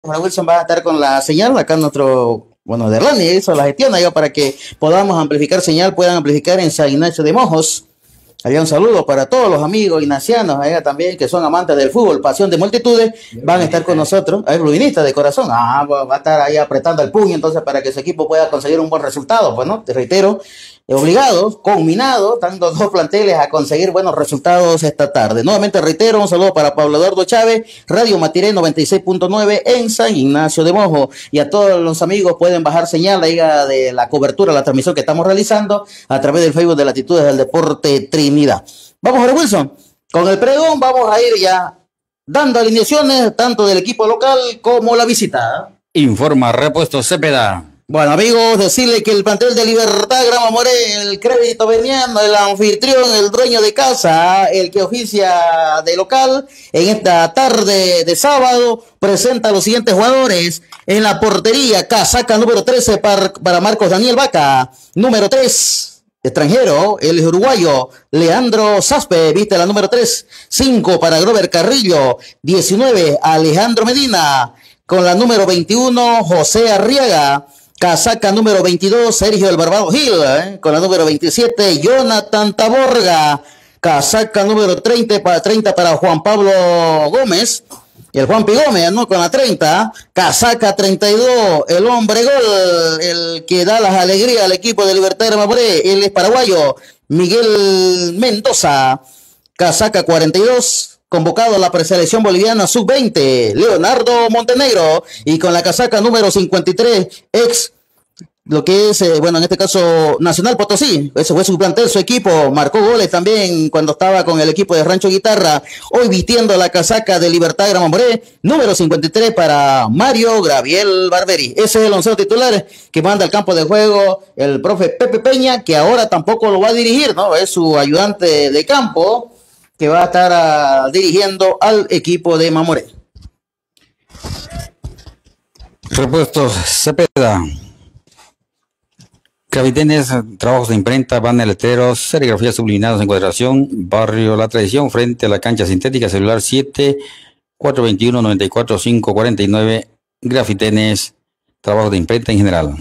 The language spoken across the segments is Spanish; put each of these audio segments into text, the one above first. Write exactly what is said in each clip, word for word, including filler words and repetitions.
Ahora Wilson va a estar con la señal, acá nuestro, bueno, de Rani hizo la gestión allá para que podamos amplificar señal, puedan amplificar en San Ignacio de Mojos. Allá un saludo para todos los amigos ignacianos, allá también que son amantes del fútbol, pasión de multitudes, van a estar con nosotros. Es ruinista de corazón, ah, va a estar ahí apretando el puño entonces para que su equipo pueda conseguir un buen resultado. Pues no, te reitero, obligados, combinados, tanto dos planteles a conseguir buenos resultados esta tarde. Nuevamente reitero, un saludo para Pablo Eduardo Chávez, Radio Matiré noventa y seis punto nueve en San Ignacio de Mojo. Y a todos los amigos pueden bajar señal ahí de la cobertura, la transmisión que estamos realizando a través del Facebook de Latitudes del Deporte Trinidad. Vamos, Jorge Wilson, con el pregón vamos a ir ya dando alineaciones tanto del equipo local como la visita. Informa Repuestos Cepeda. Bueno, amigos, decirle que el plantel de Libertad Grama Moré, el crédito veniano, el anfitrión, el dueño de casa, el que oficia de local, en esta tarde de sábado, presenta a los siguientes jugadores. En la portería, casaca número trece para, para Marcos Daniel Vaca. Número tres, extranjero, el uruguayo Leandro Saspe, viste la número tres. cinco para Grover Carrillo. diecinueve, Alejandro Medina. Con la número veintiuno, José Arriaga. Casaca número veintidós, Sergio El Barbado Gil, ¿eh? Con la número veintisiete, Jonathan Taborga. Casaca número treinta para, treinta para Juan Pablo Gómez. Y el Juan Pi Gómez, ¿no? Con la treinta. Casaca treinta y dos, el hombre gol, el que da las alegrías al equipo de Libertad de Mamoré. Él es paraguayo, Miguel Mendoza. Casaca cuarenta y dos. Convocado a la preselección boliviana sub veinte, Leonardo Montenegro, y con la casaca número cincuenta y tres, ex, lo que es, eh, bueno, en este caso, Nacional Potosí, ese fue su plantel, su equipo, marcó goles también cuando estaba con el equipo de Rancho Guitarra, hoy vistiendo la casaca de Libertad Grama Moré, número cincuenta y tres para Mario Graviel Barberi. Ese es el onceno titular que manda al campo de juego el profe Pepe Peña, que ahora tampoco lo va a dirigir, ¿no? Es su ayudante de campo, que va a estar uh, dirigiendo al equipo de Mamoré. Repuestos Cepeda. Capitenes, trabajos de imprenta, banner letreros, serigrafías subliminadas, encuadración, barrio La Tradición, frente a la cancha sintética, celular siete cuatro dos uno nueve cuatro cinco cuatro nueve, grafitenes, trabajos de imprenta en general.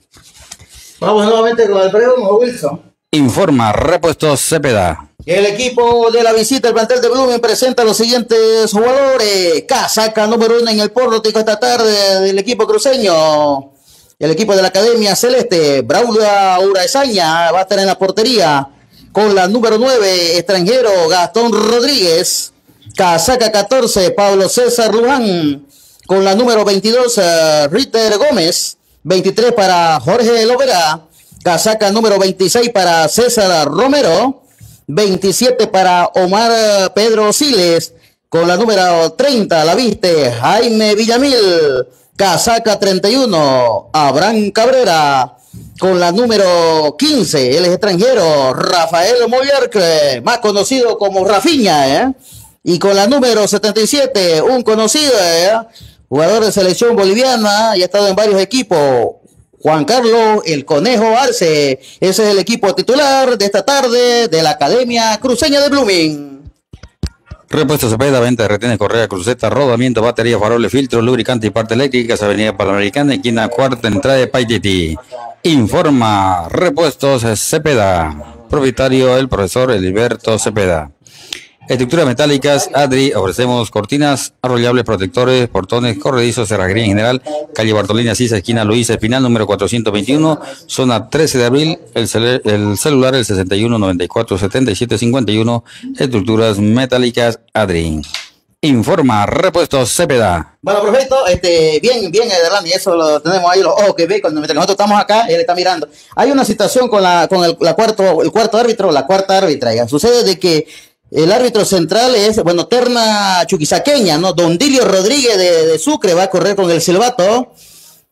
Vamos nuevamente con el pregón, Wilson. Informa Repuestos Cepeda. El equipo de la visita, el plantel de Blooming, presenta a los siguientes jugadores. Casaca número uno en el pórtico esta tarde del equipo cruceño. El equipo de la Academia Celeste, Braulio Uraezaña, va a estar en la portería. Con la número nueve, extranjero, Gastón Rodríguez. Casaca catorce, Pablo César Luján. Con la número veintidós, uh, Ritter Gómez. veintitrés para Jorge Lovera. Casaca número veintiséis para César Romero. veintisiete para Omar Pedro Siles. Con la número treinta la viste Jaime Villamil. Casaca treinta y uno Abraham Cabrera. Con la número quince el extranjero Rafael Moyarque, más conocido como Rafiña, ¿eh? Y con la número setenta y siete un conocido, ¿eh? Jugador de selección boliviana y ha estado en varios equipos, Juan Carlos El Conejo Arce. Ese es el equipo titular de esta tarde de la Academia Cruceña de Blooming. Repuesto Cepeda, venta de retenes, correa, cruceta, rodamiento, batería, faroles, filtros, lubricante y parte eléctricas, Avenida Panamericana, esquina cuarta, entrada de Paititi. Informa Repuestos Cepeda. Propietario el profesor Eliberto Cepeda. Estructuras metálicas, Adri, ofrecemos cortinas, arrollables, protectores, portones, corredizos, cerrajería en general, calle Bartolina Sisa, esquina Luisa Espinal, número cuatrocientos veintiuno, zona trece de abril, el, cel el celular el sesenta y uno noventa y cuatro setenta y siete cincuenta y uno, estructuras metálicas, Adri. Informa Repuestos Cepeda. Bueno, perfecto, este, bien, bien, Ederlandi, eso lo tenemos ahí, los ojos que ve, cuando mientras nosotros estamos acá, él está mirando. Hay una situación con la, con el, la cuarto, el cuarto árbitro, la cuarta árbitra, ya. Sucede de que el árbitro central es, bueno, terna chuquisaqueña, ¿no? Don Dilio Rodríguez de, de Sucre va a correr con el silbato.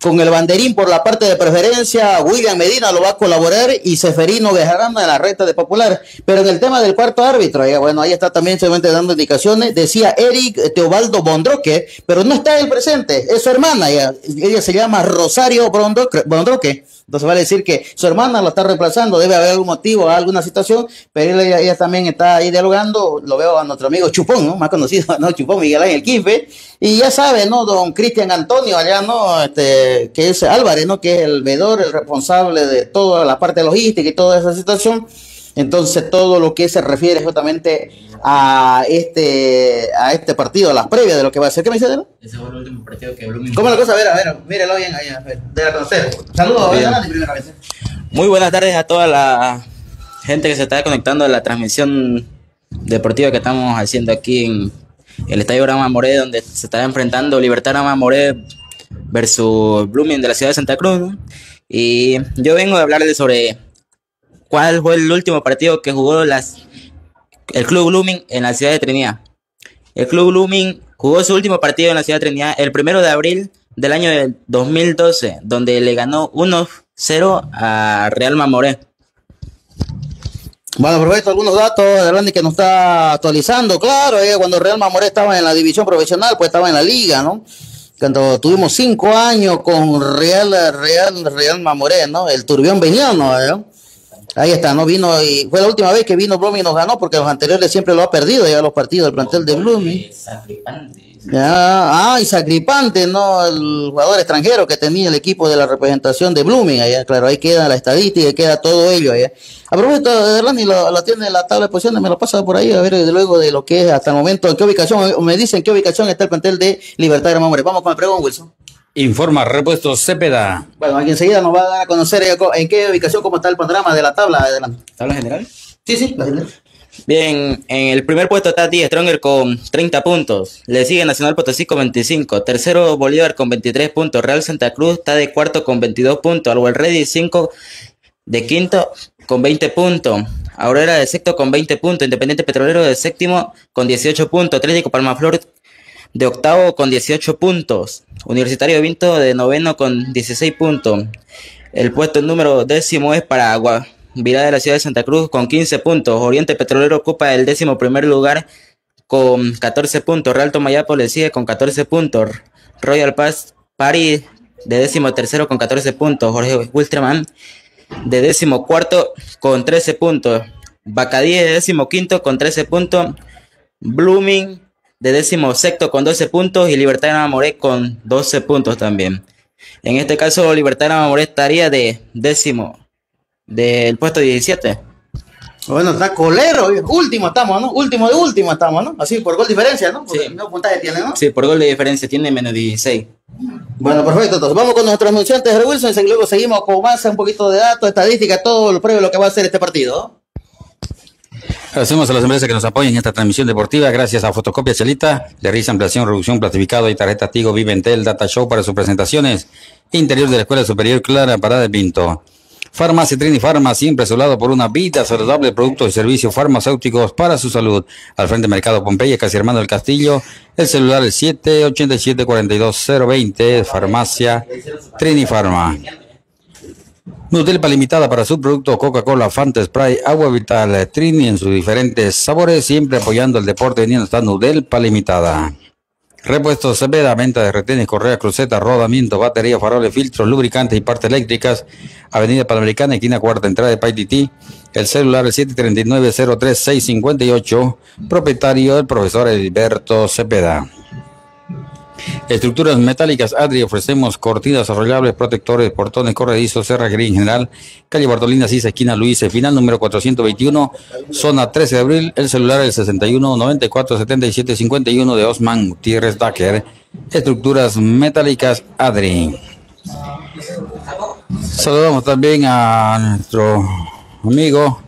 con el banderín por la parte de preferencia, William Medina lo va a colaborar y Seferino Bejarano en la recta de Popular. Pero en el tema del cuarto árbitro, ya, bueno, ahí está también solamente dando indicaciones. Decía Eric Teobaldo Bondroque, pero no está él presente, es su hermana, ya. Ella se llama Rosario Bondroque. Entonces vale decir que su hermana lo está reemplazando, debe haber algún motivo, alguna situación, pero ella, ella también está ahí dialogando. Lo veo a nuestro amigo Chupón, ¿no? Más conocido, ¿no? Chupón Miguel Ángel Quispe, y ya sabe, ¿no? Don Cristian Antonio allá, ¿no? Este, que es Álvarez, ¿no? Que es el veedor, el responsable de toda la parte logística y toda esa situación. Entonces todo lo que se refiere justamente a este a este partido, a las previas de lo que va a ser. ¿Qué me dice de él? Ese fue el último partido que Blooming. ¿Cómo la cosa? A ver, a ver, mírelo bien ahí, a ver, de la conocer. Saludos, adelante, primera vez. Muy buenas tardes a toda la gente que se está conectando a la transmisión deportiva que estamos haciendo aquí en el Estadio Abraham Amoré, donde se está enfrentando Libertad Abraham Amoré versus Blooming de la ciudad de Santa Cruz, ¿no? Y yo vengo a hablarles sobre cuál fue el último partido que jugó las, el Club Blooming en la ciudad de Trinidad. El Club Blooming jugó su último partido en la ciudad de Trinidad el primero de abril del año del dos mil doce, donde le ganó uno cero a Real Mamoré. Bueno, perfecto, algunos datos de Randy que nos está actualizando. Claro, eh, cuando Real Mamoré estaba en la división profesional, pues estaba en la liga, ¿no? Cuando tuvimos cinco años con Real, Real, Real Mamoré, ¿no? El turbión veniano, ¿eh? Ahí está, ¿no? Vino y fue la última vez que vino Blooming y nos ganó, porque los anteriores siempre lo ha perdido ya los partidos del plantel de Blooming. Ya, ah, y Sacripante, ¿no? El jugador extranjero que tenía el equipo de la representación de Blooming, allá, claro, ahí queda la estadística y queda todo ello allá. A propósito, de Randy, lo, lo tiene en la tabla de posiciones, me lo pasa por ahí, a ver, desde luego de lo que es hasta el momento, en qué ubicación, me dicen en qué ubicación está el plantel de Libertad Abraham Amoré. Vamos con el pregón, Wilson. Informa Repuestos Cepeda. Bueno, aquí enseguida nos va a dar a conocer en qué ubicación, cómo está el panorama de la tabla. Adelante. ¿Tabla general? Sí, sí, la general. Bien, en el primer puesto está Die Stronger con treinta puntos. Le sigue Nacional Potosí con veinticinco. Tercero Bolívar con veintitrés puntos. Real Santa Cruz está de cuarto con veintidós puntos. Always Ready cinco de quinto con veinte puntos. Aurora de sexto con veinte puntos. Independiente Petrolero de séptimo con dieciocho puntos. Atlético Palmaflor de octavo con dieciocho puntos. Universitario de Vinto de noveno con dieciséis puntos. El puesto número décimo es para Agua Virada de la ciudad de Santa Cruz con quince puntos. Oriente Petrolero ocupa el décimo primer lugar con catorce puntos. Real Tomayapo le sigue con catorce puntos. Royal Pass Party de décimo tercero con catorce puntos. Jorge Wilstermann de décimo cuarto con trece puntos. Bacadí de décimo quinto con trece puntos. Blooming de décimo sexto con doce puntos. Y Libertad Abraham Amoré con doce puntos también. En este caso Libertad Abraham Amoré estaría de décimo del puesto diecisiete. Bueno, está colero, último estamos, ¿no? Último de último estamos, ¿no? Así por gol diferencia, ¿no? Porque sí. No puntaje tiene, ¿no? Sí, por gol de diferencia tiene menos dieciséis. Bueno, perfecto, entonces vamos con nuestros anunciantes de Wilson y luego seguimos con más, un poquito de datos, estadística, todo lo previo a lo que va a ser este partido. Agradecemos a las empresas que nos apoyan en esta transmisión deportiva. Gracias a Fotocopia Chelita, le realiza ampliación, reducción, plastificado y tarjeta Tigo, Viventel, Data Show para sus presentaciones. Interior de la Escuela Superior Clara Parada de Pinto. Farmacia Trini Farma, siempre a su lado por una vida saludable, productos y servicios farmacéuticos para su salud. Al frente Mercado Pompeya, casi Armando del Castillo. El celular es siete ochenta y siete cuarenta y dos cero veinte. Farmacia Trini Farma. Nutelpa Limitada para su producto Coca-Cola, Fanta, Sprite, Agua Vital, Trini en sus diferentes sabores, siempre apoyando el deporte, veniendo hasta Nutelpa Limitada. Repuestos Cepeda, venta de retenes, correa, cruceta, rodamiento, batería, faroles, filtros, lubricantes y partes eléctricas. Avenida Panamericana, esquina cuarta, entrada de Paitití. El celular es siete tres nueve cero tres seis cinco ocho. Propietario el profesor Heriberto Cepeda. Estructuras metálicas Adri, ofrecemos cortinas arrollables, protectores, portones corredizos, cerrajería en general. Calle Bartolina Sisa, esquina Luis, final número cuatrocientos veintiuno, zona trece de abril. El celular es sesenta y uno noventa y cuatro setenta y siete cincuenta y uno de Osman Gutiérrez Dacker. Estructuras metálicas Adri. Saludamos también a nuestro amigo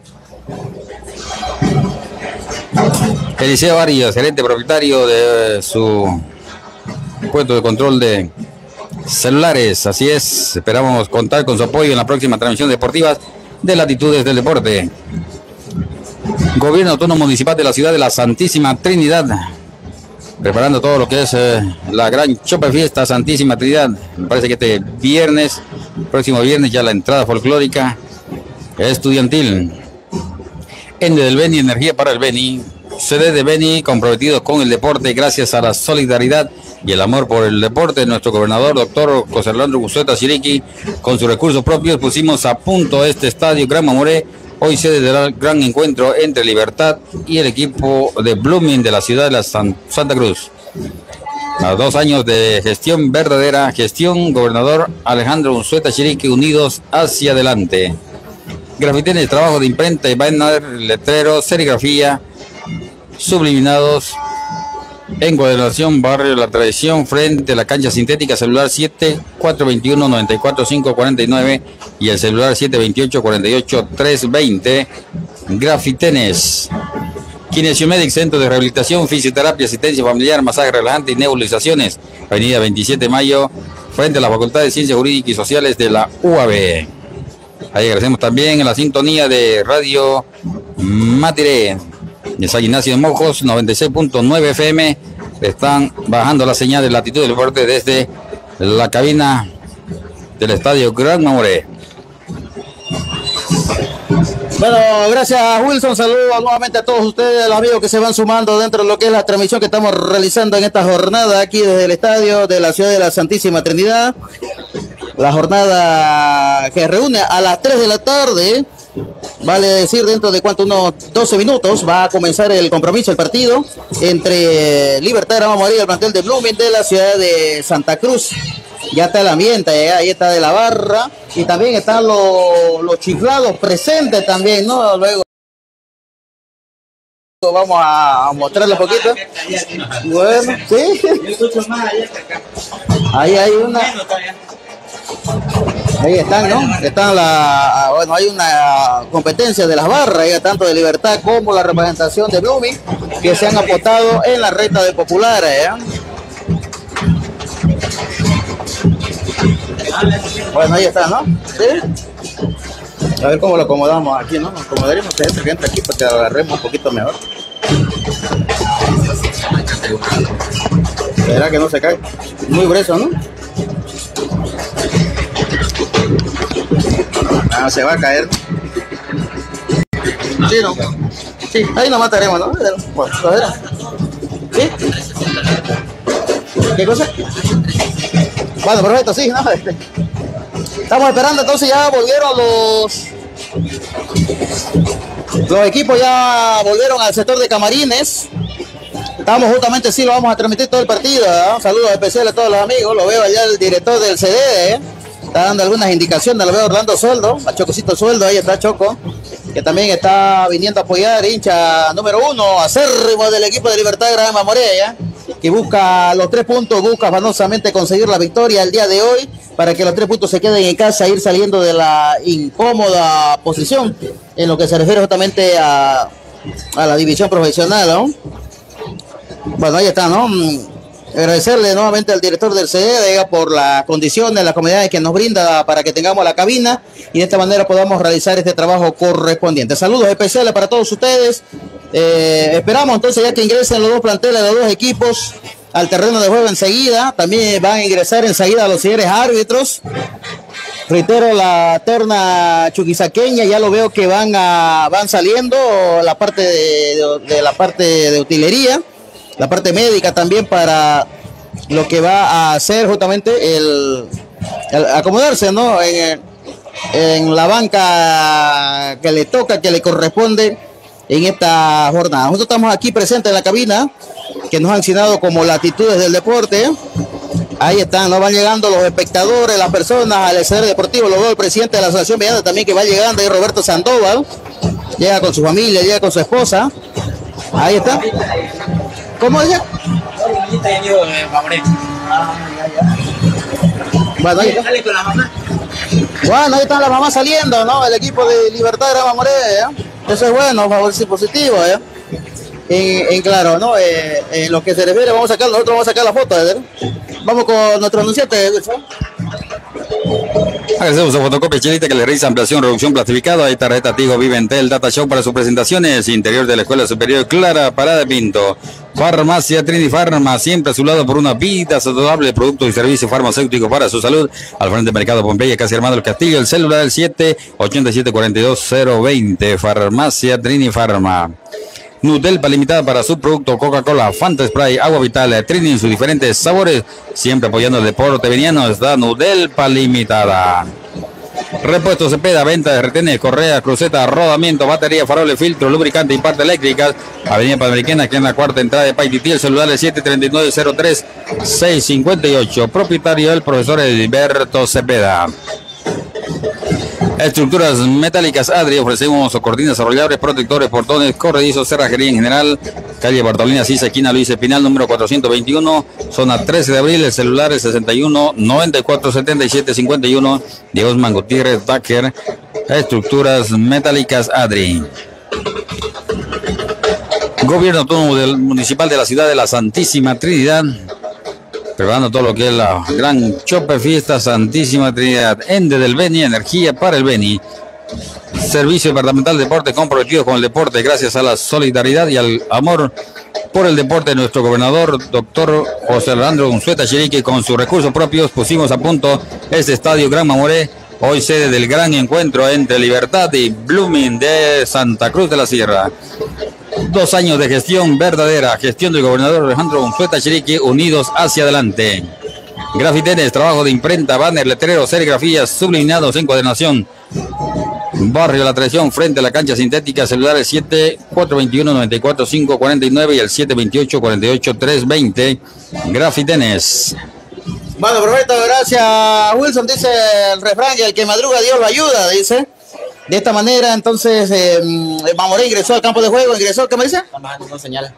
Eliseo Arias, gerente propietario de su puesto de control de celulares. Así es, esperamos contar con su apoyo en la próxima transmisión deportiva de Latitudes del Deporte. Gobierno Autónomo Municipal de la Ciudad de la Santísima Trinidad preparando todo lo que es eh, la gran Chopa Fiesta Santísima Trinidad. Me parece que este viernes, próximo viernes, ya la entrada folclórica estudiantil. Ende del Beni, energía para el Beni. Sede de Beni, comprometidos con el deporte gracias a la solidaridad y el amor por el deporte. Nuestro gobernador, doctor José Orlando Unzueta Chiriqui, con sus recursos propios pusimos a punto este estadio Gran Mamoré, hoy sede del gran encuentro entre Libertad y el equipo de Blooming de la ciudad de la San, Santa Cruz. A dos años de gestión verdadera, gestión gobernador Alejandro Unzueta Chiriqui, unidos hacia adelante. Grafitenes, trabajo de imprenta y banner, letreros, serigrafía, subliminados, encuadernación, barrio La Tradición, frente a la cancha sintética, celular siete cuatro dos uno nueve cuatro cinco cuatro nueve y el celular siete dos ocho cuatro ocho tres dos cero. Grafitenes. Kinesiomedic, centro de rehabilitación, fisioterapia, asistencia familiar, masaje relajante y nebulizaciones. Avenida veintisiete de mayo, frente a la Facultad de Ciencias Jurídicas y Sociales de la U A B. Ahí agradecemos también en la sintonía de Radio Matiré de San Ignacio de Mojos, noventa y seis punto nueve F M. Están bajando la señal de latitud del deporte desde la cabina del estadio Gran Mamoré. Bueno, gracias Wilson, saludos nuevamente a todos ustedes, a los amigos que se van sumando dentro de lo que es la transmisión que estamos realizando en esta jornada aquí desde el estadio de la ciudad de la Santísima Trinidad. La jornada que reúne a las tres de la tarde, vale decir dentro de cuánto, unos doce minutos, va a comenzar el compromiso, el partido entre Libertad Gran Mamoré y el plantel de Blooming de la ciudad de Santa Cruz. Ya está el ambiente, ahí está de la barra y también están los, los chiflados presentes también, ¿no? Luego vamos a mostrarle un poquito. Bueno, sí. Ahí hay una. Ahí están, ¿no? Están la, bueno, hay una competencia de las barras, ya tanto de Libertad como la representación de Blooming, que se han apostado en la recta de populares, ¿eh? Bueno, ahí está, ¿no? ¿Sí? A ver cómo lo acomodamos aquí, ¿no? Nos acomodaremos este que entra aquí para que agarremos un poquito mejor. ¿Será que no se cae? Muy grueso, ¿no? Ah, se va a caer. Sí, ¿no? Sí, ahí nos mataremos, ¿no? Bueno, a ver. ¿Sí? ¿Qué cosa? Bueno, perfecto, sí, ¿no? Este. Estamos esperando, entonces ya volvieron los... Los equipos ya volvieron al sector de camarines. Estamos justamente, sí, lo vamos a transmitir todo el partido, ¿verdad? Saludos especiales a todos los amigos. Lo veo allá el director del C D, ¿eh? Está dando algunas indicaciones, lo veo Orlando Sueldo, a Chococito Sueldo, ahí está Choco, que también está viniendo a apoyar, hincha número uno, acérrimo del equipo de Libertad Gran Mamoré, ¿eh? Que busca los tres puntos, busca afanosamente conseguir la victoria el día de hoy, para que los tres puntos se queden en casa, ir saliendo de la incómoda posición, en lo que se refiere justamente a, a la división profesional, ¿no? Bueno, ahí está, ¿no? Agradecerle nuevamente al director del C D por las condiciones, las comodidades que nos brinda para que tengamos la cabina y de esta manera podamos realizar este trabajo correspondiente. Saludos especiales para todos ustedes. Eh, esperamos entonces ya que ingresen los dos planteles, los dos equipos al terreno de juego enseguida. También van a ingresar enseguida los señores árbitros. Reitero, la terna chuquisaqueña, ya lo veo que van a, van saliendo la parte de, de, de la parte de utilería, la parte médica también para lo que va a hacer justamente el, el acomodarse, ¿no? En, en la banca que le toca, que le corresponde en esta jornada. Nosotros estamos aquí presentes en la cabina que nos han asignado como latitudes del deporte. Ahí están, nos van llegando los espectadores, las personas al escenario deportivo. Lo veo el presidente de la Asociación Mediana también que va llegando, ahí Roberto Sandoval. Llega con su familia, llega con su esposa. Ahí está. ¿Cómo es? Bueno, ahí está. Bueno, ahí está la mamá saliendo, ¿no? El equipo de Libertad Gran Mamoré, ¿eh? Eso es bueno, favor, sí, positivo, ¿eh? En, en claro, ¿no? Eh, en lo que se refiere, vamos a sacar, nosotros vamos a sacar la foto, ¿eh? Vamos con nuestro anunciante, Wilson. Agradecemos a Fotocopia Chelita que le realiza ampliación, reducción, plastificado. Ahí tarjeta Tigo Viventel Data Show para sus presentaciones. Interior de la Escuela Superior Clara Parada Pinto. Farmacia Trini Farma, siempre a su lado por una vida saludable, productos y servicios farmacéuticos para su salud. Al frente del Mercado Pompeya, casi Armando el Castillo, el celular el siete ocho siete cuatro dos cero dos cero. Farmacia Trini Farma. Nudelpa limitada para su producto Coca-Cola, Fanta Spray, Agua Vital, Trini en sus diferentes sabores, siempre apoyando el deporte veniano. Está Nudelpa limitada. Repuestos Cepeda, venta de retenes, correa, cruceta, rodamiento, batería, faroles, filtro, lubricante y partes eléctricas. Avenida Panamericana, aquí en la cuarta entrada de Paitití. El celular es siete tres nueve cero tres seis cinco ocho. Propietario el profesor Edilberto Cepeda. Estructuras metálicas Adri, ofrecemos cortinas arrollables, protectores, portones, corredizos, cerrajería en general. Calle Bartolina Sisa, esquina Luis Espinal, número cuatrocientos veintiuno, zona trece de abril. El celular es sesenta y uno noventa y cuatro setenta y siete cincuenta y uno de Osman Gutiérrez Baker. Estructuras metálicas Adri. Gobierno Autónomo del Municipal de la Ciudad de la Santísima Trinidad, preparando todo lo que es la gran Chope Fiesta Santísima Trinidad. Ende del Beni, energía para el Beni. Servicio Departamental de Deporte, comprometido con el deporte gracias a la solidaridad y al amor por el deporte de nuestro gobernador, doctor José Alejandro Unzueta Chiriqui. Con sus recursos propios pusimos a punto este estadio Gran Mamoré, hoy sede del gran encuentro entre Libertad y Blooming de Santa Cruz de la Sierra. Dos años de gestión verdadera, gestión del gobernador Alejandro Unzueta Chiriqui, unidos hacia adelante. Grafitenes, trabajo de imprenta, banner, letreros, serigrafías, subliminados, encuadernación. Barrio La Tradición, frente a la cancha sintética. Celulares siete cuatro dos uno nueve cuatro cinco cuatro nueve y el siete dos ocho cuatro ocho tres dos cero. Grafitenes. Bueno, perfecto, gracias Wilson. Dice el refrán, el que madruga Dios lo ayuda, dice. De esta manera, entonces, eh, Mamoré ingresó al campo de juego. ¿Ingresó? ¿Qué me dice? Están bajando una señal.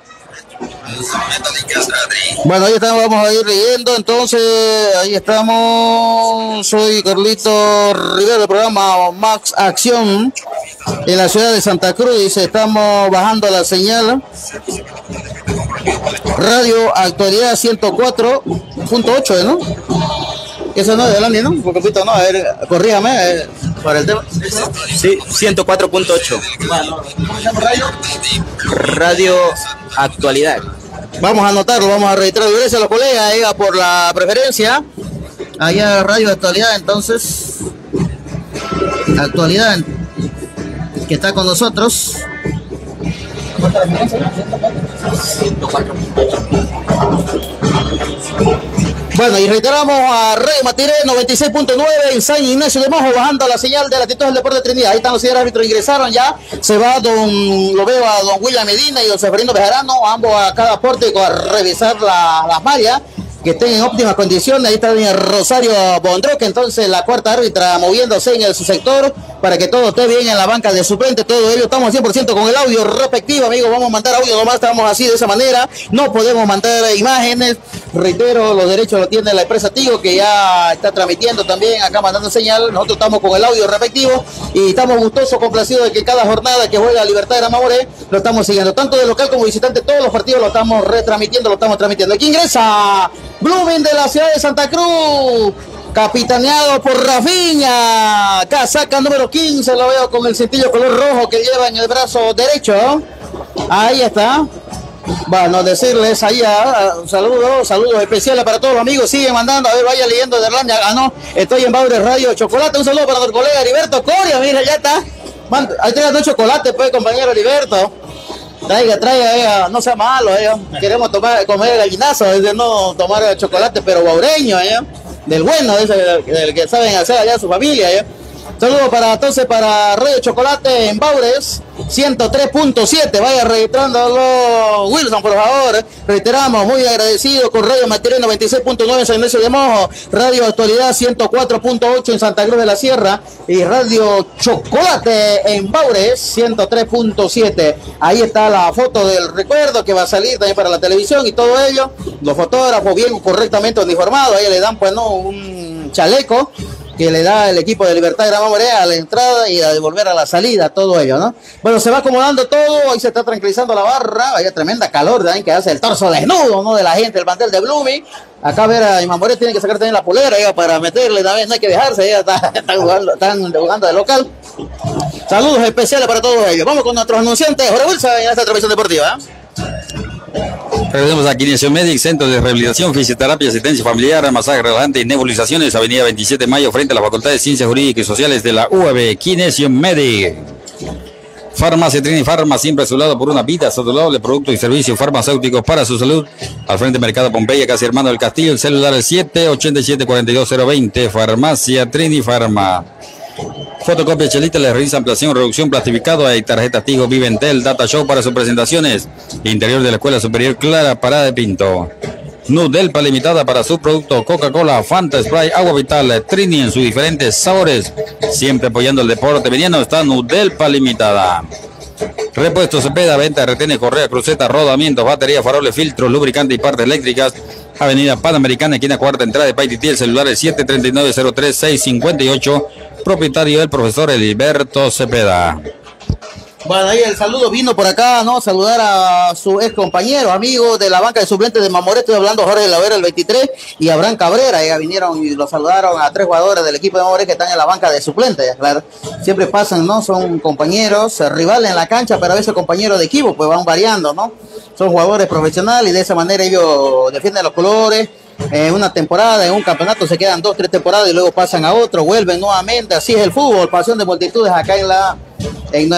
Bueno, ahí estamos, vamos a ir leyendo. Entonces, ahí estamos. Soy Carlito Rivera del programa Max Acción en la ciudad de Santa Cruz. Dice, estamos bajando la señal. Radio Actualidad ciento cuatro punto ocho, ¿no? Eso no es de Landy, ¿no? Un poquito, no, a ver, corríjame eh, para el tema. Sí, ciento cuatro punto ocho. Bueno, ¿cómo se llama radio? Radio Actualidad. Vamos a anotarlo, vamos a registrar. Gracias a los colegas eh, por la preferencia. Allá Radio Actualidad, entonces. Actualidad, que está con nosotros. ciento cuatro punto ocho. Bueno, y reiteramos a Radio Matiré noventa y seis punto nueve en San Ignacio de Mojo, bajando la señal de la Titular del Deporte de Trinidad. Ahí están los señores árbitros, ingresaron ya. Se va don, lo veo a don William Medina y don Seferino Bejarano, ambos a cada pórtico a revisar la, las mallas, que estén en óptimas condiciones. Ahí está doña Rosario Bondroque, entonces la cuarta árbitra moviéndose en el, su sector para que todo esté bien en la banca de suplente. Todo ello estamos cien por ciento con el audio respectivo, amigos. Vamos a mandar audio nomás, estamos así de esa manera. No podemos mandar imágenes. Reitero, los derechos lo tiene la empresa Tigo, que ya está transmitiendo también acá, mandando señal. Nosotros estamos con el audio respectivo y estamos gustosos, complacidos de que cada jornada que juega Libertad de Gran Mamoré lo estamos siguiendo, tanto de local como visitante. Todos los partidos lo estamos retransmitiendo, lo estamos transmitiendo. Aquí ingresa Blooming de la ciudad de Santa Cruz, capitaneado por Rafinha, casaca número quince, lo veo con el cintillo color rojo que lleva en el brazo derecho. Ahí está. Bueno, decirles ahí un saludo, saludos especiales para todos los amigos. Siguen mandando, a ver, vaya leyendo de Irlanda. Ah, no, estoy en Baures Radio Chocolate. Un saludo para nuestro colega Heriberto Coria, mira, ya está. Man, ahí traigan chocolate, pues, compañero Heriberto. Traiga, traiga, eh, no sea malo, eh. Queremos tomar, comer gallinazo, es de no tomar chocolate, pero baureño, eh. Del bueno, ese, del que saben hacer allá su familia, eh. Saludos para entonces para Radio Chocolate en Baures ciento tres punto siete. Vaya registrándolo, Wilson, por favor. Reiteramos, muy agradecido con Radio Matiré noventa y seis punto nueve en San Ignacio de Mojo, Radio Actualidad ciento cuatro punto ocho en Santa Cruz de la Sierra y Radio Chocolate en Baures ciento tres punto siete. Ahí está la foto del recuerdo que va a salir también para la televisión y todo ello. Los fotógrafos bien correctamente uniformados, ahí le dan pues no un chaleco que le da el equipo de Libertad de Gran Mamoré a la entrada y a devolver a la salida, todo ello, ¿no? Bueno, se va acomodando todo, ahí se está tranquilizando la barra, hay tremenda calor, ¿verdad? Que hace el torso desnudo, ¿no? De la gente, el mantel de Blooming. Acá ver a Mamoré tiene que sacar también la polera, ya, para meterle también, no hay que dejarse, ya está, están, jugando, están jugando de local. Saludos especiales para todos ellos. Vamos con nuestros anunciantes, Jorge Wilson, en esta transmisión deportiva. Regresamos a Kinesio Medic, Centro de Rehabilitación, Fisioterapia, Asistencia Familiar, Masaje Relajante y Nebulizaciones, Avenida veintisiete de Mayo, frente a la Facultad de Ciencias Jurídicas y Sociales de la U A B. Kinesio Medic. Farmacia Trini Farma, siempre a su lado por una vida saludable, productos y servicios farmacéuticos para su salud. Al frente Mercado Pompeya, casi Hermano del Castillo, el celular es siete ochenta y siete cuarenta y dos cero veinte. Farmacia Trini Farma. Fotocopia Chelita, le realiza ampliación, reducción, plastificado. Hay tarjeta Tigo, Viventel, Data Show para sus presentaciones. Interior de la Escuela Superior Clara Parada de Pinto. Nudelpa Limitada para su producto Coca-Cola, Fanta, Sprite, Agua Vital, Trini en sus diferentes sabores. Siempre apoyando el deporte veniano está Nudelpa Limitada. Repuesto Cepeda, venta de retenes, correa, cruceta, rodamientos, batería, faroles, filtros, lubricantes y partes eléctricas. Avenida Panamericana, esquina cuarta, entrada de Paititi. El celular es siete treinta y nueve cero tres seis cincuenta y ocho. Propietario del profesor Eliberto Cepeda. Bueno, ahí el saludo vino por acá, ¿no? Saludar a su ex compañero, amigo de la banca de suplentes de Mamoré. Estoy hablando Jorge Lavera, el veintitrés, y Abraham Cabrera. Ya vinieron y lo saludaron a tres jugadores del equipo de Mamoré que están en la banca de suplentes. Claro, siempre pasan, ¿no? Son compañeros, rivales en la cancha, pero a veces compañeros de equipo, pues van variando, ¿no? Son jugadores profesionales y de esa manera ellos defienden los colores. En una temporada, en un campeonato se quedan dos, tres temporadas y luego pasan a otro, vuelven nuevamente. Así es el fútbol, pasión de multitudes acá en la en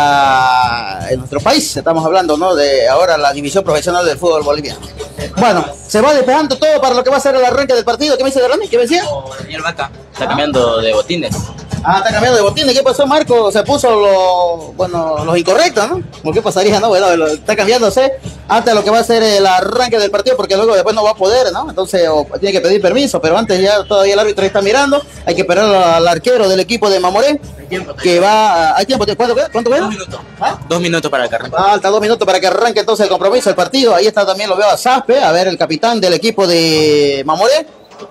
nuestra en nuestro país. Estamos hablando, ¿no? De ahora la división profesional del fútbol boliviano. Bueno, se va despejando todo para lo que va a ser el arranque del partido. ¿Qué me dice de Rami? ¿Qué me decía? Oh, Daniel Vaca está cambiando de botines. Ah, está cambiando de botines. ¿Qué pasó, Marco? Se puso lo, bueno, los incorrectos, ¿no? ¿Por qué pasaría, no? Bueno, está cambiándose antes de lo que va a ser el arranque del partido, porque luego después no va a poder, ¿no? Entonces o, tiene que pedir permiso, pero antes ya todavía el árbitro está mirando. Hay que esperar al arquero del equipo de Mamoré, que va... ¿Hay tiempo? ¿Cuánto queda? ¿Cuánto queda? Dos minutos. ¿Ah? Dos minutos para que arranque. Falta dos minutos para que arranque entonces el compromiso, el partido. Ahí está también, lo veo a Zaspe, a ver, el capitán del equipo de Mamoré.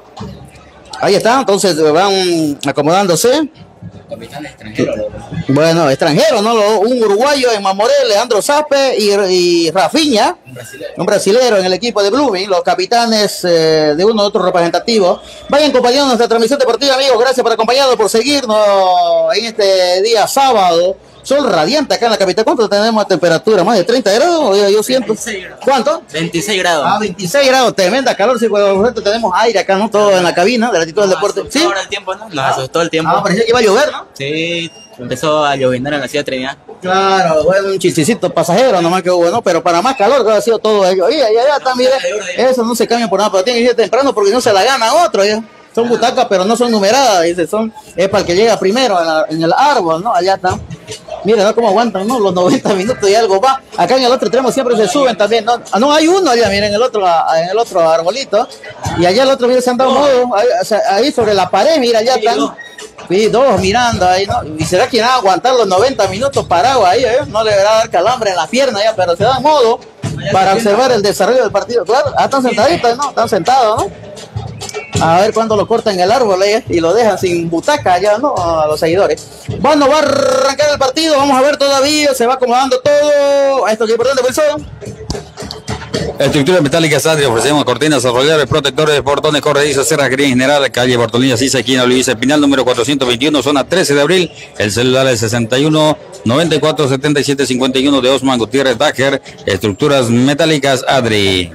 Ahí está, entonces van acomodándose. Capitán extranjero. Bueno, extranjero, ¿no? Un uruguayo en Mamoré, Leandro Zaspe y, y Rafinha, Un brasilero. un brasilero en el equipo de Blooming, los capitanes eh, de uno de otros representativos. Vayan acompañando nuestra transmisión deportiva, amigos. Gracias por acompañarnos, por seguirnos en este día sábado. Sol radiante acá en la capital. ¿Cuánto tenemos de temperatura? ¿Más de treinta grados? Yo, yo siento. ¿Cuánto? veintiséis grados. Ah, veintiséis grados, tremenda calor. Sí, por ejemplo, tenemos aire acá, ¿no? Todo en la cabina de la actitud del deporte. Asustó ¿Sí? ahora el tiempo, ¿no? Nos asustó el tiempo. Ah, parecía que iba a llover, ¿no? Sí, empezó a llovinar en la ciudad de Trinidad. Claro, bueno, un chistecito pasajero nomás que hubo, ¿no? Pero para más calor que ha sido todo ello. Y allá, allá está, mire, eso no se cambia por nada, pero tiene que ir temprano porque no se la gana otro, ¿ya? Son butacas, pero no son numeradas, dice, son, es para el que llega primero en, la, en el árbol, ¿no? Allá está. Mira, ¿no? Cómo aguantan, ¿no? Los noventa minutos y algo va. Acá en el otro extremo siempre se suben también, ¿no? Ah, no, hay uno allá, miren, en el otro, en el otro arbolito. Y allá el otro, mira, se han dado modo, ahí, o sea, ahí sobre la pared, mira, allá están. Sí, dos mirando ahí, ¿no? ¿Y será que van a aguantar los noventa minutos parados ahí, eh? No le va a dar calambre en la pierna ya, pero se dan modo para observar el desarrollo del partido. Claro, ah, están sentaditos, ¿no? Están sentados, ¿no? A ver cuándo lo cortan el árbol eh, y lo dejan sin butaca ya, ¿no? A los seguidores. Bueno, va a arrancar el partido, vamos a ver todavía, se va acomodando todo. Esto que es importante, Wilson. Estructuras metálicas Adri, ofrecemos cortinas, arrollares, protectores de portones, corredizas, cerras, gris general, calle Bartolina Sisa, esquina Luis Espinal, número cuatrocientos veintiuno, zona trece de abril. El celular es sesenta y uno, noventa y cuatro, setenta y siete, cincuenta y uno de Osman Gutiérrez Dager. Estructuras metálicas Adri.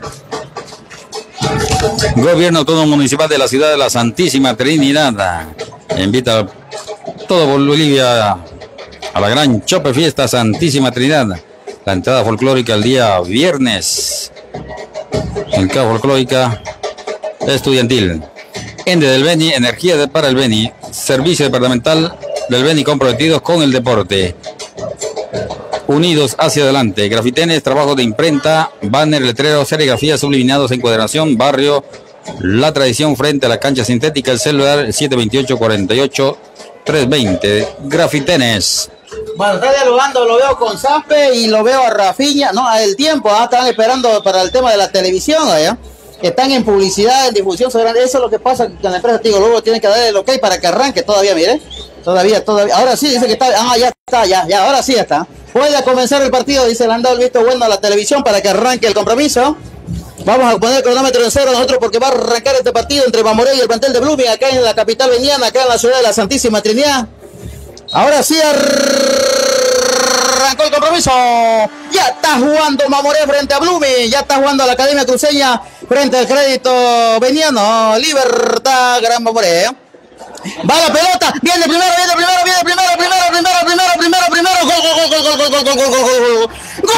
Gobierno Autónomo Municipal de la Ciudad de la Santísima Trinidad invita a todo Bolivia a la gran Chope Fiesta Santísima Trinidad. La entrada folclórica el día viernes. Entrada folclórica estudiantil. Ende del Beni, energía de, para el Beni. Servicio departamental del Beni comprometidos con el deporte. Unidos hacia adelante. Grafitenes, trabajo de imprenta, banner, letrero, serigrafía, subliminados, encuadernación, barrio, la tradición frente a la cancha sintética, el celular siete veintiocho, cuarenta y ocho, trescientos veinte. Grafitenes. Bueno, está dialogando, lo veo con Zaspe y lo veo a Rafinha. No, el tiempo, ah, están esperando para el tema de la televisión, allá. Están en publicidad, en difusión, eso es lo que pasa con la empresa, digo, luego tienen que dar el ok para que arranque todavía, mire. Todavía, todavía, ahora sí, dice que está, ah, ya está, ya, ya, ahora sí está. Puede comenzar el partido, dice, le han dado el visto bueno a la televisión para que arranque el compromiso. Vamos a poner el cronómetro en cero nosotros porque va a arrancar este partido entre Mamoré y el plantel de Blooming, acá en la capital veniana, acá en la ciudad de la Santísima Trinidad. Ahora sí arranca arrancó el compromiso. Ya está jugando Mamoré frente a Blooming. Ya está jugando la Academia Cruceña frente al Crédito Veniano. Libertad Gran Mamoré. Va la pelota, viene primero, viene primero, viene primero, primero, primero, primero, primero, primero, gol, gol, gol, gol, gol, gol, gol, gol, gol, gol, gol, gol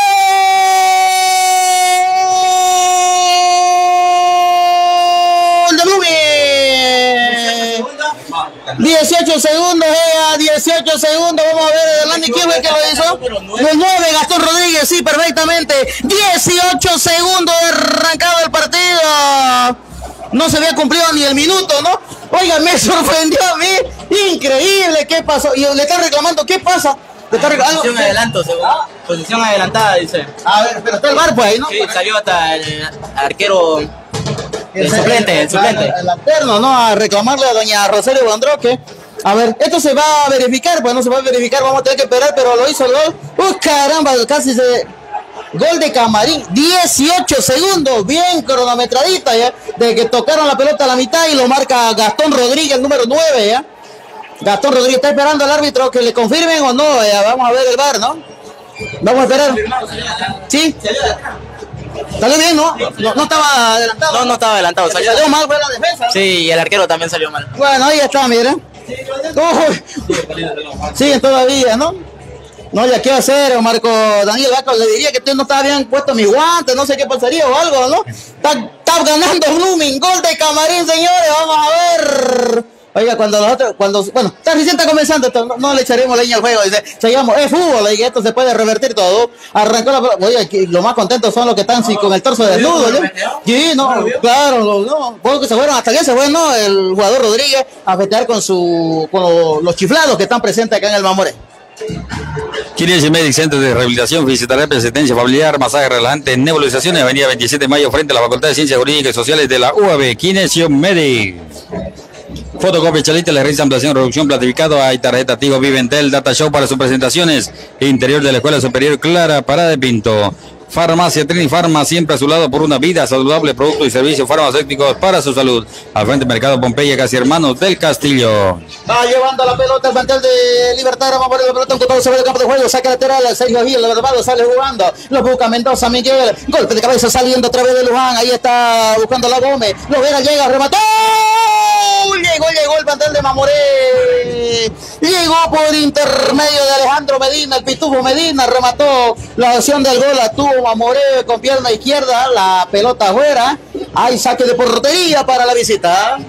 de Blooming. dieciocho segundos, eh, dieciocho segundos, vamos a ver adelante, ¿quién fue que lo hizo? El nueve, Gastón Rodríguez, sí, perfectamente, dieciocho segundos de arrancado el partido. No se había cumplido ni el minuto, ¿no? Oiga, me sorprendió a mí. Increíble, ¿qué pasó? Y le están reclamando, ¿qué pasa? Le está reclamando. Posición adelanto, según. ¿Ah? Posición adelantada, dice. A ver, pero está el bar pues ahí, ¿no? Sí, salió hasta el arquero, el, el suplente, el suplente. El, el alterno, ¿no? A reclamarle a doña Rosario Bandroque. A ver, esto se va a verificar, pues no se va a verificar, vamos a tener que esperar, pero lo hizo el gol. ¡Uh, caramba! Casi se... Gol de Camarín, dieciocho segundos, bien cronometradita ya, de que tocaron la pelota a la mitad y lo marca Gastón Rodríguez, el número nueve, ya. Gastón Rodríguez está esperando al árbitro que le confirmen o no, ya. Vamos a ver el V A R, ¿no? Vamos a esperar. ¿Sí? ¿Salió bien, no? No, no estaba adelantado. No, no estaba adelantado. Salió, salió mal, fue la defensa, ¿no? Sí, y el arquero también salió mal. Bueno, ahí está, miren. Siguen todavía, ¿no? No, ya qué hacer, Marco Daniel Vaca, le diría que usted no estaba bien puesto mis guantes, no sé qué pasaría o algo, ¿no? Está, está ganando Blooming, gol de Camarín, señores, vamos a ver. Oiga, cuando los otros, cuando, bueno, está recién está comenzando, esto, no, no le echaremos leña al juego, dice, seguimos, es fútbol, y esto se puede revertir todo. Arrancó la, oiga, lo más contentos son los que están sí, con el torso desnudo, ¿no? Sí, no, claro, no, porque se fueron, hasta que se fue, ¿no? El jugador Rodríguez a festejar con su, con los, los chiflados que están presentes acá en el Mamoré. Kinesis Medic Centro de Rehabilitación, Fisioterapia, Asistencia Familiar, Masaje Relajante, Nebulización en Avenida veintisiete de Mayo frente a la Facultad de Ciencias Jurídicas y Sociales de la U A B. Kinesis Medic. Fotocopia Chalita, le realiza ampliación, reducción, platificado. Hay tarjeta Tigo Viventel, Data Show para sus presentaciones. Interior de la Escuela Superior Clara Parada de Pinto. Farmacia Trini Farma, siempre a su lado por una vida saludable, productos y servicios farmacéuticos para su salud. Al frente Mercado Pompeya, casi hermanos del Castillo. Va llevando la pelota el plantel de Libertad, vamos a poner la pelota, un cotado sobre el campo de juego, saca lateral, Sergio Gil, el verdad sale jugando, lo busca Mendoza, Miguel, golpe de cabeza saliendo a través de Luján, ahí está buscando la Gómez, Lovera llega, remató, llegó, llegó el plantel de Mamoré, llegó por intermedio de Alejandro Medina, el Pitufo Medina, remató la acción del gol, la tuvo Mamoré con pierna izquierda, la pelota afuera, hay saque de portería para la visita.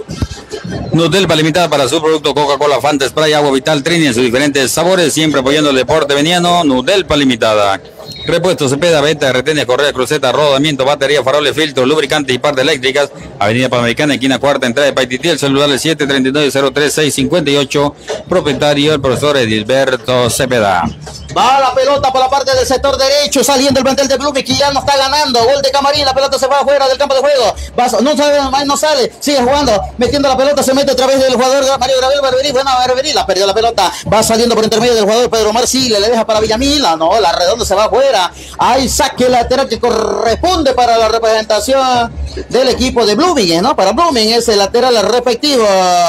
Nudelpa Limitada para su producto Coca-Cola, Fanta, Spray, Agua Vital, Trini en sus diferentes sabores, siempre apoyando el deporte veniano. Nudelpa Limitada. Repuestos Cepeda, venta de retenes, correa, cruceta, rodamiento, batería, faroles, filtros, lubricantes y partes eléctricas. Avenida Panamericana, esquina cuarta, entrada de Paitití, el celular es siete tres nueve cero tres seis cinco ocho. Propietario, el profesor Edilberto Cepeda. Va la pelota por la parte del sector derecho, saliendo el plantel de Blooming, que ya no está ganando. Gol de Camarín, la pelota se va afuera del campo de juego. Va, no sale, no sale, sigue jugando, metiendo la pelota, se mete a través del jugador Mario Gabriel Barberí. Bueno, Barberí la perdió la pelota. Va saliendo por intermedio del jugador Pedro Marcile, le deja para Villamila. No, la redonda se va afuera. Hay saque lateral que corresponde para la representación del equipo de Blooming, ¿no? Para Blooming es el lateral respectivo.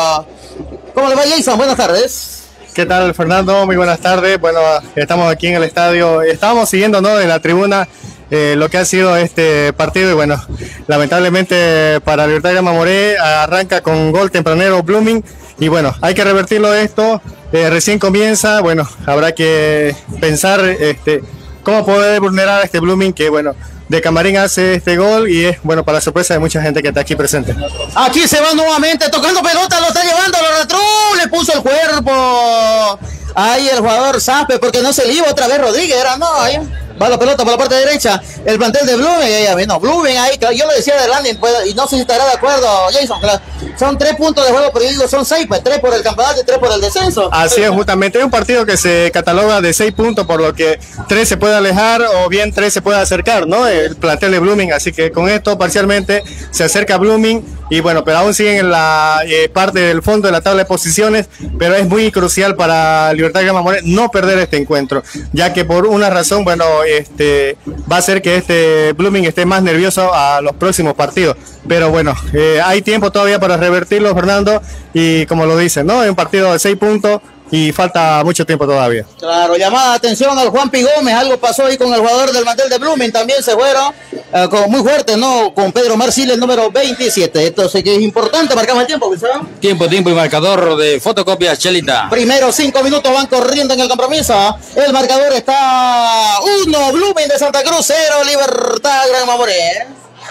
¿Cómo le va, Jason? Buenas tardes. ¿Qué tal, Fernando? Muy buenas tardes. Bueno, estamos aquí en el estadio. Estábamos siguiendo, ¿no?, en la tribuna eh, lo que ha sido este partido. Y bueno, lamentablemente para Libertad de Mamoré arranca con gol tempranero Blooming. Y bueno, hay que revertirlo esto. Eh, recién comienza. Bueno, habrá que pensar este, cómo poder vulnerar a este Blooming que, bueno, de Camarín hace este gol y es, bueno, para la sorpresa de mucha gente que está aquí presente. Aquí se va nuevamente tocando pelota, lo está llevando, lo retró, le puso el cuerpo. Ahí el jugador Zampe, porque no se le iba otra vez Rodríguez, era no, ahí va la pelota por la parte derecha, el plantel de Blooming, ahí, no, Blooming ahí, yo le decía de landing, pues, y no sé si estará de acuerdo, Jason, claro, son tres puntos de juego, pero yo digo son seis, pues tres por el campeonato y tres por el descenso. Así es, justamente, es un partido que se cataloga de seis puntos, por lo que tres se puede alejar o bien tres se puede acercar, ¿no? El plantel de Blooming, así que con esto parcialmente se acerca Blooming y bueno, pero aún siguen en la eh, parte del fondo de la tabla de posiciones, pero es muy crucial para Libertad de Mamoré no perder este encuentro, ya que por una razón, bueno, este va a hacer que este Blooming esté más nervioso a los próximos partidos, pero bueno, eh, hay tiempo todavía para revertirlo, Fernando, y como lo dicen, ¿no? Es un partido de seis puntos, y falta mucho tiempo todavía. Claro, llamada de atención al Juan Pi Gómez, algo pasó ahí con el jugador del mantel de Blooming, también se fueron uh, con, muy fuerte, ¿no? Con Pedro Marcil, el número veintisiete. Entonces, que es importante, marcamos el tiempo, Wilson. Tiempo, tiempo y marcador de fotocopias Chelita. Primero cinco minutos van corriendo en el compromiso. El marcador está uno, Blooming de Santa Cruz, cero, Libertad Gran Mamoré.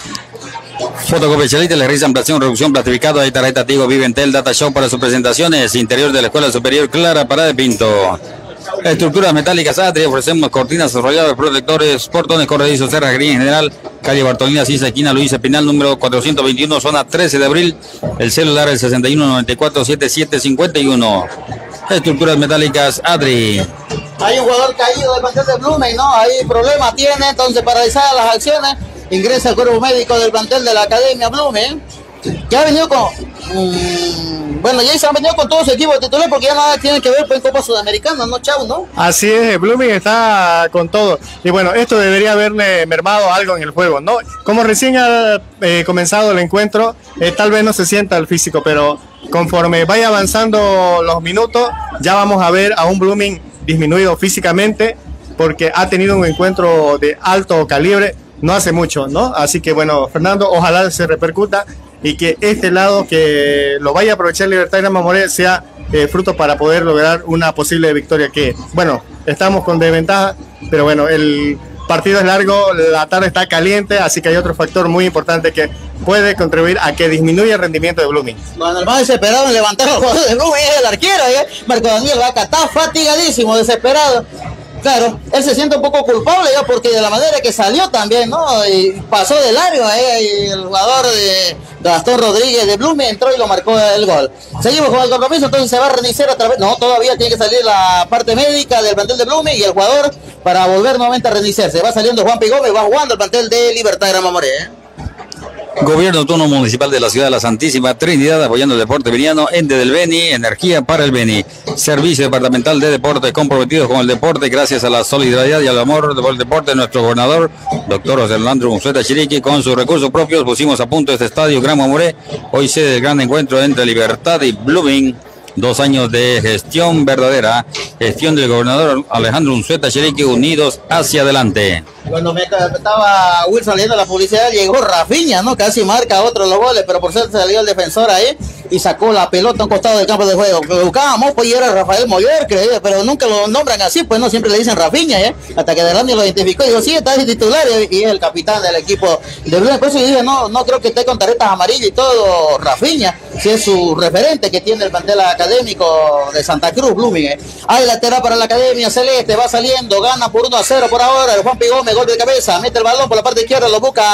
Fotocopia Chelita le realizan ampliación, reducción, plastificado de tarjeta Tigo Viventel Data Show para sus presentaciones. Interior de la Escuela Superior Clara Parada de Pinto. Estructuras metálicas Atri, ofrecemos cortinas enrolladas, protectores, portones corredizos, cerrajería en general. Calle Bartolina, Cisa, esquina Luis Espinal, número cuatrocientos veintiuno, zona trece de abril. El celular el sesenta y uno noventa y cuatro setenta y siete cincuenta y uno. Estructuras metálicas Adri. Hay un jugador caído del plantel de Blooming, ¿no? Ahí problema tiene, entonces para realizar las acciones ingresa el cuerpo médico del plantel de la Academia Blooming, que ha venido con... Mmm, bueno, ya se han venido con todo su equipo titular porque ya nada tiene que ver con Copa Sudamericana, ¿no, Chau, no? Así es, Blooming está con todo. Y bueno, esto debería haberle mermado algo en el juego, ¿no? Como recién ha eh, comenzado el encuentro, eh, tal vez no se sienta el físico, pero conforme vaya avanzando los minutos, ya vamos a ver a un Blooming disminuido físicamente porque ha tenido un encuentro de alto calibre no hace mucho, ¿no? Así que bueno, Fernando, ojalá se repercuta y que este lado que lo vaya a aprovechar Libertad Gran Mamoré sea eh, fruto para poder lograr una posible victoria que, bueno, estamos con desventaja, pero bueno, el partido es largo, la tarde está caliente, así que hay otro factor muy importante que puede contribuir a que disminuya el rendimiento de Blooming. Bueno, el más desesperado en levantar los jugadores de Blooming es el arquero, ¿eh? Marco Daniel Vaca está fatigadísimo, desesperado. Claro, él se siente un poco culpable ya porque de la manera que salió también, ¿no? Y pasó de largo ahí el jugador de Gastón Rodríguez de Blooming entró y lo marcó el gol. Seguimos con el compromiso, entonces se va a reiniciar otra vez. No, todavía tiene que salir la parte médica del plantel de Blooming y el jugador para volver nuevamente a reiniciarse. Va saliendo Juan Pi Gómez, va jugando el plantel de Libertad Gran Mamoré, ¿eh? Gobierno Autónomo Municipal de la Ciudad de la Santísima Trinidad apoyando el deporte veniano, Ente del Beni, energía para el Beni. Servicio Departamental de Deportes comprometidos con el deporte gracias a la solidaridad y al amor por el deporte. Nuestro gobernador, doctor José Orlando Unzueta Chiriqui, con sus recursos propios pusimos a punto este estadio Gran Mamoré, hoy sede del gran encuentro entre Libertad y Blooming. Dos años de gestión verdadera, gestión del gobernador Alejandro Unzueta Chiriqui, unidos hacia adelante. Cuando me estaba Will saliendo la publicidad, llegó Rafinha, ¿no? Casi marca otro los goles, pero por suerte salió el defensor ahí y sacó la pelota a un costado del campo de juego. Lo buscábamos, pues, y era Rafael Moller, creo, pero nunca lo nombran así, pues, no, siempre le dicen Rafinha, ¿eh? Hasta que Delandi lo identificó y dijo, sí, está de titular y es el capitán del equipo de Blue. Por eso yo dije, no, no creo que esté con tarjetas amarillas y todo Rafinha, si es su referente que tiene el plantel académico de Santa Cruz, Blooming, ¿eh? Hay lateral para la Academia Celeste, va saliendo, gana por uno a cero por ahora, el Juan Pi Gómez, gol de cabeza, mete el balón por la parte izquierda, lo busca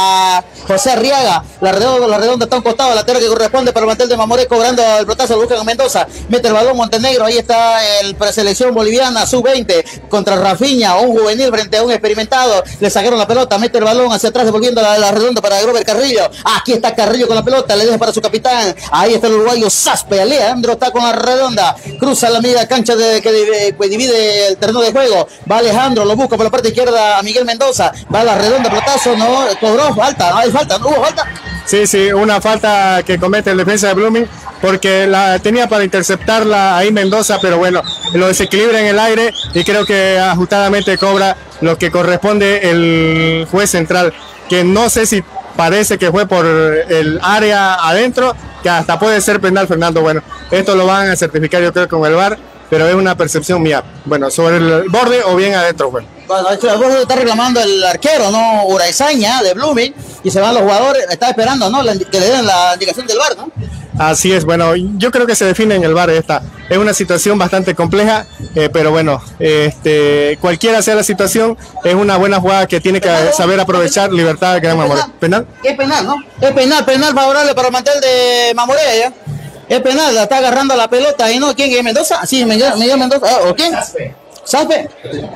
a José Arriaga, la redonda, la redonda está a un costado, lateral que corresponde para el plantel de Mamoré, cobrando el pelotazo, lo busca a Mendoza, mete el balón Montenegro, ahí está el preselección boliviana, sub veinte, contra Rafinha, un juvenil frente a un experimentado, le sacaron la pelota, mete el balón hacia atrás, devolviendo la, la redonda para Grover Carrillo, aquí está Carrillo con la pelota, le deja para su capitán, ahí está el uruguayo Saspe, Alejandro está con la redonda, cruza la media cancha de, que, de, que divide el terreno de juego, va Alejandro, lo busca por la parte izquierda a Miguel Mendoza, va a la redonda, pelotazo, no, cobró falta, no hay falta, no hubo falta. Sí, sí, una falta que comete el defensa de Blooming, porque la tenía para interceptarla ahí Mendoza, pero bueno, lo desequilibra en el aire y creo que ajustadamente cobra lo que corresponde el juez central, que no sé si parece que fue por el área adentro, que hasta puede ser penal, Fernando. Bueno, esto lo van a certificar yo creo con el V A R, pero es una percepción mía. Bueno, sobre el borde o bien adentro, bueno. Bueno, el borde está reclamando el arquero, ¿no? Uraizaña de Blooming, y se van los jugadores, está esperando, ¿no? La, que le den la indicación del V A R, ¿no? Así es, bueno, yo creo que se define en el V A R esta. Es una situación bastante compleja, eh, pero bueno, este, cualquiera sea la situación, es una buena jugada que tiene que saber aprovechar Libertad Gran Mamoré. ¿Penal? Es penal, ¿no? Es penal, penal favorable para el mantel de Mamoré, ¿ya? Es penal, la está agarrando la pelota, ¿y no? ¿Quién es Mendoza? Sí, Miguel, Miguel Mendoza, ¿o quién? Saspe. ¿Saspe?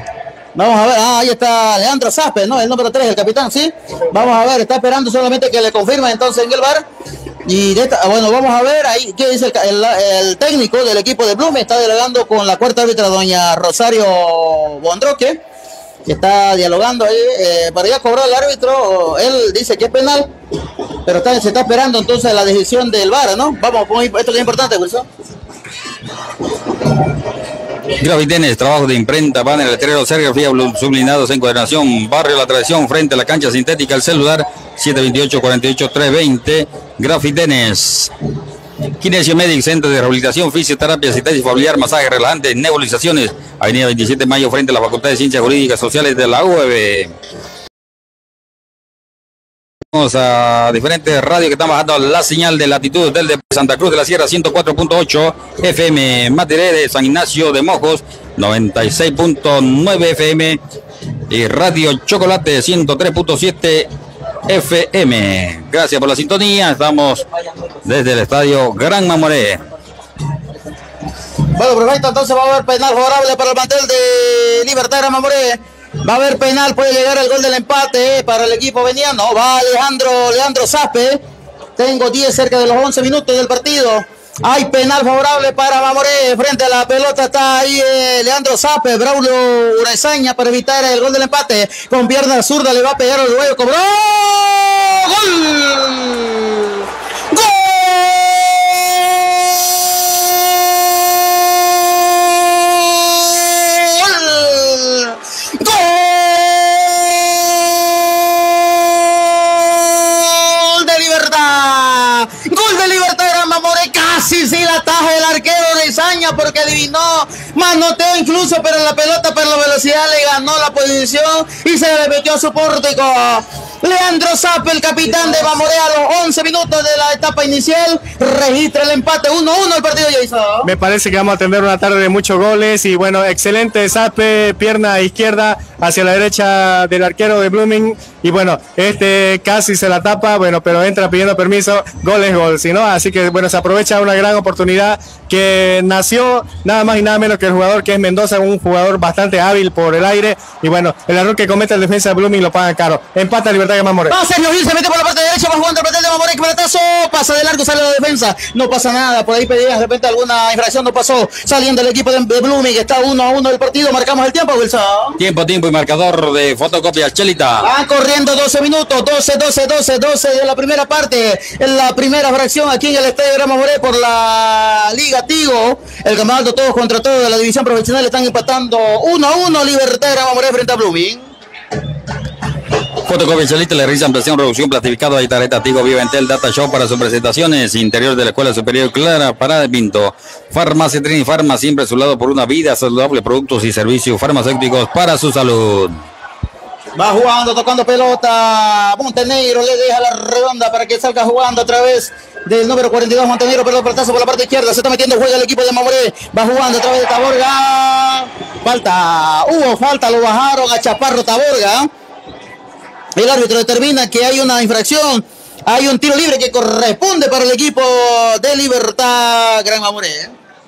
Vamos a ver, ah, ahí está Leandro Saspe, ¿no? El número tres, el capitán, ¿sí? Vamos a ver, está esperando solamente que le confirme entonces en el V A R. Y de esta, bueno, vamos a ver ahí qué dice el, el, el técnico del equipo de Blooming, está delegando con la cuarta árbitra, doña Rosario Bondroque, que está dialogando ahí, eh, para ya cobrar el árbitro, él dice que es penal, pero está, se está esperando entonces la decisión del V A R, ¿no? Vamos, esto es importante, Wilson. Gravitenes, trabajo de imprenta, banner, letrero, serigrafía, sublimados, encuadernación, barrio La Tradición, frente a la cancha sintética, el celular siete dos ocho, cuatro ocho, tres dos cero. Gravitenes. Kinesio Medic, centro de rehabilitación, fisioterapia, asistencia familiar, masaje relajante, nebulizaciones. Avenida veintisiete de mayo, frente a la Facultad de Ciencias Jurídicas Sociales de la U E B. Vamos a diferentes radios que están bajando la señal de latitud del de Santa Cruz de la Sierra, ciento cuatro punto ocho F M, Materé de San Ignacio de Mojos, noventa y seis punto nueve F M, y Radio Chocolate, ciento tres punto siete F M. Gracias por la sintonía. Estamos desde el estadio Gran Mamoré. Bueno, perfecto, entonces va a haber penal favorable para el plantel de Libertad Gran Mamoré. Va a haber penal, puede llegar el gol del empate eh, para el equipo veniano. Va Alejandro, Leandro Zaspe. Tengo diez cerca de los once minutos del partido. Hay penal favorable para Mamoré. Frente a la pelota está ahí eh, Leandro Zaspe. Braulio Uraezaña para evitar el gol del empate. Con pierna zurda le va a pegar al huevo. Cobró. ¡Gol! ¡Gol! Gol de Libertad Gran Mamoré, casi si la ataja el arquero de Izaña porque adivinó, manoteó incluso, pero la pelota por la velocidad le ganó la posición y se le metió a su pórtico. Leandro Zappe, el capitán de Mamoré, a los once minutos de la etapa inicial, registra el empate uno uno el partido ya hizo. Me parece que vamos a tener una tarde de muchos goles y bueno, excelente Zappe, pierna izquierda hacia la derecha del arquero de Blooming y bueno, este casi se la tapa, bueno, pero entra pidiendo permiso, gol es gol, ¿sí, no? Así que bueno, se aprovecha una gran oportunidad que nació nada más y nada menos que el jugador que es Mendoza, un jugador bastante hábil por el aire y bueno, el error que comete el defensa de Blooming lo paga caro. Empata Libertad de Mamoré. Va Sergio Gil, se mete por la parte derecha, va jugando el plantel de Mamoré, que pelotazo, pasa de largo, sale la defensa, no pasa nada, por ahí pedían de repente alguna infracción, no pasó, saliendo el equipo de, de Blooming, está uno a uno del partido, marcamos el tiempo, Wilson. Tiempo, tiempo y marcador de fotocopias, Chelita. Van corriendo doce minutos, doce, doce, doce, doce de la primera parte, en la primera fracción aquí en el Estadio Gran Mamoré por la Liga Tigo, el campeonato todos contra todos de la división profesional están empatando uno a uno Libertad Gran Mamoré frente a Blooming. Fotocopia Chelita le realiza ampliación, reducción, plastificado y tarjeta Tigo Viva Entel Data Show para sus presentaciones. Interior de la Escuela Superior Clara Parada de Pinto. Farmacia Trini Farma, siempre a su lado por una vida saludable, productos y servicios farmacéuticos para su salud. Va jugando, tocando pelota. Montenegro le deja la redonda para que salga jugando otra vez del número cuarenta y dos. Montenegro, pelota pelotazo por la parte izquierda. Se está metiendo juega el equipo de Mamoré. Va jugando otra vez de Taborga. Falta, hubo falta, lo bajaron a Chaparro Taborga. El árbitro determina que hay una infracción. Hay un tiro libre que corresponde para el equipo de Libertad Gran Mamoré.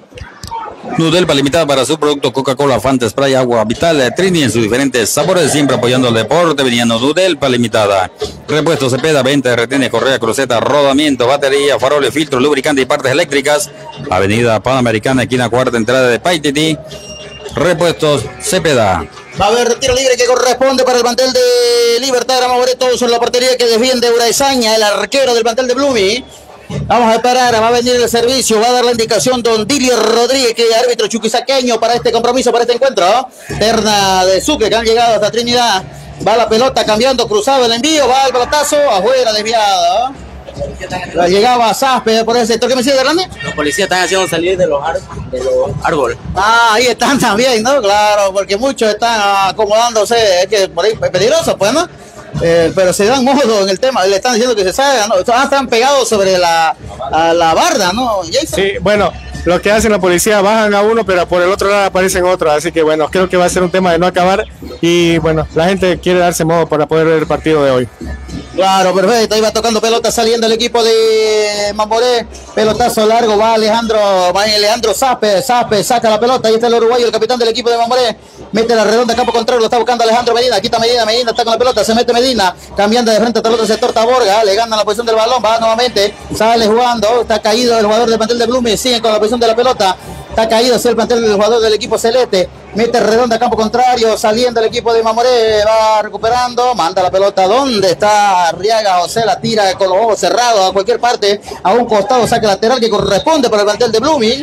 Nudelpa limitada para su producto Coca-Cola, Fanta, Spray, Agua Vital, Trini en sus diferentes sabores, siempre apoyando el deporte, viniendo Nudelpa limitada. Repuesto Cepeda, venta de retenes, correa, cruceta, rodamiento, batería, faroles, filtros, lubricante y partes eléctricas. Avenida Panamericana, esquina cuarta, entrada de Paititi. Repuestos Cepeda. Va a haber tiro libre que corresponde para el plantel de Libertad Gran Mamoré. Todos son la portería que defiende Uraezaña, el arquero del plantel de Blooming. Vamos a esperar, va a venir el servicio, va a dar la indicación don Dilio Rodríguez, que es árbitro chuquisaqueño para este compromiso, para este encuentro. Terna de Sucre que han llegado hasta Trinidad. Va la pelota cambiando, cruzado el envío, va el pelotazo, afuera, desviado. La llegaba a Zaspe por ese sector. ¿Qué me sigue, Grande? Los policías están haciendo salir de los, ar de los árboles. Ah, ahí están también, ¿no? Claro, porque muchos están acomodándose, es que por ahí es peligroso, pues, ¿no? Eh, pero se dan modo en el tema, le están diciendo que se salgan, ¿no? Están pegados sobre la, a la barda, ¿no, Jason? Sí, bueno, lo que hacen la policía, bajan a uno, pero por el otro lado aparecen otros, así que bueno, creo que va a ser un tema de no acabar y bueno, la gente quiere darse modo para poder ver el partido de hoy. Claro, perfecto, ahí va tocando pelota saliendo el equipo de Mamoré, pelotazo largo, va Alejandro, va Alejandro Zaspe, Zaspe saca la pelota, ahí está el uruguayo, el capitán del equipo de Mamoré, mete la redonda, campo contrario, lo está buscando Alejandro Medina, quita Medina, Medina está con la pelota, se mete Medina, cambiando de frente hasta el otro sector Taborga, le gana la posición del balón, va nuevamente, sale jugando, está caído el jugador del plantel de Blooming, sigue con la posición de la pelota, está caído hacia el plantel del jugador del equipo celeste, mete redonda, campo contrario, saliendo el equipo de Mamoré, va recuperando, manda la pelota, ¿dónde está Arriaga? José la tira con los ojos cerrados a cualquier parte, a un costado, saque lateral que corresponde para el plantel de Blooming.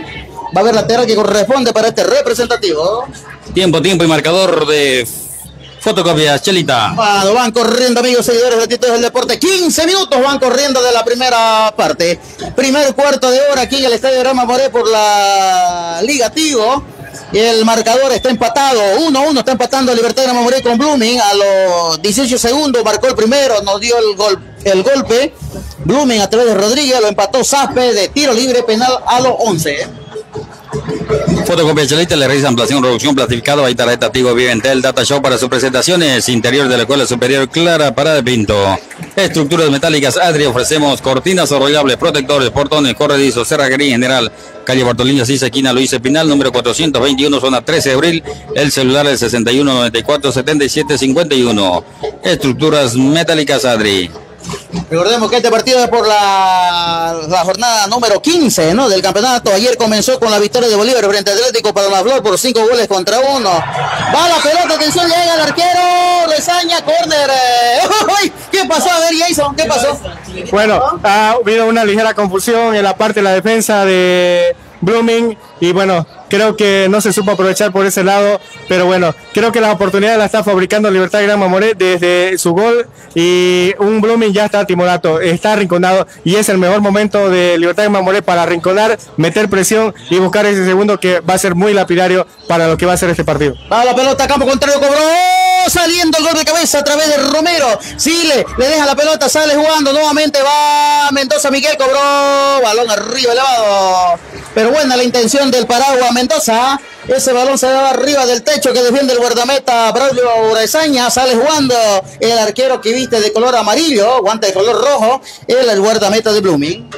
Va a haber lateral que corresponde para este representativo. Tiempo, tiempo y marcador de fotocopias, Chelita. Bueno, van corriendo, amigos seguidores de Tito del Deporte. quince minutos van corriendo de la primera parte. Primer cuarto de hora aquí en el Estadio Grama Moré por la Liga Tigo. Y el marcador está empatado, uno a uno está empatando Libertad Grama Moré con Blooming. A los dieciocho segundos marcó el primero, nos dio el, gol, el golpe. Blooming a través de Rodríguez, lo empató Zaspe de tiro libre penal a los once. Fotocopia Chelita le realiza ampliación, reducción, plastificado, ahí tarjeta Tigo Viventel, Data Show para sus presentaciones, interior de la Escuela Superior Clara Parada de Pinto. Estructuras metálicas Adri, ofrecemos cortinas arrollables, protectores, portones, corredizos, cerrajería en general. Calle Bartolina, Sisa, esquina Luis Espinal, número cuatrocientos veintiuno, zona trece de abril. El celular es sesenta y uno noventa y cuatro setenta y siete cincuenta y uno. Estructuras metálicas Adri. Recordemos que este partido es por la, la jornada número quince, ¿no?, del campeonato. Ayer comenzó con la victoria de Bolívar frente a Atlético Palmaflor por cinco goles contra uno. Va la pelota, atención, llega el arquero, Rezaña, córner. Eh, ¿Qué pasó? A ver, Jason, ¿qué pasó? Bueno, ha habido una ligera confusión en la parte de la defensa de Blooming y bueno, creo que no se supo aprovechar por ese lado, pero bueno, creo que las oportunidades las está fabricando Libertad Grama Moré desde su gol y un Blooming ya está timorato, está arrinconado y es el mejor momento de Libertad Grama Moré para arrinconar, meter presión y buscar ese segundo que va a ser muy lapidario para lo que va a ser este partido. Va la pelota, campo contrario, cobró, saliendo el gol de cabeza a través de Romero. Sile, le deja la pelota, sale jugando, nuevamente va Mendoza, Miguel cobró, balón arriba elevado, pero buena la intención del Paragua Mendoza. Ese balón se va arriba del techo que defiende el guardameta Braulio Rezaña. Sale jugando el arquero que viste de color amarillo, guante de color rojo, el, el guardameta de Blooming.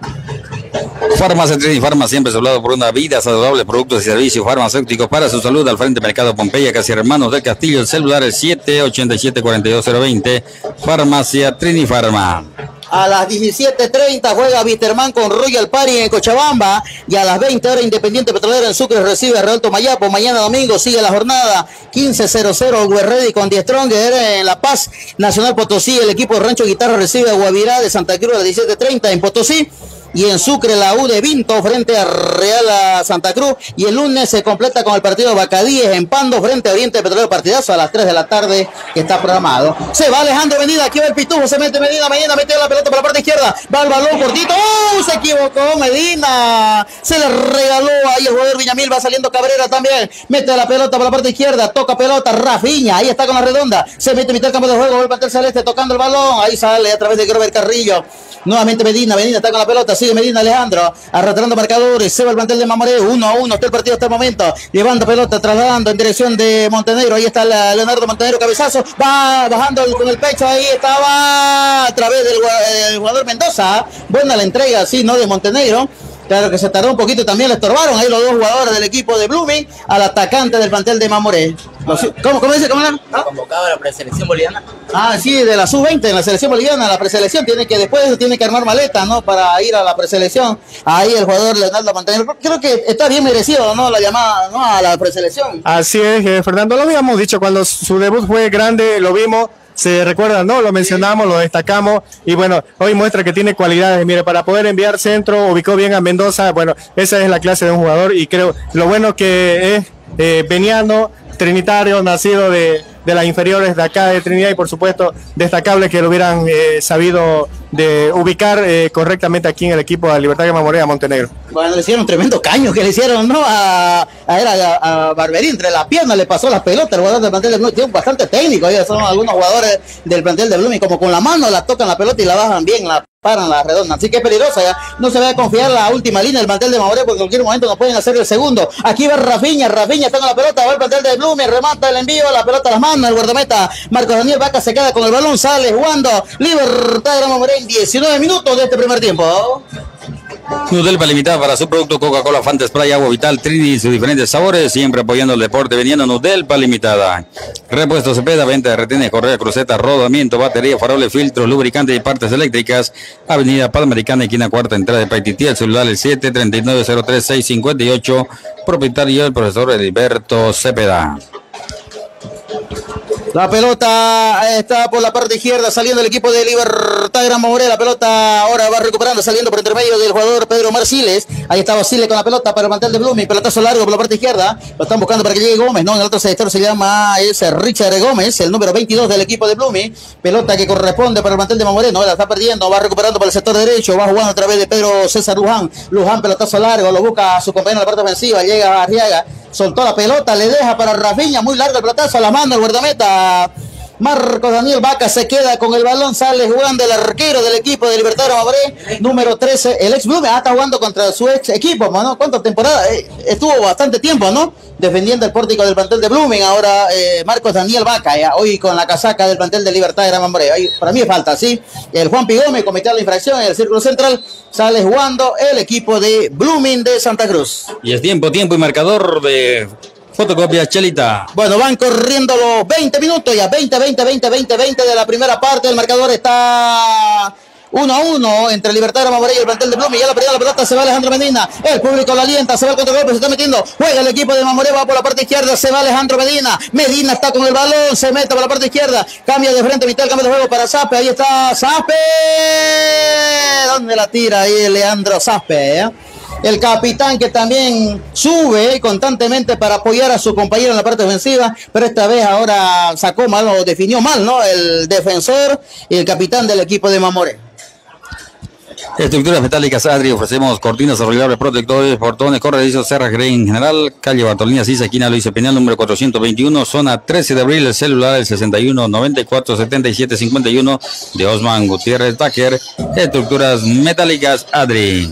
Farmacia Trini Farma, siempre es hablado por una vida saludable, productos y servicios farmacéuticos para su salud. Al frente Mercado Pompeya, casi Hermanos del Castillo. El celular es siete ochenta y siete cuarenta y dos cero veinte. Farmacia Trini Farma. A las diecisiete treinta juega Viterman con Royal Party en Cochabamba. Y a las veinte horas Independiente Petrolero en Sucre recibe a Real Tomayapo. Mañana domingo sigue la jornada. quince cero cero Guerrero con Die Stronger en La Paz. Nacional Potosí, el equipo de Rancho Guitarra recibe a Guavirá de Santa Cruz a las diecisiete treinta en Potosí. Y en Sucre la U de Vinto frente a Real a Santa Cruz. Y el lunes se completa con el partido de Bacadíes en Pando frente a Oriente Petrolero, partidazo a las tres de la tarde que está programado. Se va Alejandro Medina, aquí va el Pitufo, se mete Medina, Medina metió la pelota por la parte izquierda, va el balón cortito, ¡oh! Se equivocó Medina, se le regaló ahí el jugador Viñamil, va saliendo Cabrera también, mete la pelota por la parte izquierda, toca pelota, Rafinha, ahí está con la redonda, se mete mitad del campo de juego, vuelve a plantel celeste tocando el balón, ahí sale a través de Grover Carrillo. Nuevamente Medina, Medina está con la pelota, sigue Medina Alejandro, arrastrando marcadores, se va el plantel de Mamoré, uno a uno, está el partido hasta el momento, llevando pelota, trasladando en dirección de Montenegro, ahí está la Leonardo Montenegro, cabezazo, va bajando el, con el pecho, ahí estaba a través del, del jugador Mendoza, buena la entrega, sí, no de Montenegro. Claro que se tardó un poquito, también le estorbaron ahí los dos jugadores del equipo de Blooming al atacante del plantel de Mamoré. ¿Cómo, cómo dice? ¿Cómo la? ¿Ah? Convocado a la preselección boliviana. Ah, sí, de la sub veinte en la selección boliviana, la preselección tiene que después tiene que armar maleta, ¿no? Para ir a la preselección. Ahí el jugador Leonardo Montenegro, creo que está bien merecido, ¿no? La llamada, ¿no? A la preselección. Así es, eh, Fernando, lo habíamos dicho cuando su debut fue grande, lo vimos. Se recuerda, ¿no? Lo mencionamos, lo destacamos y bueno, hoy muestra que tiene cualidades. Mire, para poder enviar centro, ubicó bien a Mendoza. Bueno, esa es la clase de un jugador y creo lo bueno que es eh, veniano, trinitario, nacido de, de las inferiores de acá de Trinidad y por supuesto destacable que lo hubieran eh, sabido de ubicar eh, correctamente aquí en el equipo de Libertad Grama Moré a Montenegro. Bueno, le hicieron un tremendo caño que le hicieron, ¿no? A, a, a, a Barberín, entre las piernas le pasó la pelota, el jugador del plantel de Blooming, tiene bastante técnico, ya son algunos jugadores del plantel de Blooming, como con la mano la tocan la pelota y la bajan bien, la paran la redonda, así que es peligrosa ya, no se va a confiar la última línea del plantel de Mamoré porque en cualquier momento nos pueden hacer el segundo. Aquí va Rafinha, Rafinha está con la pelota, va el plantel de Blooming, remata el envío, la pelota a las manos, el guardameta Marcos Daniel Vaca se queda con el balón, sale jugando Libertad Grama Moré en diecinueve minutos de este primer tiempo. Nudelpa limitada para su producto Coca-Cola, Fanta Spray, Agua Vital, Trini, sus diferentes sabores, siempre apoyando el deporte, vendiendo Nudelpa limitada. Repuesto Cepeda, venta de retenes, correa, cruceta, rodamiento, batería, faroles, filtros, lubricantes y partes eléctricas. Avenida Panamericana, esquina cuarta, entrada de Paitití, el celular el siete treinta y nueve cero tres seis cincuenta y ocho, propietario el profesor Heriberto Cepeda. La pelota está por la parte izquierda, saliendo el equipo de Libertad Gran Mamoré. La pelota ahora va recuperando, saliendo por intermedio del jugador Pedro Marciles. Ahí está Basile con la pelota para el mantel de Blooming. Pelotazo largo por la parte izquierda. Lo están buscando para que llegue Gómez, ¿no? En el otro sector se llama es Richard Gómez, el número veintidós del equipo de Blooming. Pelota que corresponde para el mantel de Mamoré. No, la está perdiendo, va recuperando por el sector derecho. Va jugando a través de Pedro César Luján. Luján, pelotazo largo, lo busca a su compañero en la parte ofensiva. Llega a Arriaga, soltó la pelota, le deja para Rafinha. Muy largo el pelotazo a la mano, el guardameta Marcos Daniel Vaca se queda con el balón, sale jugando el arquero del equipo de Libertad Mamoré, número trece, el ex Blooming, ah, está jugando contra su ex equipo, ¿no? ¿Cuántas temporadas? Eh, estuvo bastante tiempo, ¿no? Defendiendo el pórtico del plantel de Blooming, ahora eh, Marcos Daniel Vaca, ya, hoy con la casaca del plantel de Libertad de Mamoré. Ahí, para mí falta, ¿sí? El Juan Pigome cometió la infracción en el círculo central, sale jugando el equipo de Blooming de Santa Cruz. Y es tiempo, tiempo y marcador de fotocopia Chelita. Bueno, van corriendo los veinte minutos ya, veinte, veinte, veinte, veinte, veinte de la primera parte. El marcador está uno a uno entre Libertad de Mamoré y el plantel de Blooming. Ya la pelea la pelota, se va Alejandro Medina. El público la alienta, se va el contragolpe, se está metiendo. Juega el equipo de Mamoré, va por la parte izquierda, se va Alejandro Medina. Medina está con el balón, se mete por la parte izquierda. Cambia de frente, mitad del cambio de juego para Sape. Ahí está Sape. ¿Dónde la tira ahí Leandro Sape? ¿eh? El capitán que también sube constantemente para apoyar a su compañero en la parte ofensiva, pero esta vez ahora sacó mal o definió mal, ¿no? El defensor y el capitán del equipo de Mamoré. Estructuras metálicas Adri, ofrecemos cortinas arreglables, protectores, portones, corredizos, cerras Green General, calle Bartolina Sisa, esquina Luis Peñal, número cuatrocientos veintiuno, zona trece de abril, el celular el sesenta y uno noventa y cuatro setenta y siete cincuenta y uno de Osman Gutiérrez Tacker. Estructuras metálicas Adri.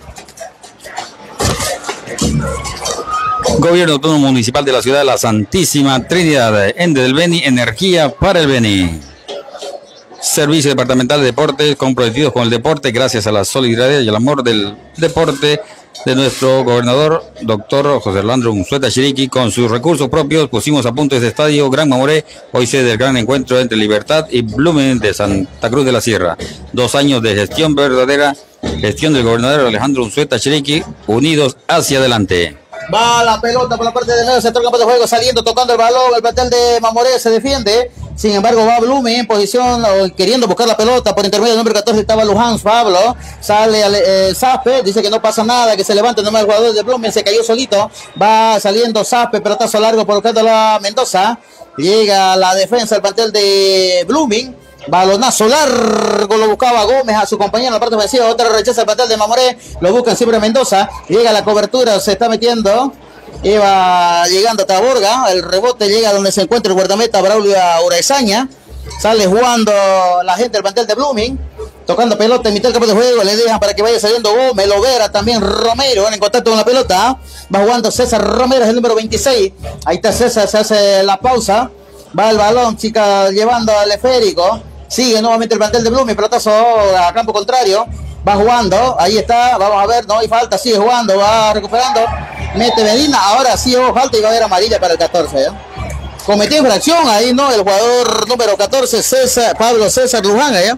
Gobierno Autónomo Municipal de la Ciudad de la Santísima Trinidad, Ende del Beni, energía para el Beni. Servicio Departamental de Deportes, comprometidos con el deporte, gracias a la solidaridad y el amor del deporte de nuestro gobernador, doctor José Orlando Unzueta Chiriqui. Con sus recursos propios pusimos a punto este estadio Gran Mamoré, hoy sede del gran encuentro entre Libertad y Blooming de Santa Cruz de la Sierra. Dos años de gestión verdadera, gestión del gobernador Alejandro Unzueta Chiriqui, unidos hacia adelante. Va la pelota por la parte de medio, sector campo de juego, saliendo, tocando el balón, el plantel de Mamoré se defiende, sin embargo va Blooming en posición, queriendo buscar la pelota, por intermedio del número catorce estaba Luján Pablo, sale eh, Sape, dice que no pasa nada, que se levante nomás el jugador de Blooming, se cayó solito, va saliendo Sape, pelotazo largo por la Mendoza, llega la defensa del plantel de Blooming, balonazo largo, lo buscaba Gómez a su compañero en la parte ofensiva, otra rechaza el plantel de Mamoré, lo buscan siempre Mendoza, llega la cobertura, se está metiendo, iba llegando Taborga, el rebote llega donde se encuentra el guardameta Braulio Uraizaña, sale jugando la gente del plantel de Blooming, tocando pelota en mitad del campo de juego, le dejan para que vaya saliendo Gómez, Lovera, también Romero, en contacto con la pelota, va jugando César Romero, es el número veintiséis, ahí está César, se hace la pausa, va el balón, chica, llevando al esférico. Sigue nuevamente el plantel de Blooming, pelotazo a campo contrario, va jugando, ahí está, vamos a ver, no hay falta, sigue jugando, va recuperando, mete Medina, ahora sí hubo falta y va a haber amarilla para el catorce, ¿eh? Cometió infracción ahí, ¿no? El jugador número catorce, César, Pablo César Luján, ¿eh?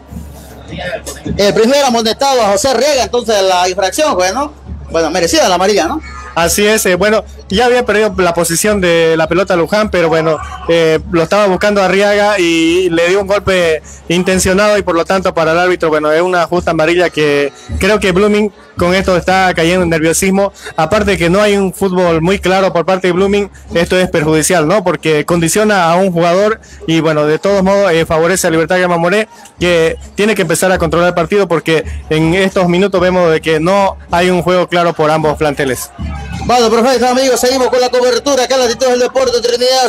El primero amonestado a José Riega, entonces la infracción, bueno, bueno, merecida la amarilla, ¿no? Así es, eh, bueno, ya había perdido la posición de la pelota Luján, pero bueno, eh, lo estaba buscando Arriaga y le dio un golpe intencionado y por lo tanto para el árbitro, bueno, es una justa amarilla que creo que Blooming con esto está cayendo en nerviosismo, aparte de que no hay un fútbol muy claro por parte de Blooming, esto es perjudicial, ¿no? Porque condiciona a un jugador y bueno, de todos modos eh, favorece a Libertad de Mamoré, que tiene que empezar a controlar el partido porque en estos minutos vemos de que no hay un juego claro por ambos planteles. Bueno, perfecto, amigos, seguimos con la cobertura acá en la Titulares del Deporte Trinidad.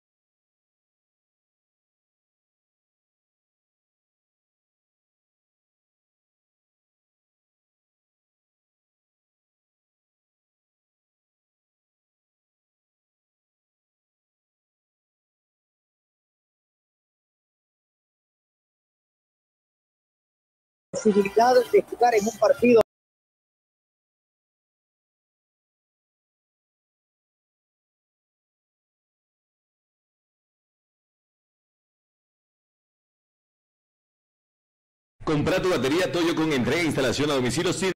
Posibilidad de jugar en un partido. Compra tu batería Toyo con entrega e instalación a domicilio sin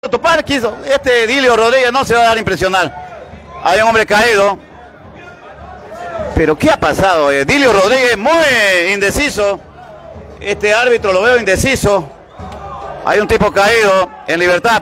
Parquis, este Dilio Rodríguez no se va a dar a impresionar. Hay un hombre caído. Pero ¿qué ha pasado? Eh, Dilio Rodríguez muy indeciso. Este árbitro lo veo indeciso. Hay un tipo caído en libertad.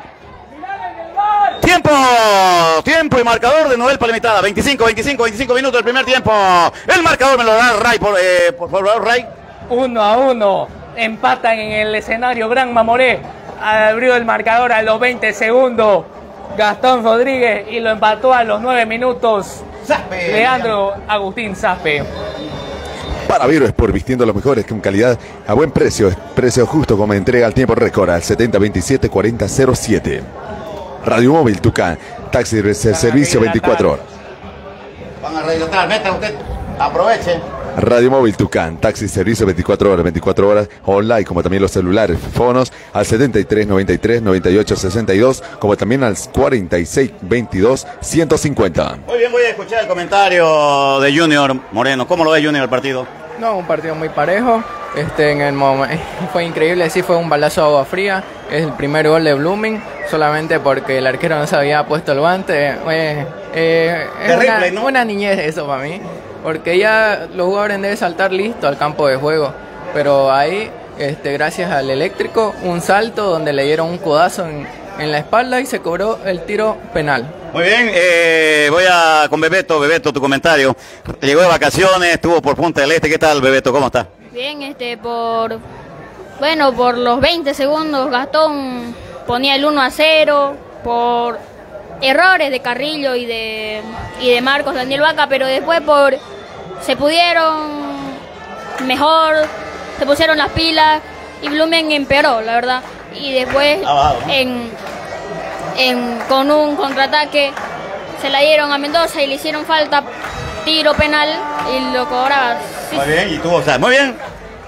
Tiempo, tiempo y marcador de Noel Palmitada. veinticinco, veinticinco, veinticinco minutos del primer tiempo. El marcador me lo da Ray, por, eh, por favor, Ray. Uno a uno. Empatan en el escenario Gran Mamoré. Abrió el marcador a los veinte segundos. Gastón Rodríguez y lo empató a los nueve minutos. Zaspe. Leandro Agustín Zaspe. Para Viro Sport, vistiendo los mejores con calidad a buen precio. Precio justo como entrega al tiempo récord al setenta veintisiete cuarenta cero siete. Radio Móvil Tucán, taxi de servicio veinticuatro horas. Van a reilatar, meta usted, aproveche. Radio Móvil Tucán, taxi servicio veinticuatro horas, veinticuatro horas online, como también los celulares, fonos al setenta y tres noventa y tres noventa y ocho sesenta y dos, como también al cuarenta y seis veintidós ciento cincuenta. Muy bien, voy a escuchar el comentario de Junior Moreno. ¿Cómo lo ve Junior el partido? No, un partido muy parejo. Este, en el momento fue increíble, sí, fue un balazo de agua fría. Es el primer gol de Blooming, solamente porque el arquero no se había puesto el guante. Eh, eh, es Terrible, una, ¿no? una niñez eso para mí, porque ya los jugadores deben saltar listo al campo de juego. Pero ahí, este, gracias al eléctrico, un salto donde le dieron un codazo en, en la espalda y se cobró el tiro penal. Muy bien, eh, voy a con Bebeto. Bebeto, tu comentario. Llegó de vacaciones, estuvo por Punta del Este. ¿Qué tal, Bebeto? ¿Cómo está? Bien, este, por, bueno, por los veinte segundos Gastón ponía el uno a cero, por errores de Carrillo y de, y de Marcos Daniel Vaca, pero después por, se pudieron mejor, se pusieron las pilas y Blumen empeoró, la verdad. Y después, en, en, con un contraataque, se la dieron a Mendoza y le hicieron falta, tiro penal y lo cobraba. Sí. Muy bien, y tuvo, o sea, muy bien.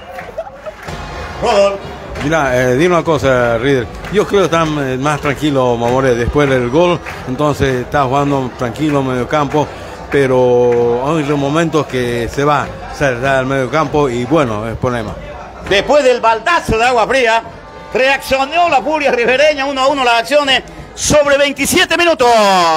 Rodolfo. Mira, eh, dime una cosa, Rieder. Yo creo que están eh, más tranquilos Mamoré después del gol, entonces está jugando tranquilo en medio campo, pero hay momentos que se va, se da al medio campo y bueno, es problema. Después del baldazo de agua fría, reaccionó la furia ribereña, uno a uno las acciones, sobre veintisiete minutos.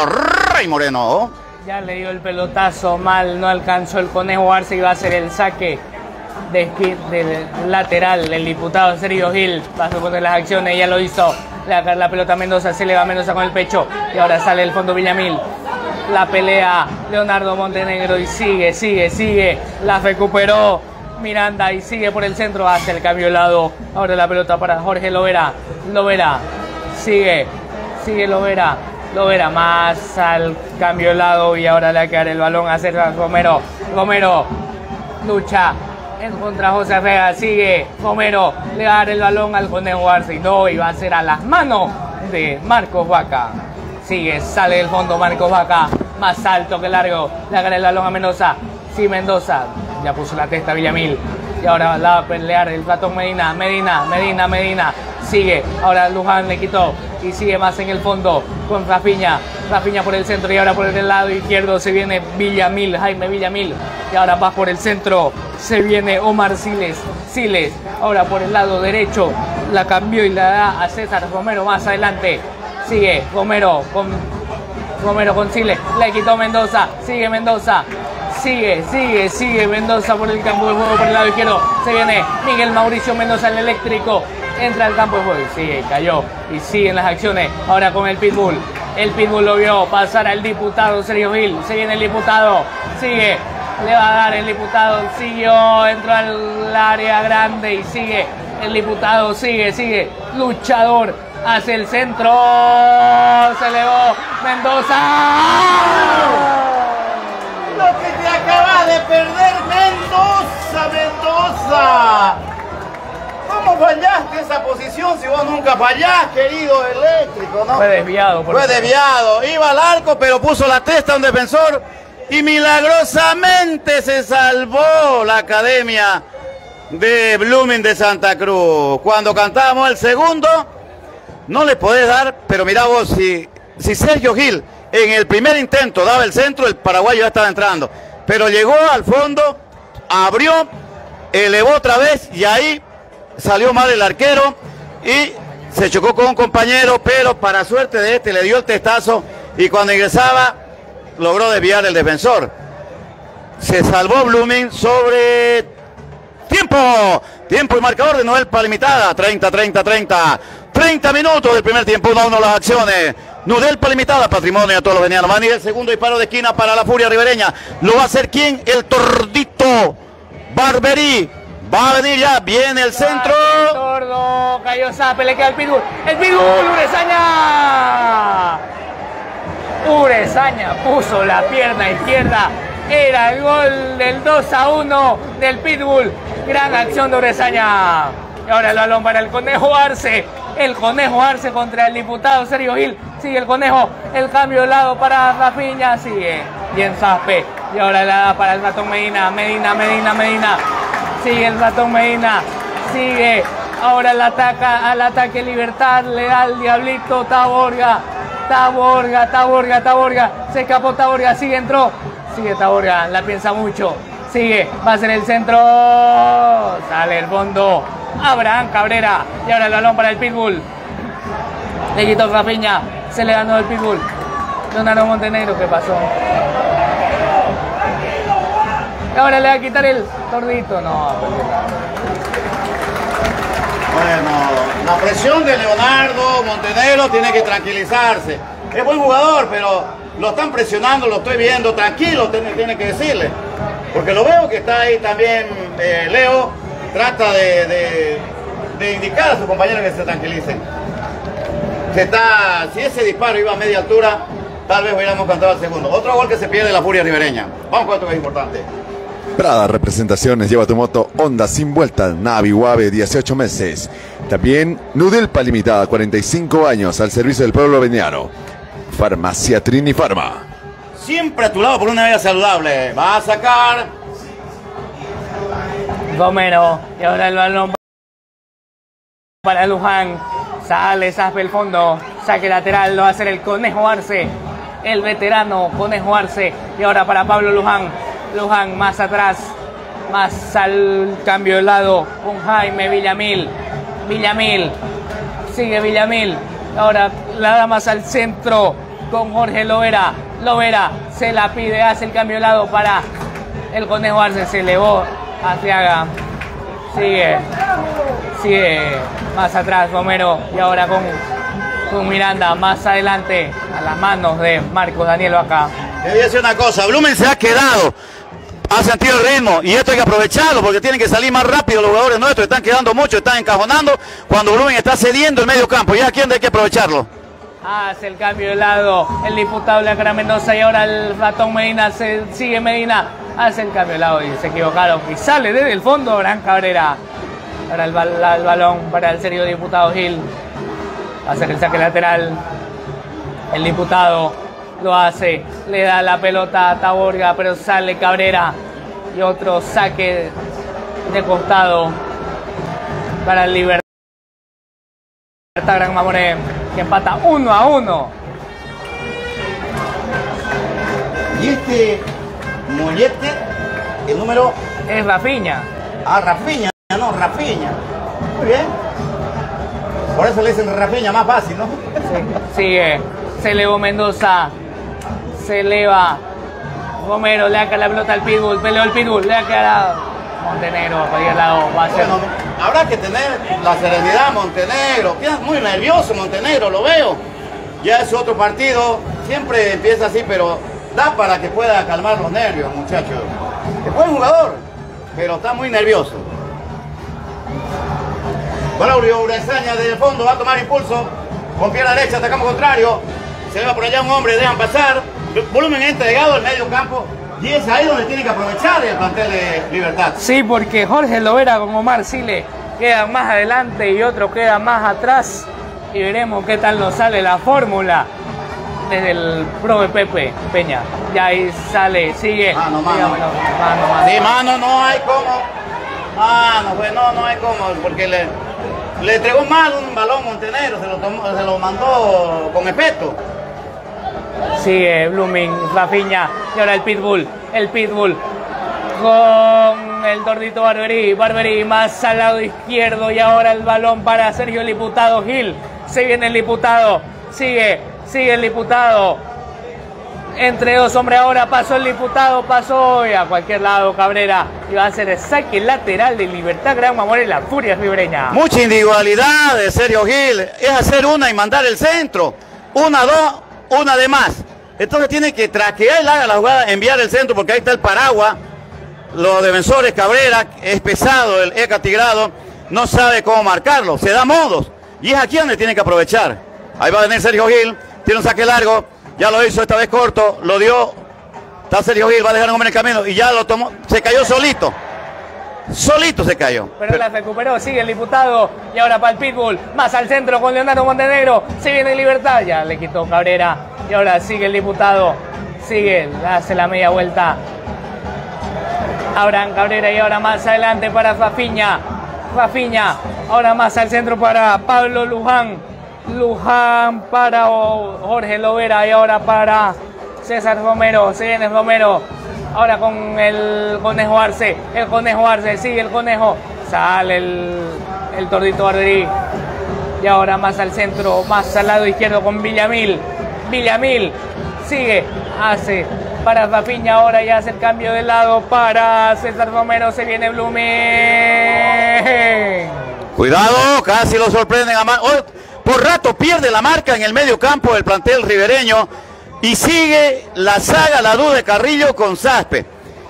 Rey Moreno. Ya le dio el pelotazo mal, no alcanzó el Conejo Arce y va a ser el saque de, del lateral. El diputado Sergio Gil va a suponer las acciones, ya lo hizo. La, la pelota Mendoza, se le va Mendoza con el pecho y ahora sale el fondo Villamil. La pelea Leonardo Montenegro y sigue, sigue, sigue. La recuperó Miranda y sigue por el centro, hace el cambio de lado. Ahora la pelota para Jorge Lovera. Lovera sigue, sigue Lovera. Lovera más al cambio de lado y ahora le va a quedar el balón a César Romero. Romero lucha en contra José Arrega, sigue Romero, le va a dar el balón al Conejo Arce y no, y va a ser a las manos de Marcos Vaca. Sigue, sale del fondo Marcos Vaca, más alto que largo, le va a dar el balón a Mendoza. Sí, Mendoza, ya puso la testa Villamil y ahora la va a pelear el platón Medina, Medina, Medina, Medina. Sigue, ahora Luján le quitó y sigue más en el fondo con Rafiña, Rafiña por el centro y ahora por el lado izquierdo se viene Villamil, Jaime Villamil y ahora va por el centro, se viene Omar Siles, Siles, ahora por el lado derecho, la cambió y la da a César Romero más adelante, sigue Romero con, Romero con Siles, le quitó Mendoza, sigue Mendoza, sigue, sigue, sigue Mendoza por el campo de juego por el lado izquierdo, se viene Miguel Mauricio Mendoza el eléctrico, entra al campo de juego y sigue, cayó y siguen las acciones, ahora con el Pitbull, el Pitbull lo vio pasar al diputado Sergio Gil, se viene el diputado, sigue, le va a dar el diputado, siguió, entró al área grande y sigue, el diputado sigue, sigue, luchador, hacia el centro, se elevó Mendoza. Lo que te acaba de perder Mendoza, Mendoza. ¿Cómo fallaste esa posición si vos nunca fallás, querido eléctrico, no? Fue desviado. Por Fue desviado. Iba al arco, pero puso la testa a un defensor y milagrosamente se salvó la academia de Blooming de Santa Cruz. Cuando cantamos el segundo, no le podés dar, pero mirá vos, si, si Sergio Gil en el primer intento daba el centro, el paraguayo ya estaba entrando. Pero llegó al fondo, abrió, elevó otra vez y ahí salió mal el arquero y se chocó con un compañero, pero para suerte de este le dio el testazo y cuando ingresaba logró desviar el defensor. Se salvó Blooming sobre tiempo, tiempo y marcador de Nudelpa Limitada, treinta, treinta, treinta, treinta minutos del primer tiempo, uno a uno las acciones. Nudelpa Limitada, patrimonio de todos los venianos. Van y el segundo disparo de esquina para la Furia Ribereña. ¿Lo va a hacer quién? El Tordito Barberí. Va a venir ya, viene el centro. El Tordo, cayó Zape, le queda el Pitbull. El Pitbull, Urezaña. Urezaña puso la pierna izquierda. Era el gol del dos a uno del Pitbull. Gran acción de Urezaña. Y ahora el balón para el Conejo Arce. El Conejo Arce contra el diputado Sergio Gil. Sigue el Conejo. El cambio de lado para Rafinha. Sigue bien Zape. Y ahora la da para el ratón Medina. Medina, Medina, Medina. Sigue el ratón Medina. Sigue. Ahora el ataca, al ataque Libertad. Le da al Diablito Taborga. Taborga, Taborga, Taborga. Se escapó Taborga. Sigue, entró. Sigue Taborga. La piensa mucho. Sigue. Va a ser el centro. Sale el fondo. Abraham Cabrera. Y ahora el balón para el Pitbull. Le quitó Rafinha. Se le ganó el Pitbull. Leonardo Montenegro, ¿qué pasó? Y ahora le va a quitar el Tordito. No, bueno, la presión de Leonardo Montenegro tiene que tranquilizarse. Es buen jugador, pero lo están presionando, lo estoy viendo. Tranquilo, tiene, tiene que decirle. Porque lo veo que está ahí también eh, Leo. Trata de, de, de indicar a sus compañeros que se tranquilicen. Se está, si ese disparo iba a media altura, tal vez hubiéramos cantado el segundo. Otro gol que se pierde la Furia Ribereña. Vamos con esto que es importante. Prada Representaciones, lleva tu moto Honda sin vuelta, Navi Guave, dieciocho meses. También Nudelpa Limitada, cuarenta y cinco años, al servicio del pueblo veniano. Farmacia Trini Farma. Siempre a tu lado por una vida saludable. Va a sacar Gomero. Y ahora el balón para Luján. Sale Zape el fondo. Saque lateral. Lo va a hacer el Conejo Arce. El veterano Conejo Arce. Y ahora para Pablo Luján. Luján más atrás. Más al cambio de lado con Jaime Villamil. Villamil. Sigue Villamil. Ahora la da más al centro con Jorge Lovera. Lovera se la pide. Hace el cambio de lado para el Conejo Arce. Se elevó. Arteaga sigue, sigue más atrás Romero y ahora con, con Miranda más adelante a las manos de Marcos Daniel Vaca. Te voy a decir una cosa, Blumen se ha quedado, ha sentido el ritmo y esto hay que aprovecharlo porque tienen que salir más rápido los jugadores nuestros, están quedando mucho, están encajonando cuando Blumen está cediendo el medio campo, ya aquí hay que aprovecharlo. Hace el cambio de lado el diputado Leacra Mendoza y ahora el ratón Medina, se, sigue Medina, hace el cambio de lado y se equivocaron y sale desde el fondo Abraham Cabrera. Ahora el, la, el balón para el serio diputado Gil, hace el saque lateral, el diputado lo hace, le da la pelota a Taborga pero sale Cabrera y otro saque de costado para el Libertad Gran Mamoré, que empata uno a uno. Y este mollete, el número es Rafinha. Ah, Rafinha, no, Rafinha. Muy bien. Por eso le dicen Rafinha, más fácil, ¿no? Sí, sigue, se elevó Mendoza, se eleva Romero, le da la pelota al Pitbull, peleó el Pitbull, le da cara Montenegro, por el lado, va a ser. Bueno, habrá que tener la serenidad, Montenegro. Queda muy nervioso Montenegro, lo veo. Ya es otro partido, siempre empieza así, pero da para que pueda calmar los nervios, muchachos. Es buen jugador, pero está muy nervioso. Braulio Urezaña desde el fondo va a tomar impulso. Con pierna derecha, atacamos contrario. Se va por allá un hombre, dejan pasar. Volumen entregado al medio campo. Y es ahí donde tiene que aprovechar el plantel de Libertad. Sí, porque Jorge Lovera con Omar Sile quedan más adelante y otro queda más atrás. Y veremos qué tal nos sale la fórmula desde el profe Pepe Peña. Ya ahí sale, sigue. Mano, mano. Mano, mano, mano. Sí, mano, no hay como. Mano, pues no, no hay como. Porque le, le entregó mal un balón Montenegro, se lo, tomó, se lo mandó con espeto. Sigue Blooming, Rafinha y ahora el Pitbull, el Pitbull con con el Tordito Barberí. Barberí más al lado izquierdo y ahora el balón para Sergio el Diputado Gil. Se viene el Diputado. Sigue, sigue el Diputado. Entre dos hombres ahora pasó el Diputado, pasó y a cualquier lado Cabrera. Y va a ser el saque lateral de Libertad Gran Mamoré, la furia ribereña. Mucha individualidad de Sergio Gil. Es hacer una y mandar el centro. Una, dos, una de más. Entonces tiene que traquear, haga la jugada, enviar el centro porque ahí está el paraguas. Los defensores Cabrera, es pesado el Eca Tigrado, no sabe cómo marcarlo, se da modos. Y es aquí donde tiene que aprovechar. Ahí va a venir Sergio Gil, tiene un saque largo, ya lo hizo esta vez corto, lo dio. Está Sergio Gil, va a dejar un hombre en el camino y ya lo tomó, se cayó solito. Solito se cayó. Pero, Pero la recuperó, sigue el Diputado y ahora para el Pitbull, más al centro con Leonardo Montenegro, se viene Libertad, ya le quitó Cabrera y ahora sigue el Diputado, sigue, hace la media vuelta. Abraham Cabrera y ahora más adelante para Rafiña, Rafiña, ahora más al centro para Pablo Luján, Luján para Jorge Lovera y ahora para César Romero, se viene Romero. Ahora con el Conejo Arce, el Conejo Arce, sigue el Conejo, sale el, el Tordito Barberí. Y ahora más al centro, más al lado izquierdo con Villamil. Villamil sigue, hace para Rafiña, ahora ya hace el cambio de lado para César Romero, se viene Blumen. Cuidado, casi lo sorprenden a oh, por rato pierde la marca en el medio campo del plantel ribereño. Y sigue la saga, la duda de Carrillo con Saspe.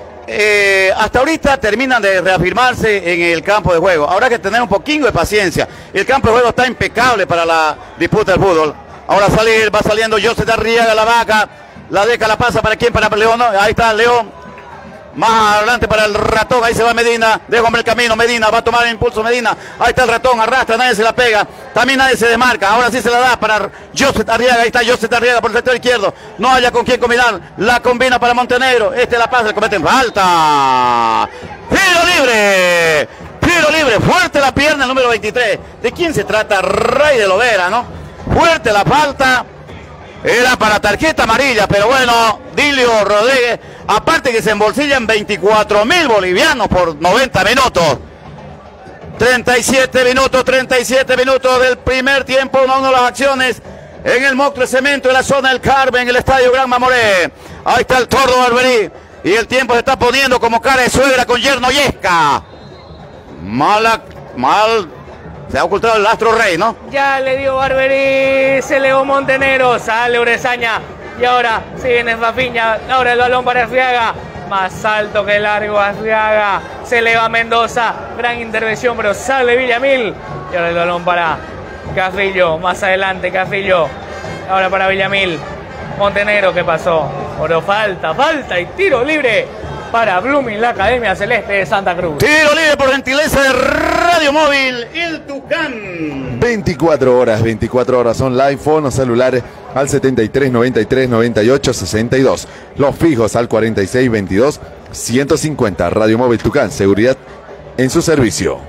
Eh, hasta ahorita terminan de reafirmarse en el campo de juego. Habrá que tener un poquito de paciencia. El campo de juego está impecable para la disputa del fútbol. Ahora salir, va saliendo José Arriaga, la vaca. La deca la pasa para quién, para León. ¿No? Ahí está León. Más adelante para el ratón, ahí se va Medina, deja hombre el camino, Medina, va a tomar el impulso Medina, ahí está el ratón, arrastra, nadie se la pega, también nadie se desmarca, ahora sí se la da para José Arriaga, ahí está José Arriaga por el sector izquierdo, no haya con quién combinar, la combina para Montenegro, este la pasa, le cometen falta, tiro libre, tiro libre, fuerte la pierna, el número veintitrés, ¿de quién se trata? Rey de Lovera, ¿no? Fuerte la falta. Era para tarjeta amarilla, pero bueno, Dilio Rodríguez, aparte que se embolsillan veinticuatro mil bolivianos por noventa minutos. treinta y siete minutos, treinta y siete minutos del primer tiempo, una de las acciones en el Moctre Cemento en la zona del Carmen, en el Estadio Gran Mamoré. Ahí está el Tordo Barberí y el tiempo se está poniendo como cara de suegra con yerno Yesca. Mala, mal. Se ha ocultado el Astro Rey, ¿no? Ya le dio Barberí, se elevó Montenegro, sale Urezaña. Y ahora se viene Rafiña, ahora el balón para Arriaga. Más alto que largo Arriaga. Se eleva Mendoza, gran intervención, pero sale Villamil. Y ahora el balón para Carrillo, más adelante Carrillo. Ahora para Villamil. Montenegro, ¿qué pasó? Oro, falta, falta y tiro libre para Blooming, la Academia Celeste de Santa Cruz. Tiro libre por gentileza de Radio Móvil, el Tucán. veinticuatro horas, veinticuatro horas online, fonos celulares al setenta y tres, noventa y tres, noventa y ocho, sesenta y dos. Los fijos al cuarenta y seis, veintidós, ciento cincuenta. Radio Móvil Tucán, seguridad en su servicio.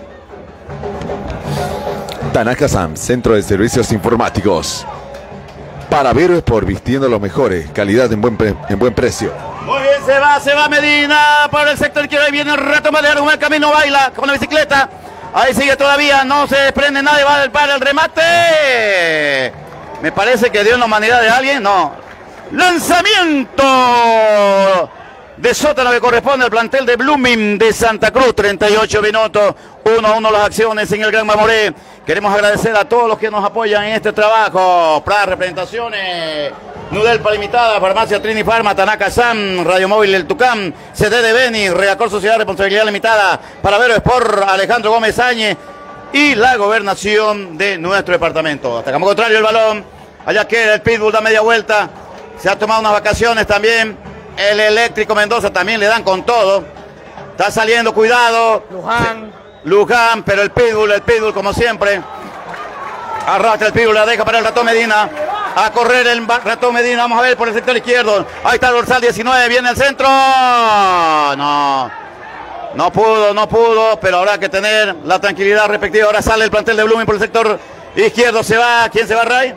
Tanaka Sam, Centro de Servicios Informáticos. Para Vero Sport, vistiendo los mejores, calidad en buen, pre en buen precio. Muy bien, se va, se va Medina por el sector izquierdo. Ahí viene el rato más de el camino, baila con la bicicleta. Ahí sigue todavía, no se desprende nadie, va para el remate. Me parece que dio una humanidad de alguien, no. Lanzamiento de sótano que corresponde al plantel de Blooming de Santa Cruz. treinta y ocho minutos, uno a uno las acciones en el Gran Mamoré. Queremos agradecer a todos los que nos apoyan en este trabajo. Para representaciones, Nudelpa Limitada, Farmacia Trini Pharma, Tanaka Sam, Radio Móvil El Tucán, C D de Beni, Redacor Sociedad Responsabilidad Limitada, para Vero Sport, Alejandro Gómez Áñez y la gobernación de nuestro departamento. Hasta campo contrario el balón, allá queda el Pitbull, da media vuelta, se ha tomado unas vacaciones también, el Eléctrico Mendoza también le dan con todo, está saliendo, cuidado. Luján. Luján, pero el Pitbull, el Pitbull como siempre. Arrastra el Pitbull, la deja para el Ratón Medina. A correr el Ratón Medina, vamos a ver por el sector izquierdo. Ahí está el dorsal diecinueve, viene el centro. No, no pudo, no pudo, pero habrá que tener la tranquilidad respectiva. Ahora sale el plantel de Blooming por el sector izquierdo, se va. ¿Quién se va, Ray?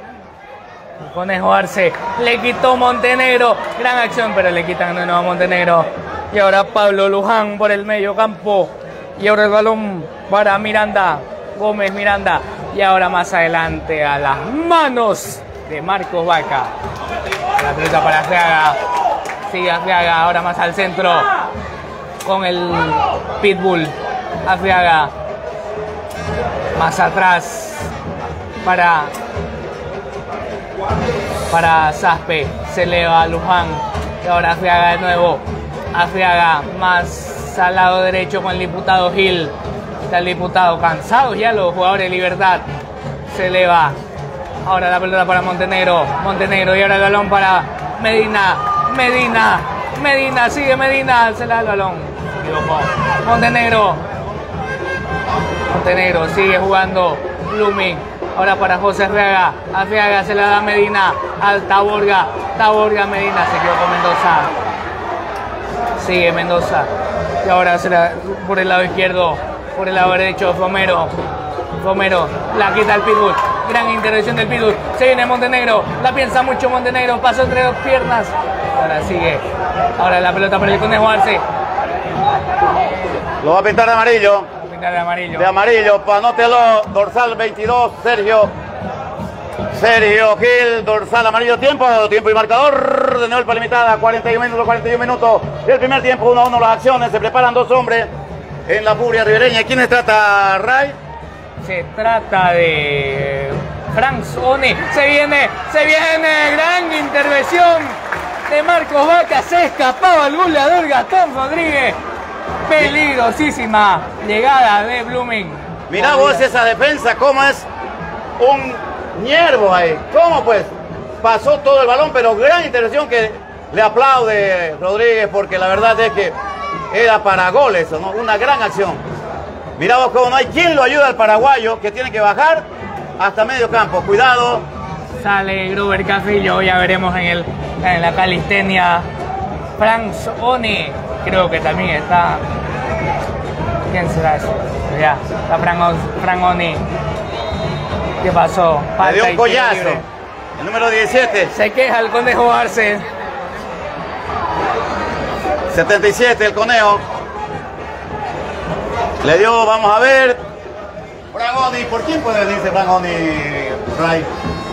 Conejo Arce, le quitó Montenegro. Gran acción, pero le quitan de nuevo a Montenegro. Y ahora Pablo Luján por el medio campo. Y ahora el balón para Miranda. Gómez Miranda. Y ahora más adelante a las manos de Marcos Vaca. La pelota para Arteaga. Sigue Arteaga. Ahora más al centro. Con el Pitbull. Arteaga. Más atrás. Para. Para Saspe. Se eleva a Luján. Y ahora Arteaga de nuevo. Arteaga más al lado derecho con el diputado Gil. Está el diputado cansado ya los jugadores de Libertad. Se eleva. Ahora la pelota para Montenegro. Montenegro y ahora el balón para Medina. Medina. Medina. Sigue Medina. Se le da el balón. Se equivocó. Montenegro. Montenegro sigue jugando. Blooming. Ahora para José Arteaga. Arteaga se la da Medina. Al Taborga. Taborga Medina. Se equivocó Mendoza. Sigue Mendoza. Y ahora se la, por el lado izquierdo. Por el lado derecho, Romero. Romero la quita el Pitbull. Gran intervención del Pitbull. Se viene Montenegro. La piensa mucho Montenegro. Pasó entre dos piernas. Ahora sigue. Ahora la pelota para el Conejo Arce. Lo va a pintar de amarillo. Va a pintar de amarillo. De amarillo. Anótelo. Dorsal veintidós. Sergio. Sergio Gil. Dorsal amarillo. Tiempo. Tiempo y marcador. De nuevo el limitada. cuarenta y uno minutos. cuarenta y uno minutos. El primer tiempo. uno a uno las acciones. Se preparan dos hombres en la furia ribereña. ¿Quién se trata, Ray? Se trata de Frank One. Se viene, se viene. Gran intervención de Marcos Vaca. Se escapaba el goleador Gastón Rodríguez. Peligrosísima llegada de Blooming. Mirá vos esa defensa, cómo es un ñerbo ahí. ¿Cómo pues? Pasó todo el balón, pero gran intervención que le aplaude Rodríguez, porque la verdad es que era para goles, ¿no? Una gran acción. Mirá vos cómo no hay quien lo ayuda al paraguayo, que tiene que bajar hasta medio campo. Cuidado. Sale Gruber Cafillo, ya veremos en, el, en la calistenia. Frank One, creo que también está. ¿Quién será eso? Ya, está Frank, Frank One. ¿Qué pasó? Le dio un collazo. El número diecisiete. Se queja el Conejo Arce. setenta y siete el Conejo. Le dio, vamos a ver. Frangoni, ¿por quién puede venirse Frangoni, Ray?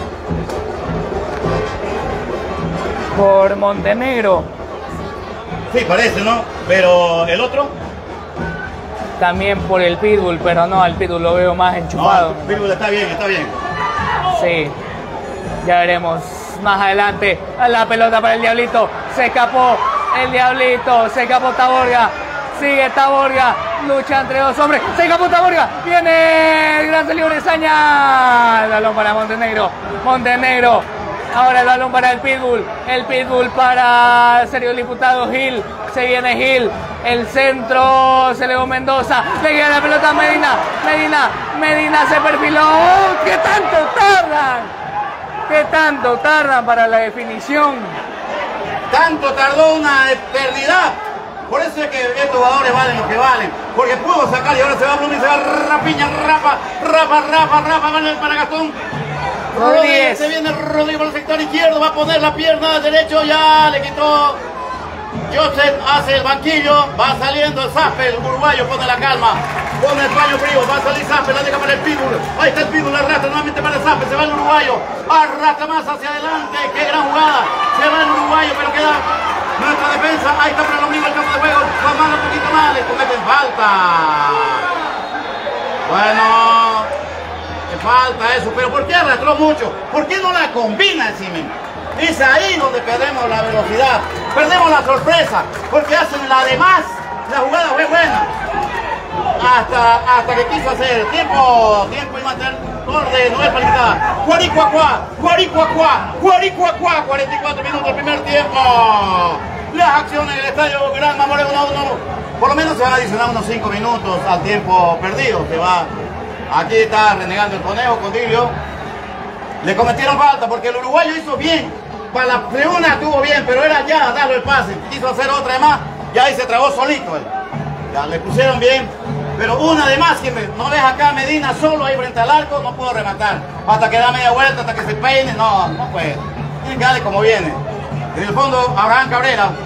Por Montenegro. Sí, parece, ¿no? Pero el otro. También por el Pitbull, pero no, al Pitbull lo veo más enchufado. No, el Pitbull está bien, está bien. Sí, ya veremos más adelante. La pelota para el Diablito. Se escapó el Diablito. Se escapó Taborga. Sigue Taborga. Lucha entre dos hombres. Se escapó Taborga. Viene el gran libre Saña. El balón para Montenegro. Montenegro. Ahora el balón para el Pitbull. El Pitbull para Sergio Diputado Gil. Se viene Gil. El centro. Se elevó Mendoza. Le queda la pelota a Medina. Medina. Medina se perfiló. ¡Oh! ¿Qué tanto tardan? ¿Qué tanto tardan para la definición? Tanto tardó una eternidad. Por eso es que estos jugadores valen lo que valen. Porque pudo sacar y ahora se va Blooming, se va Rapiña, Rafa, Rafa, Rafa, Rafa, vale para Gastón. Rodríguez. Se viene Rodríguez por el sector izquierdo, va a poner la pierna derecho, ya le quitó. Joseph hace el banquillo, va saliendo el Saspe, el uruguayo pone la calma, pone el paño frío, va a salir Saspe, la deja para el Pitbull, ahí está el Pitbull, arrastra nuevamente para el Saspe, se va el uruguayo, arrastra más hacia adelante, qué gran jugada, se va el uruguayo, pero queda nuestra defensa, ahí está para el ombligo el campo de juego, va más un poquito más, le cometen falta. Bueno, le falta eso, pero ¿por qué arrastró mucho? ¿Por qué no la combina encima? Es ahí donde perdemos la velocidad, perdemos la sorpresa, porque hacen la de más, la jugada fue buena, hasta, hasta que quiso hacer tiempo, tiempo y mantener orden, no es limitada. Guaricuacuá, Guaricuacuá, Guaricuacuá, cuarenta y cuatro minutos del primer tiempo. Las acciones en el estadio Gran Mamoré uno a uno, por lo menos se van a adicionar unos cinco minutos al tiempo perdido, que va, aquí está renegando el Conejo con Dilio. Le cometieron falta porque el uruguayo hizo bien. Para la tribuna estuvo bien, pero era ya darle el pase. Quiso hacer otra de más, ya ahí se trabó solito él. Ya le pusieron bien, pero una de más que me, no ves acá Medina solo ahí frente al arco, no pudo rematar. Hasta que da media vuelta, hasta que se peine, no, no puede. Tiene que darle como viene. En el fondo, Abraham Cabrera,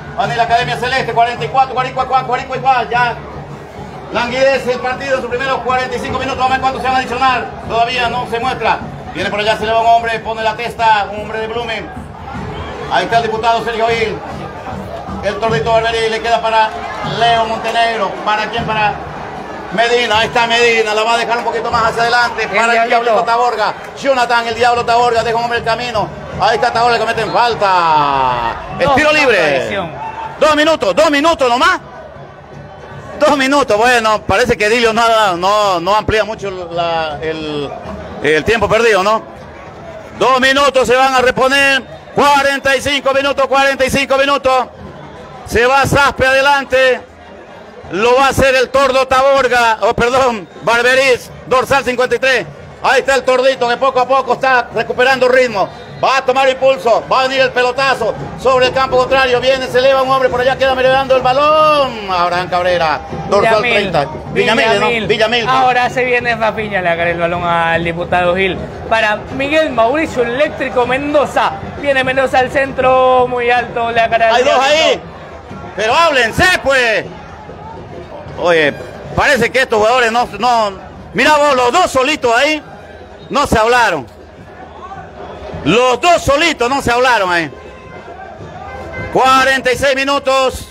Van a la Academia Celeste, cuarenta y cuatro, cuarenta y cuatro, cuarenta y cuatro, ya languidece el partido en sus primeros cuarenta y cinco minutos. Vamos a ver cuántos se van a adicionar. Todavía no se muestra. Viene por allá, se le va un hombre, pone la testa, un hombre de Blooming. Ahí está el diputado Sergio Gil. El tordito Barberí le queda para Leo Montenegro. ¿Para quién? Para Medina. Ahí está Medina. La va a dejar un poquito más hacia adelante. Para el, el Diablo Taborga. Jonathan, el Diablo Taborga, deja un hombre el camino. Ahí está Taborga, que mete en falta. El no, tiro libre. Dos minutos, dos minutos nomás. Dos minutos. Bueno, parece que Dilio no, no, no amplía mucho la, el, el tiempo perdido, ¿no? Dos minutos se van a reponer. cuarenta y cinco minutos, cuarenta y cinco minutos. Se va Saspe adelante. Lo va a hacer el Tordo Taborga. O oh, perdón, Barberiz, dorsal cincuenta y tres. Ahí está el Tordito que poco a poco está recuperando ritmo. Va a tomar impulso. Va a venir el pelotazo sobre el campo contrario. Viene, se eleva un hombre. Por allá queda merodeando el balón. Abraham Cabrera. Dorsal Villamil, treinta. Villamil, Villamil. ¿no? Villamil. Ahora se viene Rafinha, le agarra el balón al diputado Gil. Para Miguel Mauricio Eléctrico Mendoza. Viene Mendoza al centro, muy alto. Le agarra. Hay dos ahí. Pero háblense, pues. Oye, parece que estos jugadores no, no... Mira vos, los dos solitos ahí no se hablaron. Los dos solitos no se hablaron ahí. cuarenta y seis minutos.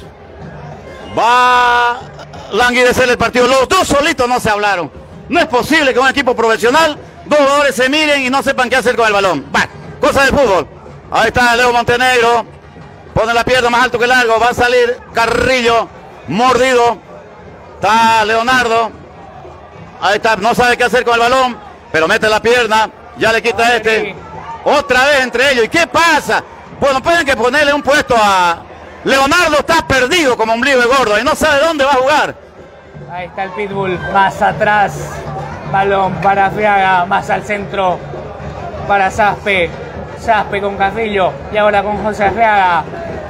Va a languidecer el partido. Los dos solitos no se hablaron. No es posible que un equipo profesional, dos jugadores se miren y no sepan qué hacer con el balón. Va, cosa del fútbol. Ahí está Leo Montenegro. Pone la pierna más alto que largo. Va a salir Carrillo. Mordido. Está Leonardo. Ahí está. No sabe qué hacer con el balón. Pero mete la pierna. Ya le quita este. Otra vez entre ellos. ¿Y qué pasa? Bueno, pueden que ponerle un puesto a... Leonardo está perdido como ombligo de gordo y no sabe dónde va a jugar. Ahí está el Pitbull. Más atrás. Balón para Friaga. Más al centro. Para Saspe. Saspe con Carrillo. Y ahora con José Arriaga.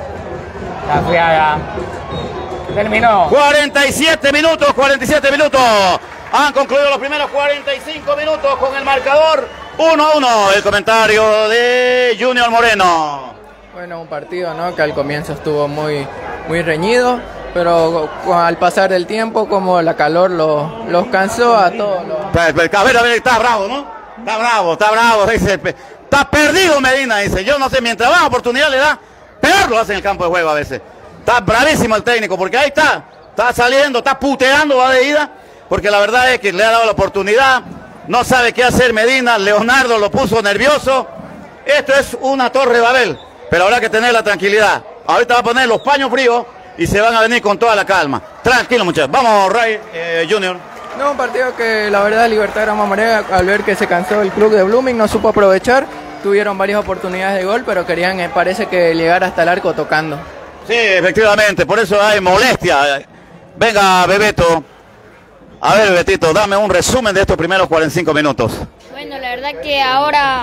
Arriaga. Terminó. cuarenta y siete minutos. cuarenta y siete minutos. Han concluido los primeros cuarenta y cinco minutos con el marcador uno a uno. El comentario de Junior Moreno. Bueno, un partido, ¿no?, que al comienzo estuvo muy, muy reñido, pero al pasar del tiempo, como la calor los, los cansó a todos. Los... A ver, a ver, está bravo, ¿no? Está bravo, está bravo. Dice, está perdido Medina, dice. Yo no sé, mientras más oportunidad le da, peor lo hace en el campo de juego a veces. Está bravísimo el técnico, porque ahí está. Está saliendo, está puteando, va de ida. Porque la verdad es que le ha dado la oportunidad, no sabe qué hacer Medina, Leonardo lo puso nervioso. Esto es una torre de Babel, pero habrá que tener la tranquilidad. Ahorita va a poner los paños fríos y se van a venir con toda la calma. Tranquilo, muchachos. Vamos, Ray eh, Junior. No, un partido que la verdad Libertad Gran Mamoré, al ver que se cansó el club de Blooming, no supo aprovechar. Tuvieron varias oportunidades de gol, pero querían, eh, parece que llegar hasta el arco tocando. Sí, efectivamente, por eso hay molestia. Venga, Bebeto. A ver, Betito, dame un resumen de estos primeros cuarenta y cinco minutos. Bueno, la verdad que ahora,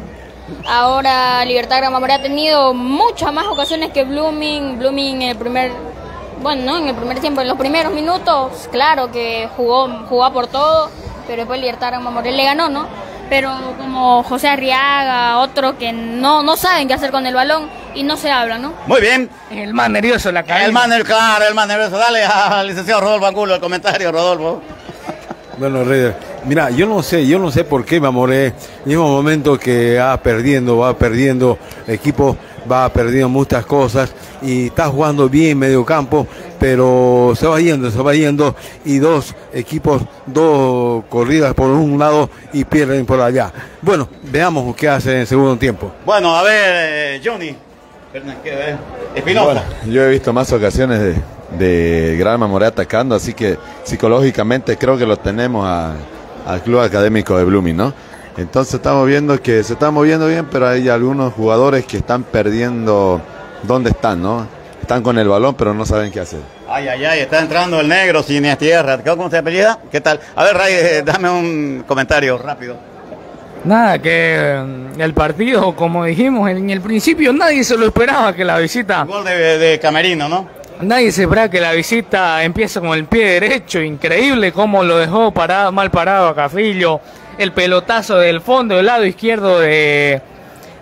ahora Libertad Gran Mamoré ha tenido muchas más ocasiones que Blooming. Blooming en el primer, bueno, no, en el primer tiempo, en los primeros minutos, claro que jugó, jugó por todo, pero después Libertad Gran Mamoré le ganó, ¿no? Pero como José Arriaga, otro que no, no saben qué hacer con el balón y no se habla, ¿no? Muy bien. El más nervioso la cara. El más nervioso, claro, el más nervioso. Dale al licenciado Rodolfo Angulo el comentario, Rodolfo. Bueno, Reyes, mira, yo no sé, yo no sé por qué Mamoré, llega un momento que va perdiendo, va perdiendo, el equipo va perdiendo muchas cosas y está jugando bien medio campo, pero se va yendo, se va yendo y dos equipos, dos corridas por un lado y pierden por allá. Bueno, veamos qué hace en el segundo tiempo. Bueno, a ver, Johnny. Espinosa. Bueno, yo he visto más ocasiones de, de Gran Mamoré atacando, así que psicológicamente creo que lo tenemos a, al Club Académico de Blooming, ¿no? Entonces estamos viendo que se está moviendo bien, pero hay algunos jugadores que están perdiendo dónde están, ¿no? Están con el balón, pero no saben qué hacer. Ay, ay, ay, está entrando el negro sin tierra. ¿Cómo se apellida? ¿Qué tal? A ver, Ray, eh, dame un comentario rápido. Nada, que el partido, como dijimos en el principio, nadie se lo esperaba que la visita... Gol de, de Camerino, ¿no? Nadie se esperaba que la visita empiece con el pie derecho. Increíble cómo lo dejó parado, mal parado a Carrillo. El pelotazo del fondo del lado izquierdo de,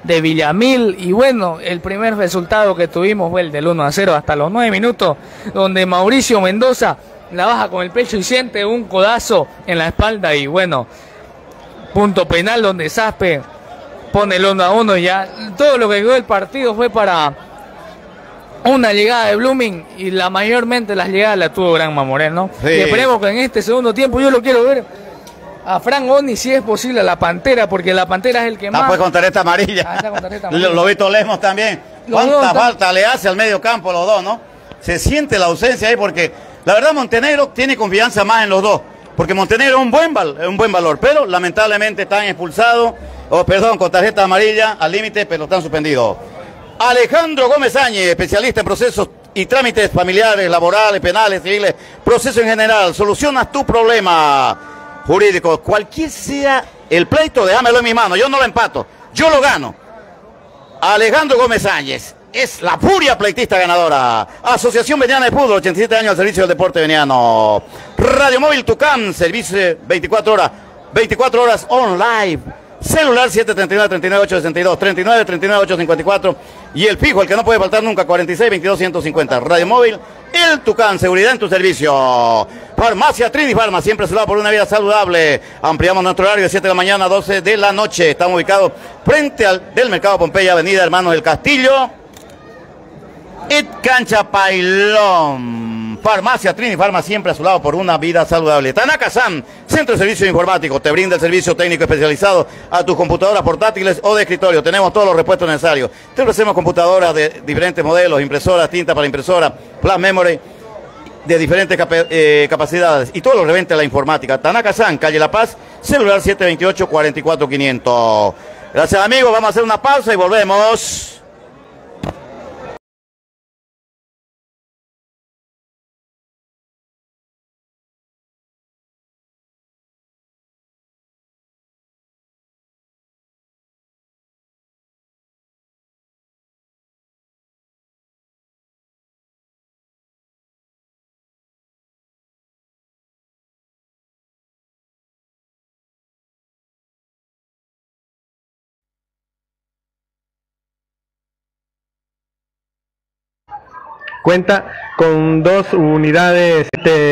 de Villamil. Y bueno, el primer resultado que tuvimos fue el del uno a cero hasta los nueve minutos, donde Mauricio Mendoza la baja con el pecho y siente un codazo en la espalda. Y bueno, punto penal donde Saspe pone el uno a uno. Ya todo lo que quedó del partido fue para una llegada de Blooming, y la mayormente las llegadas la tuvo Gran Mamoré, ¿no? Sí. Y esperemos que en este segundo tiempo, yo lo quiero ver a Fran Oni, si es posible, a la Pantera, porque la Pantera es el que Está más... pues con tarjeta amarilla. Ah, está con tarjeta amarilla. Lo, Lobito Lemos también. Los ¿Cuánta dos, falta le hace al medio campo los dos, no? Se siente la ausencia ahí porque la verdad Montenegro tiene confianza más en los dos. Porque Montenegro es un buen, val, un buen valor, pero lamentablemente están expulsados, o perdón, con tarjeta amarilla al límite, pero están suspendidos. Alejandro Gómez Áñez, especialista en procesos y trámites familiares, laborales, penales, civiles, proceso en general. Solucionas tu problema jurídico. Cualquier sea el pleito, déjamelo en mi mano. Yo no lo empato, yo lo gano. Alejandro Gómez Áñez es la furia pleitista ganadora. Asociación Veniana de Fútbol, ochenta y siete años al servicio del deporte veniano. Radio Móvil Tucán, servicio veinticuatro horas, veinticuatro horas online. Celular siete tres nueve, tres nueve ocho seis dos, tres nueve, tres nueve ocho cinco cuatro. Y el fijo, el que no puede faltar nunca, cuarenta y seis, veintidós, ciento cincuenta. Radio Móvil, el Tucán, seguridad en tu servicio. Farmacia Trini Farma, siempre saludado por una vida saludable. Ampliamos nuestro horario de siete de la mañana a doce de la noche. Estamos ubicados frente al del Mercado Pompeya, Avenida Hermanos del Castillo. Et Cancha Pailón. Farmacia Trini Farma, siempre a su lado por una vida saludable. Tanaka-san, Centro de Servicios Informáticos, te brinda el servicio técnico especializado a tus computadoras portátiles o de escritorio. Tenemos todos los repuestos necesarios. Te ofrecemos computadoras de diferentes modelos, impresoras, tinta para impresora, flash memory, de diferentes capa eh, capacidades. Y todo lo revente a la informática. Tanaka-san, calle La Paz, celular siete dos ocho, cuatro cuatro quinientos. Gracias, amigos. Vamos a hacer una pausa y volvemos. Cuenta con dos unidades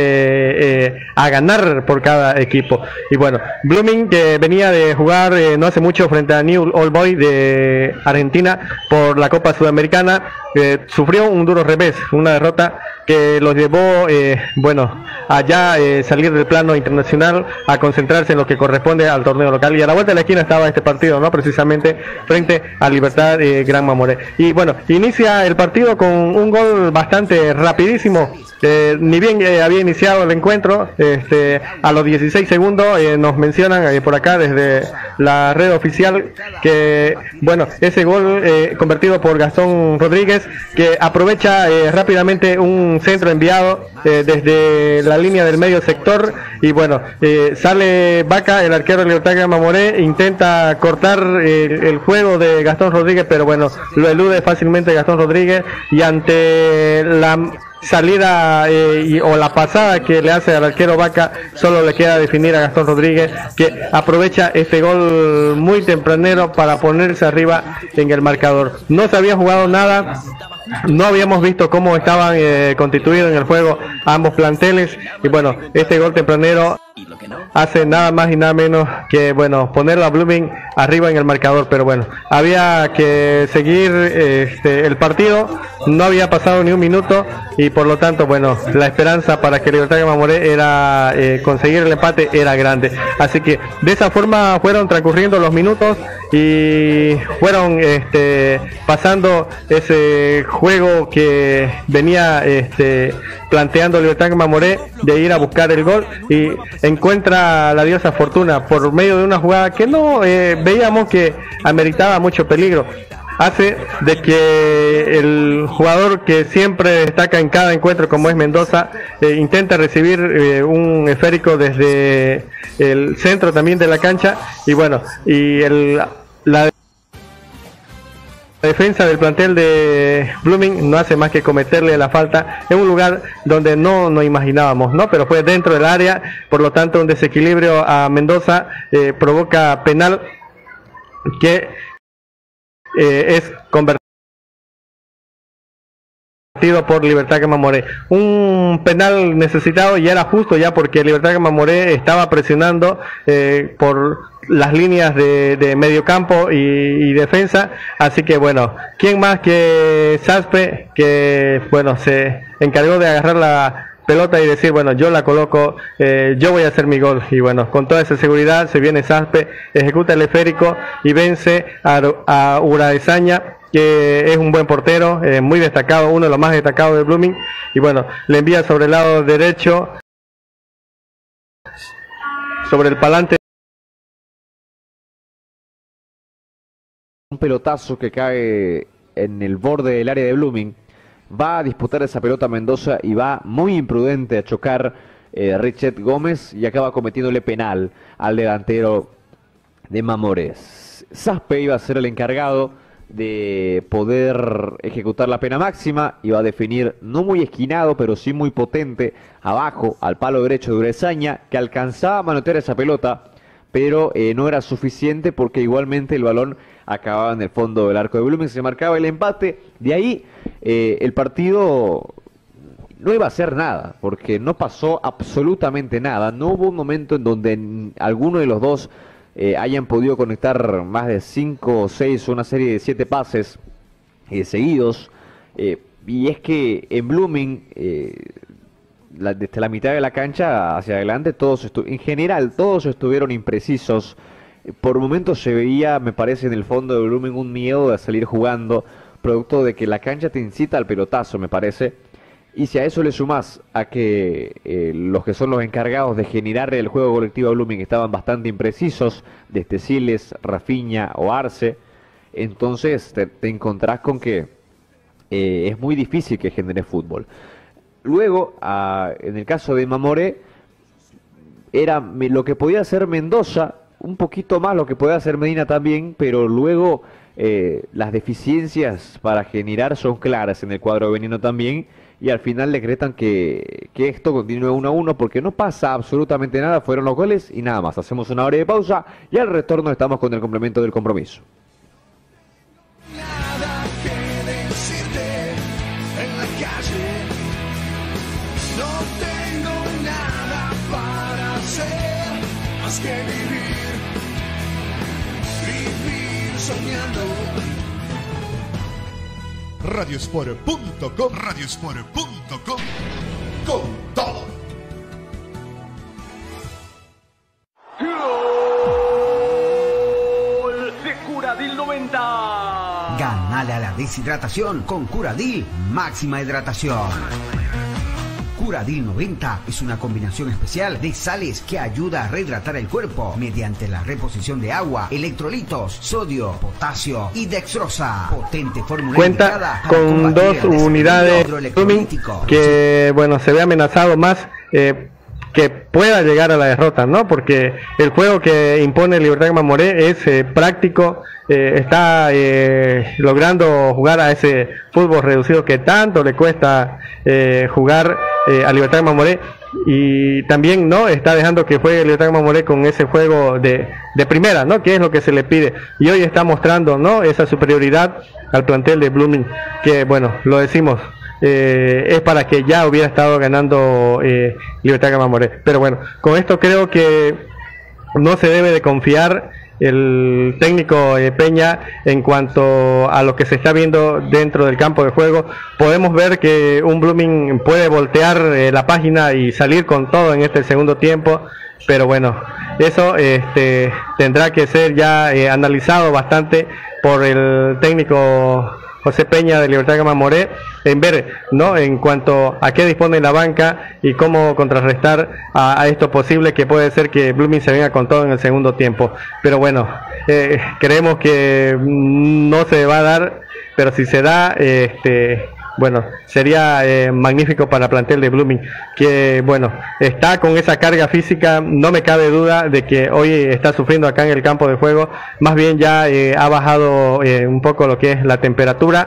este, eh, a ganar por cada equipo. Y bueno, Blooming, que venía de jugar eh, no hace mucho frente a New Old Boys de Argentina por la Copa Sudamericana, eh, sufrió un duro revés, una derrota que los llevó, eh, bueno, allá eh, salir del plano internacional a concentrarse en lo que corresponde al torneo local. Y a la vuelta de la esquina estaba este partido, ¿no? Precisamente frente a Libertad eh, Gran Mamoré. Y bueno, inicia el partido con un gol bastante rapidísimo. Eh, ni bien eh, había iniciado el encuentro, este, a los dieciséis segundos eh, nos mencionan eh, por acá desde la red oficial que, bueno, ese gol eh, convertido por Gastón Rodríguez, que aprovecha eh, rápidamente un centro enviado eh, desde la línea del medio sector, y bueno, eh, sale Vaca, el arquero de Libertad Gran Mamoré, intenta cortar eh, el juego de Gastón Rodríguez, pero bueno, lo elude fácilmente Gastón Rodríguez, y ante la salida eh, y, o la pasada que le hace al arquero Vaca, solo le queda definir a Gastón Rodríguez, que aprovecha este gol muy tempranero para ponerse arriba en el marcador. No se había jugado nada, no habíamos visto cómo estaban eh, constituidos en el juego ambos planteles, y bueno, este gol tempranero hace nada más y nada menos que, bueno, ponerlo a Blooming arriba en el marcador. Pero bueno, había que seguir este, el partido, no había pasado ni un minuto, y por lo tanto, bueno, la esperanza para que Libertad Gran Mamoré era eh, conseguir el empate era grande. Así que de esa forma fueron transcurriendo los minutos y fueron este, pasando ese juego que venía este, planteando Libertad Gran Mamoré, de ir a buscar el gol, y encuentra la diosa Fortuna por medio de una jugada que no eh, veíamos que ameritaba mucho peligro. Hace de que el jugador que siempre destaca en cada encuentro, como es Mendoza, eh, intenta recibir eh, un esférico desde el centro también de la cancha, y bueno, y el, la defensa del plantel de Blooming no hace más que cometerle la falta en un lugar donde no nos imaginábamos, ¿no? Pero fue dentro del área, por lo tanto un desequilibrio a Mendoza eh, provoca penal que eh, es convertido por Libertad Mamoré. Un penal necesitado y era justo ya porque Libertad Mamoré estaba presionando eh, por las líneas de, de mediocampo y, y defensa, así que bueno, ¿quién más que Saspe, que bueno, se encargó de agarrar la pelota y decir, bueno, yo la coloco, eh, yo voy a hacer mi gol, y bueno, con toda esa seguridad se viene Saspe, ejecuta el esférico y vence a, a Uraesaña, que es un buen portero, eh, muy destacado, uno de los más destacados de Blooming, y bueno, le envía sobre el lado derecho, sobre el palante. Un pelotazo que cae en el borde del área de Blooming. Va a disputar esa pelota Mendoza y va muy imprudente a chocar eh, Richet Gómez y acaba cometiéndole penal al delantero de Mamorés. Saspe iba a ser el encargado de poder ejecutar la pena máxima, iba a definir no muy esquinado pero sí muy potente abajo al palo derecho de Uraesaña, que alcanzaba a manotear esa pelota, pero eh, no era suficiente porque igualmente el balón acababa en el fondo del arco de Blooming, se marcaba el empate. De ahí eh, el partido no iba a hacer nada, porque no pasó absolutamente nada, no hubo un momento en donde alguno de los dos eh, hayan podido conectar más de cinco o seis o una serie de siete pases eh, seguidos, eh, y es que en Blooming eh, la, desde la mitad de la cancha hacia adelante todos en general todos estuvieron imprecisos. Por momentos se veía, me parece, en el fondo de Blooming un miedo de salir jugando, producto de que la cancha te incita al pelotazo, me parece. Y si a eso le sumás a que eh, los que son los encargados de generar el juego colectivo a Blooming estaban bastante imprecisos, desde Siles, Rafinha o Arce, entonces te, te encontrás con que eh, es muy difícil que genere fútbol. Luego, a, en el caso de Mamoré, era lo que podía hacer Mendoza, un poquito más lo que puede hacer Medina también, pero luego eh, las deficiencias para generar son claras en el cuadro de Veneno también, y al final decretan que, que esto continúe uno a uno porque no pasa absolutamente nada, fueron los goles y nada más. Hacemos una hora de pausa y al retorno estamos con el complemento del compromiso. Nada que decirte en la calle, no tengo nada para hacer más que vivir. Vivir soñando. Radiosport punto com, radiosport punto com, con todo. Gol de Curadil noventa. Ganale a la deshidratación con Curadil máxima hidratación. Curadil noventa es una combinación especial de sales que ayuda a rehidratar el cuerpo mediante la reposición de agua, electrolitos, sodio, potasio y dextrosa. Potente fórmula cuenta con dos unidades que bueno se ve amenazado más eh, que pueda llegar a la derrota, ¿no? Porque el juego que impone Libertad Mamoré es eh, práctico, eh, está eh, logrando jugar a ese fútbol reducido que tanto le cuesta eh, jugar eh, a Libertad Mamoré, y también no está dejando que juegue Libertad Mamoré con ese juego de, de primera, ¿no? Que es lo que se le pide, y hoy está mostrando, ¿no? Esa superioridad al plantel de Blooming, que bueno, lo decimos, Eh, es para que ya hubiera estado ganando eh, Libertad Mamoré. Pero bueno, con esto creo que no se debe de confiar el técnico eh, Peña en cuanto a lo que se está viendo dentro del campo de juego. Podemos ver que un Blooming puede voltear eh, la página y salir con todo en este segundo tiempo, pero bueno, eso este, tendrá que ser ya eh, analizado bastante por el técnico José Peña de Libertad Mamoré, en ver, ¿no?, en cuanto a qué dispone la banca y cómo contrarrestar a, a esto posible que puede ser que Blooming se venga con todo en el segundo tiempo. Pero bueno, eh, creemos que no se va a dar, pero si se da, eh, este, bueno, sería eh, magnífico para el plantel de Blooming, que bueno, está con esa carga física, no me cabe duda de que hoy está sufriendo acá en el campo de juego, más bien ya eh, ha bajado eh, un poco lo que es la temperatura,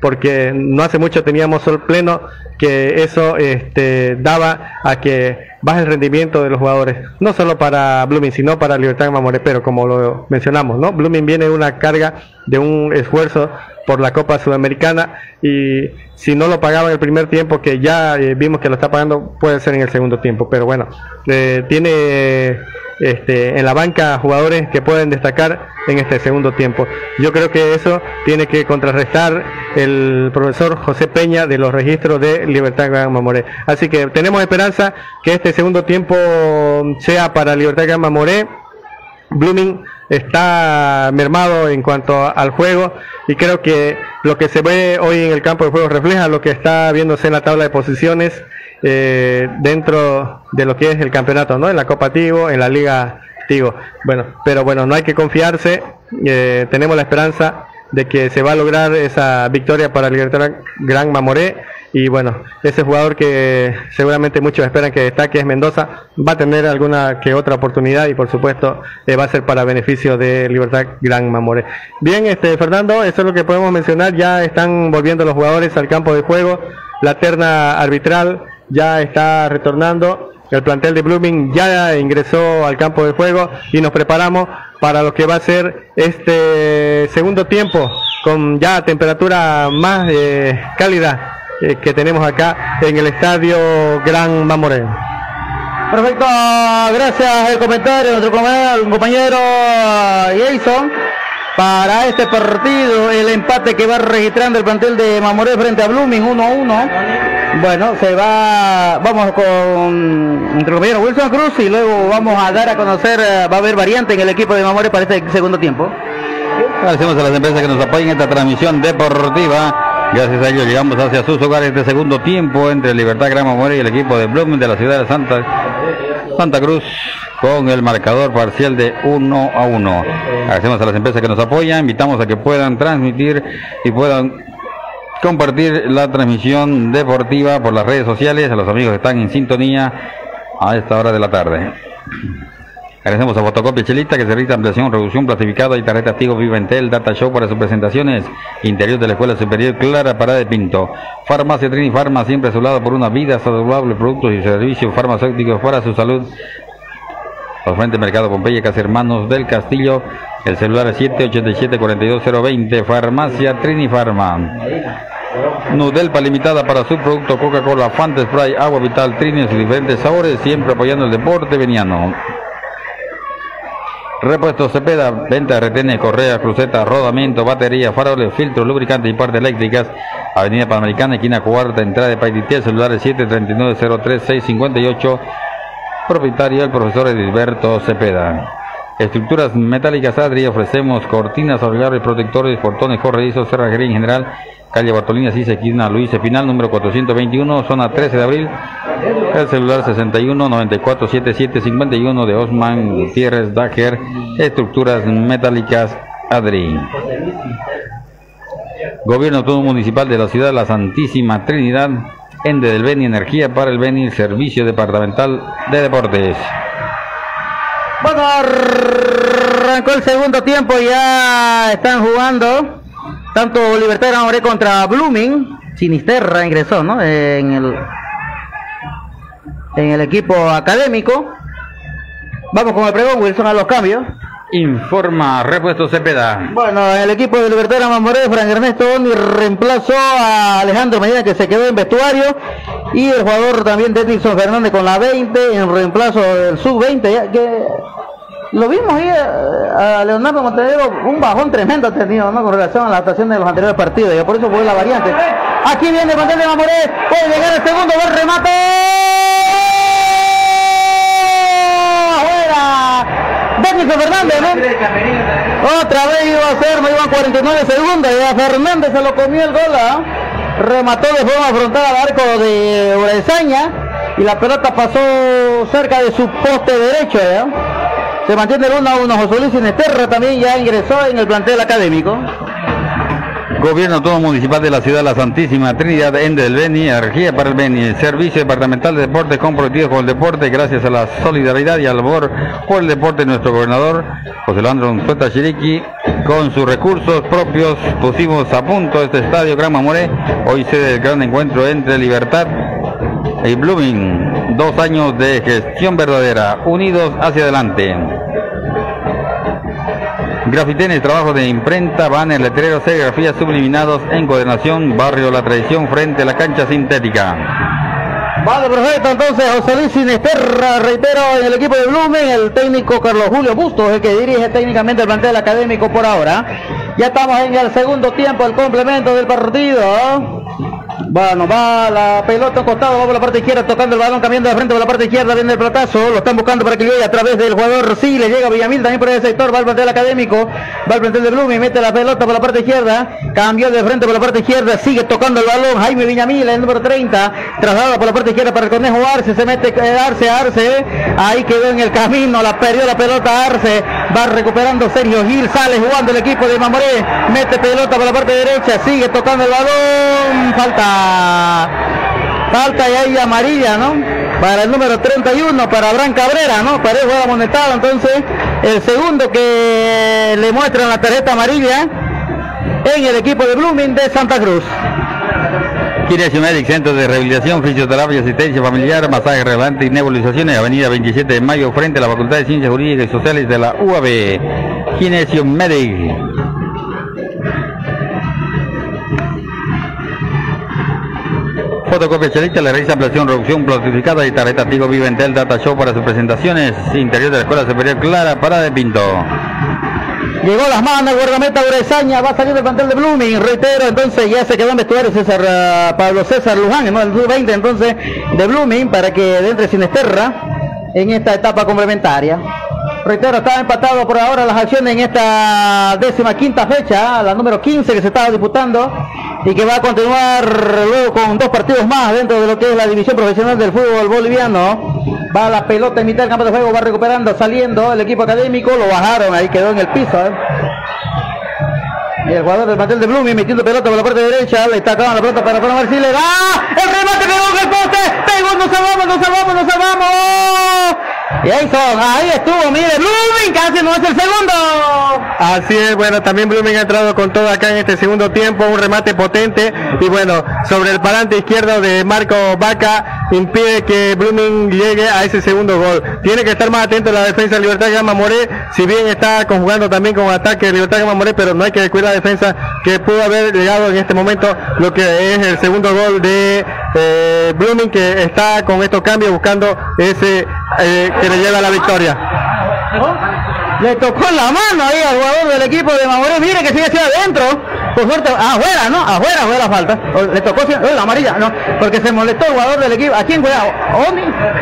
porque no hace mucho teníamos sol pleno, que eso este, daba a que baje el rendimiento de los jugadores, no solo para Blooming, sino para Libertad Mamoré, pero como lo mencionamos, ¿no? Blooming viene de una carga, de un esfuerzo por la Copa Sudamericana, y si no lo pagaba en el primer tiempo, que ya eh, vimos que lo está pagando, puede ser en el segundo tiempo, pero bueno, eh, tiene este, en la banca jugadores que pueden destacar en este segundo tiempo. Yo creo que eso tiene que contrarrestar el profesor José Peña de los registros de Libertad Gran Mamoré. Así que tenemos esperanza que este segundo tiempo sea para Libertad Gran Mamoré. Blooming está mermado en cuanto al juego, y creo que lo que se ve hoy en el campo de juego refleja lo que está viéndose en la tabla de posiciones eh, dentro de lo que es el campeonato, ¿no? En la Copa Tigo, en la Liga Tigo. Bueno, pero bueno, no hay que confiarse, eh, tenemos la esperanza de que se va a lograr esa victoria para Libertad Gran Mamoré. Y bueno, ese jugador que seguramente muchos esperan que destaque es Mendoza, va a tener alguna que otra oportunidad, y por supuesto eh, va a ser para beneficio de Libertad Gran Mamoré. Bien, este Fernando, eso es lo que podemos mencionar. Ya están volviendo los jugadores al campo de juego, la terna arbitral ya está retornando, el plantel de Blooming ya ingresó al campo de juego, y nos preparamos para lo que va a ser este segundo tiempo, con ya temperatura más eh, cálida eh, que tenemos acá en el estadio Gran Mamoré. Perfecto, gracias el comentario de nuestro compañero, compañero Jason. Para este partido, el empate que va registrando el plantel de Mamoré frente a Blooming, uno a uno. Bueno, se va, vamos con nuestro compañero Wilson Cruz, y luego vamos a dar a conocer, va a haber variante en el equipo de Mamoré para este segundo tiempo. Agradecemos a las empresas que nos apoyen en esta transmisión deportiva. Gracias a ellos llegamos hacia sus hogares este segundo tiempo entre Libertad Gran Mamoré y el equipo de Blooming de la ciudad de Santa, Santa Cruz, con el marcador parcial de uno a uno. Agradecemos a las empresas que nos apoyan, invitamos a que puedan transmitir y puedan compartir la transmisión deportiva por las redes sociales, a los amigos que están en sintonía a esta hora de la tarde. Agradecemos a Fotocopia Chelita, que se realiza ampliación, reducción, plastificado y tarjeta Tigo Viva Entel, Data Show para sus presentaciones. Interior de la Escuela Superior Clara Parada de Pinto. Farmacia Trini Farma, siempre a su lado por una vida saludable, productos y servicios farmacéuticos para su salud. Al frente Mercado Pompeya, Casa Hermanos del Castillo. El celular es siete ochenta y siete, cuarenta y dos cero veinte. Farmacia Trini Farma. Nudelpa Limitada para su producto Coca-Cola, Fanta Spray, Agua Vital, Trini en sus diferentes sabores, siempre apoyando el deporte veniano. Repuestos Cepeda, venta de retenes, correa, cruceta, rodamiento, batería, faroles, filtros, lubricantes y partes eléctricas. Avenida Panamericana, esquina cuarta, entrada de Paitité, celular siete treinta y nueve, cero tres seis cincuenta y ocho. Propietario el profesor Edilberto Cepeda. Estructuras metálicas Adri, ofrecemos cortinas, auxiliares, protectores, portones, corredizos, cerrajería en general. Calle Bartolina, Cis, esquina Luis Espinal, número cuatrocientos veintiuno, zona trece de abril. El celular sesenta y uno, noventa y cuatro, setenta y siete, cincuenta y uno de Osman Gutiérrez Dager. Estructuras metálicas Adri. Gobierno Autónomo Municipal de la Ciudad de la Santísima Trinidad. Ende del Beni, energía para el Beni, servicio departamental de deportes. Bueno, arrancó el segundo tiempo, ya están jugando tanto Libertad Gran Mamoré contra Blooming. Sinisterra ingresó, ¿no? En el en el equipo académico. Vamos con el pregón, Wilson, a los cambios. Informa Repuesto Cepeda. Bueno, el equipo de Libertad Gran Mamoré, Fran Ernesto Boni reemplazó a Alejandro Medina, que se quedó en vestuario, y el jugador también Denilson Fernández con la veinte en reemplazo del sub veinte, ya que lo vimos ahí a, a Leonardo Montenegro, un bajón tremendo ha tenido, ¿no? Con relación a la actuación de los anteriores partidos, y por eso fue la variante. Aquí viene el plantel de Mamoré, puede llegar el segundo, buen remate. Denilson Fernández, ¿no? Otra vez iba a ser, no iban cuarenta y nueve segundos, y a Fernández se lo comió el gol, ¿eh? Remató de forma frontal al arco de Orezaña, y la pelota pasó cerca de su poste derecho, ¿eh? Se mantiene el uno a uno. José Luis Sinisterra también ya ingresó en el plantel académico. Gobierno Autónomo Municipal de la Ciudad de la Santísima Trinidad, Ende del Beni, energía para el Beni, Servicio Departamental de Deportes comprometido con el deporte, gracias a la solidaridad y al labor por el deporte de nuestro gobernador José Leandro Unzueta Chiriqui. Con sus recursos propios pusimos a punto este estadio Gran Mamoré, hoy sede del gran encuentro entre Libertad y Blooming. Dos años de gestión verdadera, unidos hacia adelante. Grafitenes, trabajos de imprenta, banners, letreros, serigrafías subliminados, encuadernación, barrio La Tradición frente a la cancha sintética. Vale, perfecto, entonces José Luis Sinesterra, reitero, en el equipo de Blooming, el técnico Carlos Julio Bustos, el que dirige técnicamente el plantel académico por ahora. Ya estamos en el segundo tiempo, el complemento del partido. Bueno, va la pelota a costado, va por la parte izquierda, tocando el balón, cambiando de frente por la parte izquierda, viene el pelotazo, lo están buscando para que llegue a través del jugador, sí, le llega Villamil también por ese sector, va al plantel académico, va al plantel de Blooming, mete la pelota por la parte izquierda, cambió de frente por la parte izquierda, sigue tocando el balón, Jaime Villamil, el número treinta, traslada por la parte izquierda para el Conejo Arce, se mete Arce, Arce, ahí quedó en el camino, la perdió la pelota Arce, va recuperando Sergio Gil, sale jugando el equipo de Mamoré, mete pelota por la parte derecha, sigue tocando el balón, falta. Falta y ahí amarilla, ¿no? Para el número treinta y uno, para Abraham Cabrera, ¿no? Para él juega amonestado, entonces el segundo que le muestran la tarjeta amarilla en el equipo de Blooming de Santa Cruz. Kinesio Medic, Centro de Rehabilitación, Fisioterapia, Asistencia Familiar, Masaje Relevante y Nebulizaciones, Avenida veintisiete de Mayo, frente a la Facultad de Ciencias Jurídicas y Sociales de la U A B. Kinesio Medic. Fotocopia Chelita le realiza ampliación, reducción, plastificada y tarjeta Tigo Viventel Data Show para sus presentaciones. Interior de la Escuela Superior Clara para de Pinto. Llegó las manos, guardameta Urezaña, va a salir del plantel de Blooming, reitero, entonces ya se quedó en vestuario César, uh, Pablo César Luján, ¿no? El veinte entonces de Blooming para que entre Sinesterra en esta etapa complementaria. Reitero, está empatado por ahora las acciones en esta décima quinta fecha, la número quince que se estaba disputando y que va a continuar luego con dos partidos más dentro de lo que es la división profesional del fútbol boliviano. Va la pelota en mitad del campo de juego, va recuperando, saliendo el equipo académico, lo bajaron, ahí quedó en el piso. ¿eh? Y el jugador del plantel de Blooming metiendo pelota por la parte derecha, le está acabando la pelota para ver si le da el remate, pegó en el poste, pegó, nos salvamos, nos salvamos, nos salvamos. Y ahí son, ahí estuvo, mire, Blooming casi no es el segundo. Así es, bueno, también Blooming ha entrado con todo acá en este segundo tiempo, un remate potente y bueno, sobre el parante izquierdo de Marco Vaca impide que Blooming llegue a ese segundo gol. Tiene que estar más atento la defensa de Libertad Gran Mamoré, si bien está conjugando también con ataque de Libertad Gran Mamoré, pero no hay que descuidar la defensa que pudo haber llegado en este momento lo que es el segundo gol de eh, Blooming, que está con estos cambios buscando ese eh, que le lleva a la victoria. Le tocó la mano ahí al jugador del equipo de Mamoré, mire que sigue hacia adentro, por suerte, afuera, ¿no? Afuera fue la falta, o le tocó oh, la amarilla, no, porque se molestó el jugador del equipo. ¿A quién juega? ¿Oni?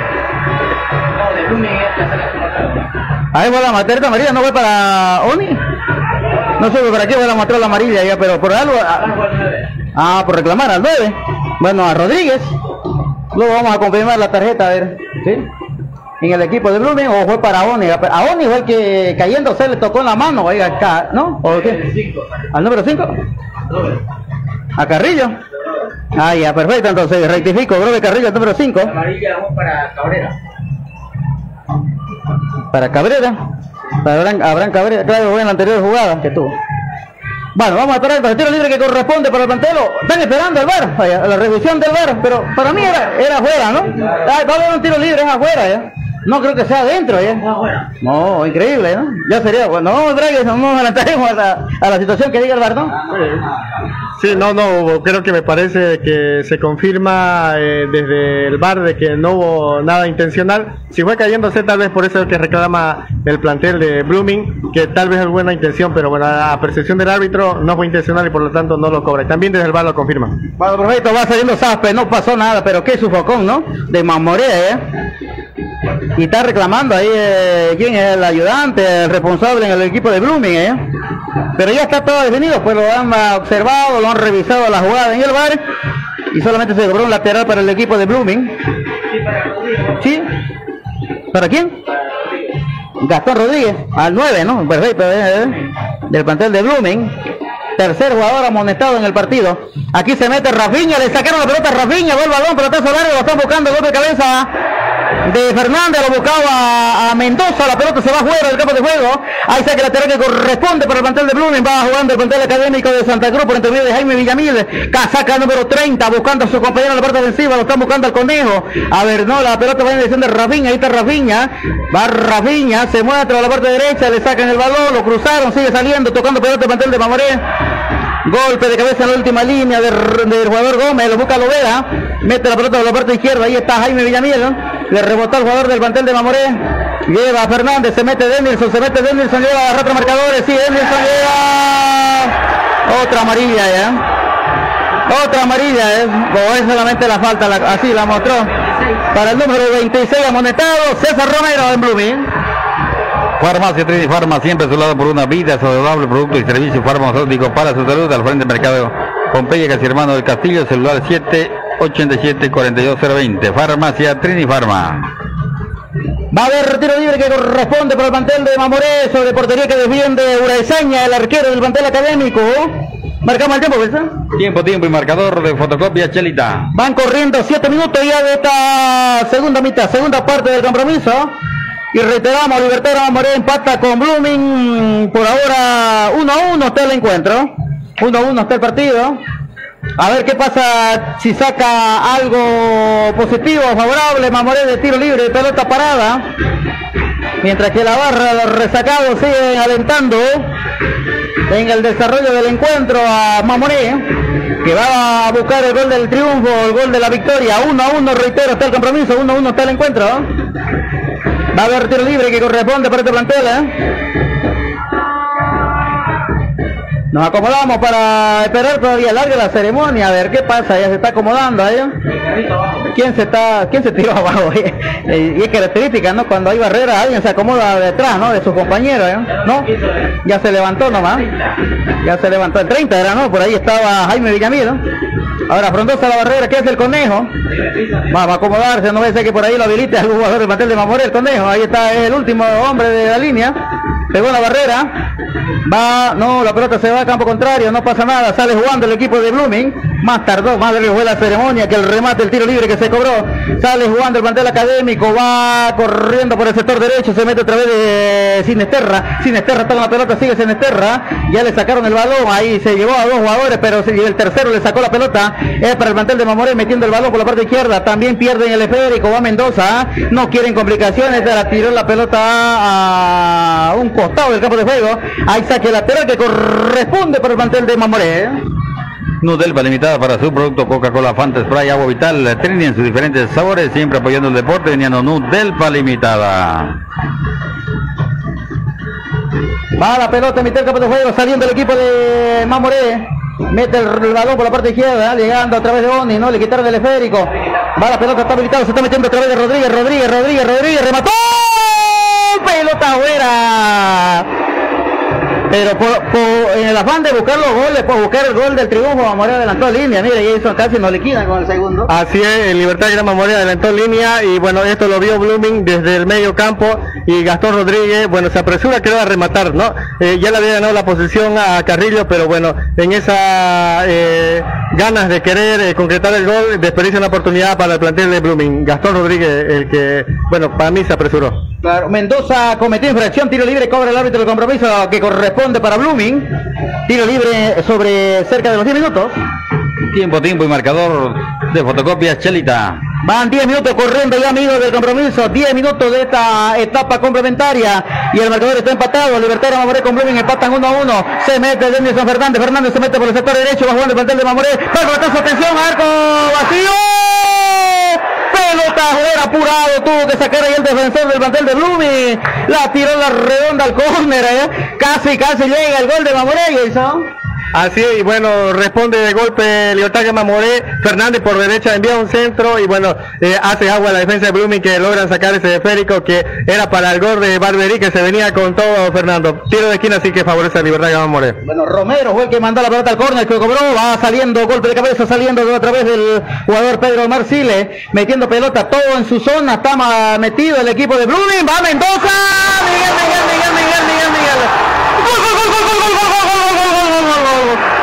Ahí fue la tarjeta amarilla, ¿no fue para Oni? No sé para qué fue la mostró la amarilla ya, pero por algo, ah, por reclamar al nueve, bueno, a Rodríguez. Luego vamos a confirmar la tarjeta, a ver, ¿sí? En el equipo de Blooming, o fue para Oni. A Oni fue el que cayéndose le tocó en la mano, oiga, acá, ¿no? ¿O qué? ¿Al número cinco? ¿A Carrillo? Ah, ya, perfecto, entonces rectifico, bro de Carrillo, el número cinco. Amarilla para Cabrera. Para Cabrera, para Abraham, Abraham Cabrera, claro, fue en la anterior jugada que tuvo. Bueno, vamos a esperar el tiro libre que corresponde para el plantelo. Están esperando el V A R, vaya, la revisión del V A R, pero para mí era, era afuera, ¿no? Ah, va a haber un tiro libre, es afuera, ¿ya? No creo que sea adentro, ¿ya? No, increíble, ¿no? Ya sería, bueno, no, Bragues, no nos adelantaremos a la, a la situación que diga el V A R, ¿no? Sí, no, no hubo, creo que me parece que se confirma eh, desde el V A R de que no hubo nada intencional. Si fue cayéndose, tal vez por eso es que reclama el plantel de Blooming, que tal vez es buena intención, pero bueno, a percepción del árbitro no fue intencional y por lo tanto no lo cobra. Y también desde el V A R lo confirma. Bueno, perfecto, va saliendo Zaspe, no pasó nada, pero qué sufocón, ¿no? De Mamoré, ¿eh? Y está reclamando ahí eh, quién es el ayudante, el responsable en el equipo de Blooming, ¿eh? Pero ya está todo definido, pues lo han observado, lo han revisado la jugada en el V A R y solamente se cobró un lateral para el equipo de Blooming. ¿Sí? ¿Para quién? Gastón Rodríguez, al nueve, ¿no? Perfecto, ¿eh? Del plantel de Blooming. tercer jugador amonestado en el partido. Aquí se mete Rafinha, le sacaron la pelota a Rafinha, va el balón, pelotazo largo, lo están buscando, golpe de cabeza de Fernández, lo buscaba a, a Mendoza, la pelota se va fuera del campo de juego. Ahí saque lateral que corresponde para el plantel de Blooming, va jugando el plantel académico de Santa Cruz por intermedio de Jaime Villamil, casaca número treinta, buscando a su compañero en la parte defensiva, lo están buscando al Conejo. A ver, no, la pelota va en dirección de Rafinha, ahí está Rafinha, va Rafinha, se muestra a la parte derecha, le sacan el balón, lo cruzaron, sigue saliendo, tocando pelota el plantel de Mamoré. Golpe de cabeza en la última línea del, del jugador Gómez, lo busca Lovera, mete la pelota por la parte izquierda, ahí está Jaime Villamil, le rebotó al jugador del plantel de Mamoré, lleva a Fernández, se mete Denilson, se mete Denilson, lleva a arrastra marcadores, sí, Denilson lleva otra amarilla ya, otra amarilla, es, o es solamente la falta, la, así la mostró, para el número veintiséis amonestado, César Romero en Blooming. Farmacia Trini Farma, siempre a su lado por una vida saludable, producto y servicio farmacéutico para su salud, al frente del mercado Pompeya, casi hermano del Castillo, celular siete ochenta y siete cuarenta y dos cero veinte, Farmacia Trini Farma. Va a haber tiro libre que corresponde para el plantel de Mamoré, sobre portería que defiende Uraezaña, el arquero del plantel académico. Marcamos el tiempo, ¿verdad? Tiempo, tiempo y marcador de fotocopia Chelita. Van corriendo siete minutos ya de esta segunda mitad, segunda parte del compromiso. Y reiteramos, Libertad Mamoré empata con Blooming, por ahora uno a uno está el encuentro, uno a uno está el partido. A ver qué pasa si saca algo positivo, favorable, Mamoré de tiro libre, de pelota parada. Mientras que la barra, los resacados siguen alentando en el desarrollo del encuentro a Mamoré, que va a buscar el gol del triunfo, el gol de la victoria. Uno a uno, reitero, está el compromiso, uno a uno está el encuentro. Va a haber tiro libre que corresponde para este plantel, ¿eh? Nos acomodamos para esperar todavía larga la ceremonia, a ver qué pasa, ya se está acomodando ahí. ¿Quién se está, quién se tiró abajo? Y es característica, ¿no? Cuando hay barrera, alguien se acomoda detrás, ¿no? De sus compañeros, ¿eh? ¿No? Ya se levantó nomás. Ya se levantó el treinta, era, ¿no? Por ahí estaba Jaime Villamil, ¿no? Ahora frondosa la barrera, ¿qué es el Conejo? Va, va a acomodarse, no vaya a ser que por ahí lo habilite algún jugador del plantel de Mamoré, el Conejo. Ahí está el último hombre de la línea. Pegó la barrera. Va, no, la pelota se va a campo contrario, no pasa nada, sale jugando el equipo de Blooming. Más tardó, más le fue la ceremonia que el remate, el tiro libre que se cobró. Sale jugando el plantel académico, va corriendo por el sector derecho, se mete a través de Sinesterra. Sinesterra está con la pelota, sigue Sinesterra. Ya le sacaron el balón, ahí se llevó a dos jugadores, pero el tercero le sacó la pelota. Es para el plantel de Mamoré, metiendo el balón por la parte izquierda. También pierden el esférico, va Mendoza. No quieren complicaciones, la tiró la pelota a un costado del campo de juego. Ahí saque lateral que corresponde para el plantel de Mamoré. Nudelpa limitada para su producto Coca-Cola, Fanta, Spray, Agua Vital, Trini en sus diferentes sabores, siempre apoyando el deporte, veniendo Nudelpa limitada. Va la pelota, mitad del campo de juego, saliendo el equipo de Mamoré. Mete el, el balón por la parte izquierda, llegando a través de Oni, no le quitaron el esférico. Va la pelota, está habilitado, se está metiendo a través de Rodríguez, Rodríguez, Rodríguez, Rodríguez, remató. Pelota afuera. Pero por, por, en el afán de buscar los goles, por buscar el gol del triunfo, Mamoré adelantó línea. Mira, y eso casi no liquidan con el segundo. Así es, el Libertad Gran Mamoré adelantó línea y bueno, esto lo vio Blooming desde el medio campo y Gastón Rodríguez, bueno, se apresura creo a rematar, ¿no? Eh, ya le había ganado la posición a Carrillo, pero bueno, en esa eh, ganas de querer eh, concretar el gol, desperdicia una oportunidad para el plantel de Blooming. Gastón Rodríguez, el que, bueno, para mí se apresuró. Claro, Mendoza cometió infracción, tiro libre, cobra el árbitro de compromiso que corresponde para Blooming. Tiro libre sobre cerca de los diez minutos. Tiempo, tiempo y marcador de fotocopias Chelita. Van diez minutos corriendo ya, amigos del compromiso. diez minutos de esta etapa complementaria. Y el marcador está empatado. Libertad de Mamoré con Blooming empatan uno a uno. Se mete Denison Fernández. Fernández se mete por el sector derecho. Va jugando el plantel de Mamoré. Va su atención. Arco vacío. Pelota fuera, apurado. Tuvo que sacar ahí el defensor del plantel de Blooming. La tiró la redonda al córner. ¿eh? Casi, casi llega el gol de Mamoré. Jason. Así es, y bueno, responde de golpe Libertad de Mamoré, Fernández por derecha envía un centro y bueno, eh, hace agua la defensa de Blooming que logran sacar ese esférico que era para el gol de Barberí que se venía con todo Fernando. Tiro de esquina así que favorece a Libertad de Mamoré. Bueno, Romero fue el que mandó la pelota al córner, que cobró, va saliendo, golpe de cabeza saliendo de otra vez del jugador Pedro Marcile, metiendo pelota todo en su zona, está metido el equipo de Blooming, va Mendoza, Miguel, Miguel, Miguel, Miguel, Miguel, Miguel. ¡Gol, gol, gol, gol, gol, gol, gol, gol, gol, gol, gol, gol!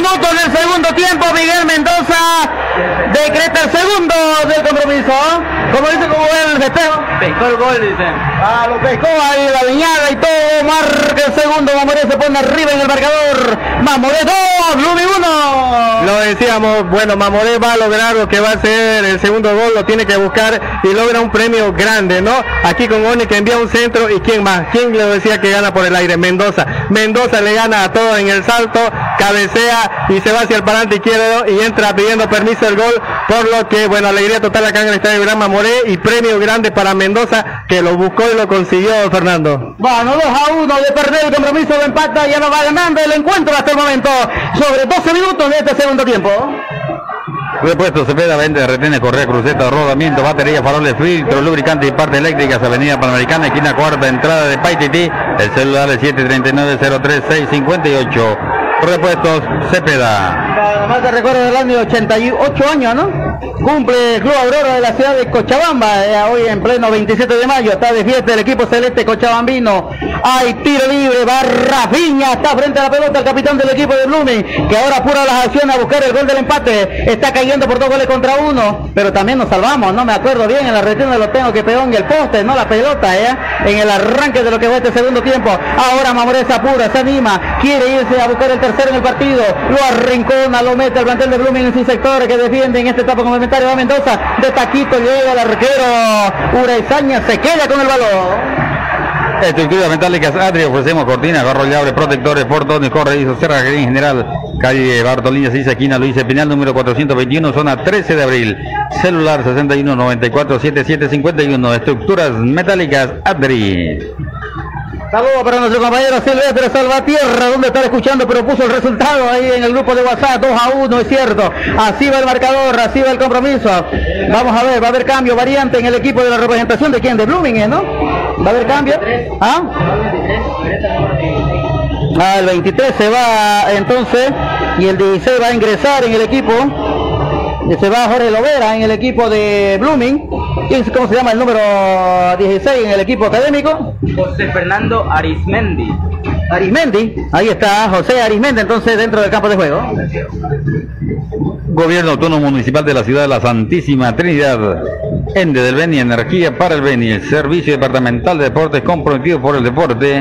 minutos del segundo tiempo. Miguel Mendoza decreta el segundo del compromiso. Como dice, como el festejo. Pescó el gol, dice. Ah, lo pescó ahí, la viñada y todo. Marca el segundo. Mamoré se pone arriba en el marcador. Mamoré dos, Blooming uno. Lo decíamos, bueno, Mamoré va a lograr lo que va a ser el segundo gol, lo tiene que buscar y logra un premio grande, ¿no? Aquí con Oni que envía un centro y quién más, quién le decía que gana por el aire, Mendoza. Mendoza le gana a todo en el salto, cabecea y se va hacia el parante izquierdo y entra pidiendo permiso el gol, por lo que, bueno, alegría total acá en el estadio Gran Mamoré y premio grande para Mendoza que lo buscó y lo consiguió, Fernando. Bueno, dos a uno de perder el compromiso, de empata, ya no va ganando el encuentro hasta el momento, sobre doce minutos de este segundo tiempo. Repuesto Cepeda, vende, retene, correa, cruceta, rodamiento, batería, faroles, filtro, lubricante y parte eléctricas, Avenida Panamericana, esquina cuarta, entrada de Paititi, el celular es siete tres nueve cero tres seis cinco ocho. Repuestos Cepeda. Además te recuerdo del año ochenta y ocho años, ¿no? Cumple el Club Aurora de la ciudad de Cochabamba, eh, hoy en pleno veintisiete de mayo, está de fiesta el equipo celeste cochabambino. Hay tiro libre, va Rafinha, está frente a la pelota el capitán del equipo de Blooming, que ahora apura las acciones a buscar el gol del empate, está cayendo por dos goles contra uno, pero también nos salvamos, no me acuerdo bien, en la retina lo tengo que pegó en el poste, no la pelota, eh, en el arranque de lo que fue este segundo tiempo. Ahora Mamoré se apura, se anima, quiere irse a buscar el tercero en el partido, lo arrincona, lo mete al plantel de Blooming en su sector, que defiende en esta etapa complementaria. Va Mendoza, de taquito llega el arquero Uraizaña, se queda con el balón. Estructura metálicas Adri, ofrecemos cortinas, barro llave, protectores, portones, corredizos, cerrajería en general, calle Bartolina, seis esquina Luis Espinal, número cuatrocientos veintiuno, zona trece de abril, celular sesenta y uno noventa y cuatro setenta y siete cincuenta y uno, estructuras metálicas Adri. Saludos para nuestro compañero Silvestre Salvatierra, donde está escuchando, pero puso el resultado ahí en el grupo de WhatsApp, dos a uno, es cierto. Así va el marcador, así va el compromiso. Vamos a ver, va a haber cambio, variante en el equipo de la representación de quién, de Blooming, ¿no? Va a haber cambio. ¿Ah? Ah, el veintitrés se va entonces y el dieciséis va a ingresar en el equipo. Se va Jorge Lovera en el equipo de Blooming. ¿Cómo se llama el número dieciséis en el equipo académico? José Fernando Arismendi. Arismendi, ahí está José Arismendi entonces dentro del campo de juego. Gobierno Autónomo Municipal de la Ciudad de la Santísima Trinidad. Ende del Beni, energía para el Beni, el Servicio Departamental de Deportes comprometido por el deporte.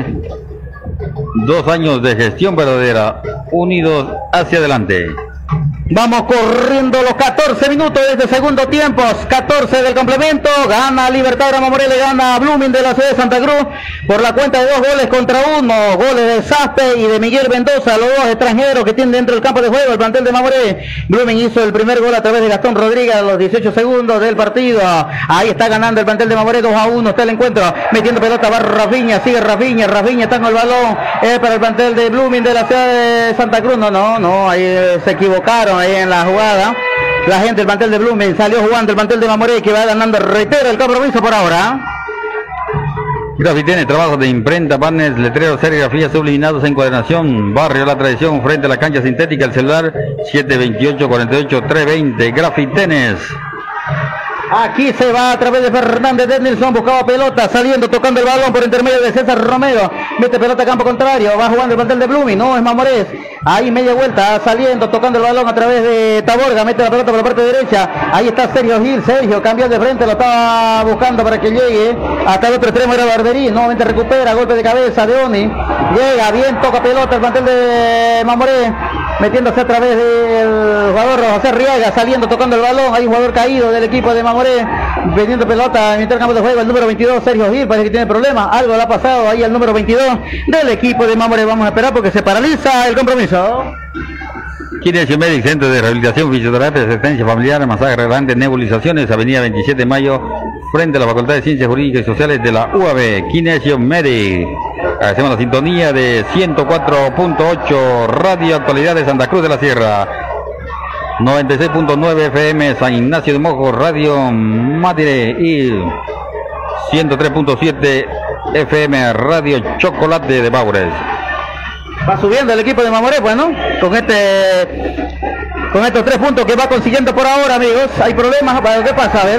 Dos años de gestión verdadera, unidos hacia adelante. Vamos corriendo los catorce minutos de este segundo tiempo, catorce del complemento, gana Libertad Gran Mamoré, le gana a Blooming de la ciudad de Santa Cruz por la cuenta de dos goles contra uno, goles de Saspe y de Miguel Mendoza, los dos extranjeros que tienen dentro del campo de juego el plantel de Mamoré. Blooming hizo el primer gol a través de Gastón Rodríguez a los dieciocho segundos del partido, ahí está ganando el plantel de Mamoré, dos a uno, está el encuentro, metiendo pelota, va Rafinha, sigue Rafinha, Rafinha está con el balón, es para el plantel de Blooming de la ciudad de Santa Cruz, no, no, no, ahí eh, se equivocaron ahí en la jugada, la gente del plantel de Blooming salió jugando el plantel de Mamoré que va ganando, reitero el compromiso por ahora. Grafitenes, trabajos de imprenta, paneles, letreros, serigrafías, subliminados, encuadernación, barrio La Tradición, frente a la cancha sintética, el celular siete veintiocho cuarenta y ocho trescientos veinte, Grafitenes. Aquí se va a través de Fernández de Nilsson, buscaba pelota, saliendo, tocando el balón por intermedio de César Romero, mete pelota a campo contrario, va jugando el plantel de Blooming, no es Mamorés, ahí media vuelta, saliendo, tocando el balón a través de Taborga, mete la pelota por la parte derecha, ahí está Sergio Gil, Sergio cambia de frente, lo estaba buscando para que llegue, hasta el otro extremo era Barberí, nuevamente recupera, golpe de cabeza de Oni, llega bien, toca pelota el plantel de Mamoré, metiéndose a través del jugador José Riaga, saliendo, tocando el balón, hay un jugador caído del equipo de Mamoré, vendiendo pelota en el campo de juego, el número veintidós, Sergio Gil, parece que tiene problemas, algo le ha pasado ahí al número veintidós del equipo de Mamoré, vamos a esperar porque se paraliza el compromiso. Kinesio Medic, Centro de Rehabilitación, Fisioterapia, Asistencia Familiar, Masaje Relevante, Nebulizaciones, Avenida veintisiete de mayo, frente a la Facultad de Ciencias Jurídicas y Sociales de la U A B, Kinesio Medic. Agradecemos la sintonía de ciento cuatro punto ocho Radio Actualidad de Santa Cruz de la Sierra, noventa y seis punto nueve F M San Ignacio de Mojo, Radio Mátire, y ciento tres punto siete F M Radio Chocolate de Baures. Va subiendo el equipo de Mamoré, bueno, con este con estos tres puntos que va consiguiendo por ahora, amigos. Hay problemas, ¿qué pasa? A ver.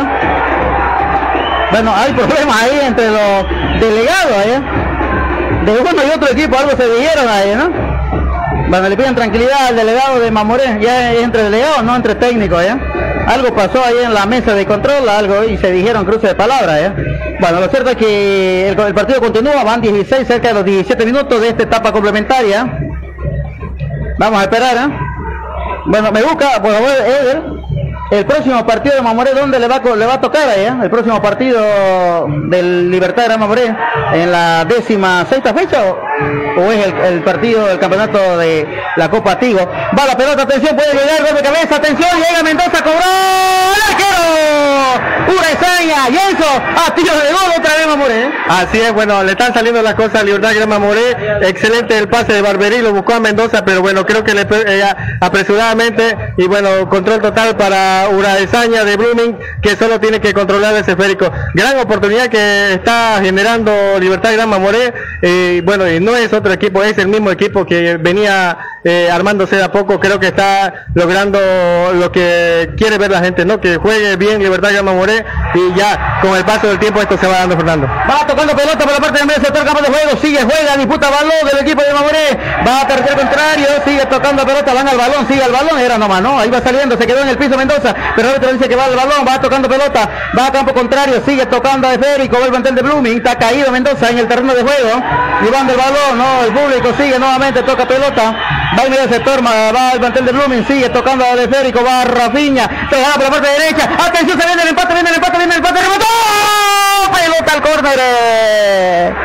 Bueno, hay problemas ahí entre los delegados, ¿eh? De uno y otro equipo, algo se dijeron ahí, ¿no? Bueno, le piden tranquilidad al delegado de Mamoré, ya es entre delegados, no entre técnicos, ¿ya? Algo pasó ahí en la mesa de control, algo, y se dijeron cruces de palabras, ¿ya? Bueno, lo cierto es que el, el partido continúa, van dieciséis, cerca de los diecisiete minutos de esta etapa complementaria. Vamos a esperar, ¿eh? Bueno, me busca, por favor, Eder, el próximo partido de Mamoré, ¿dónde le va, le va a tocar allá? El próximo partido del Libertad de Gran Mamoré, ¿en la décima sexta fecha o, o es el, el partido del campeonato de la Copa Tigo? Va la pelota, atención, puede llegar, gol de cabeza, atención, llega Mendoza, cobró el arquero, Uraesaña, y eso, a tiro de gol otra vez Mamoré. Así es, bueno, le están saliendo las cosas a Libertad de Gran Mamoré, excelente el pase de Barberí, lo buscó a Mendoza, pero bueno, creo que le eh, apresuradamente, y bueno, control total para Uraesaña de Blooming, que solo tiene que controlar ese esférico. Gran oportunidad que está generando Libertad de Gran Mamoré, eh, bueno, y no es otro equipo, es el mismo equipo que venía eh, armándose de a poco. Creo que está logrando lo que quiere ver la gente, ¿no? Que juegue bien Libertad de Gran Mamoré, y ya con el paso del tiempo esto se va dando, Fernando. Va tocando pelota por la parte del medio sector, campo de juego, sigue, juega, disputa balón del equipo de Mamoré, va a tercer contrario, sigue tocando pelota, van al balón, sigue al balón, era nomás, ¿no? Ahí va saliendo, se quedó en el piso Mendoza, pero ahorita dice que va al balón, va tocando pelota, va a campo contrario, sigue tocando a esférico, va el plantel de Blooming, está caído Mendoza en el terreno de juego, llevando el balón, no, el público sigue nuevamente, toca pelota, va al medio sector, va al plantel de Blooming, sigue tocando al esférico, va a Rafinha, se va por la parte derecha, atención, se viene el empate, viene el empate, viene el empate, remató, pelota al córner,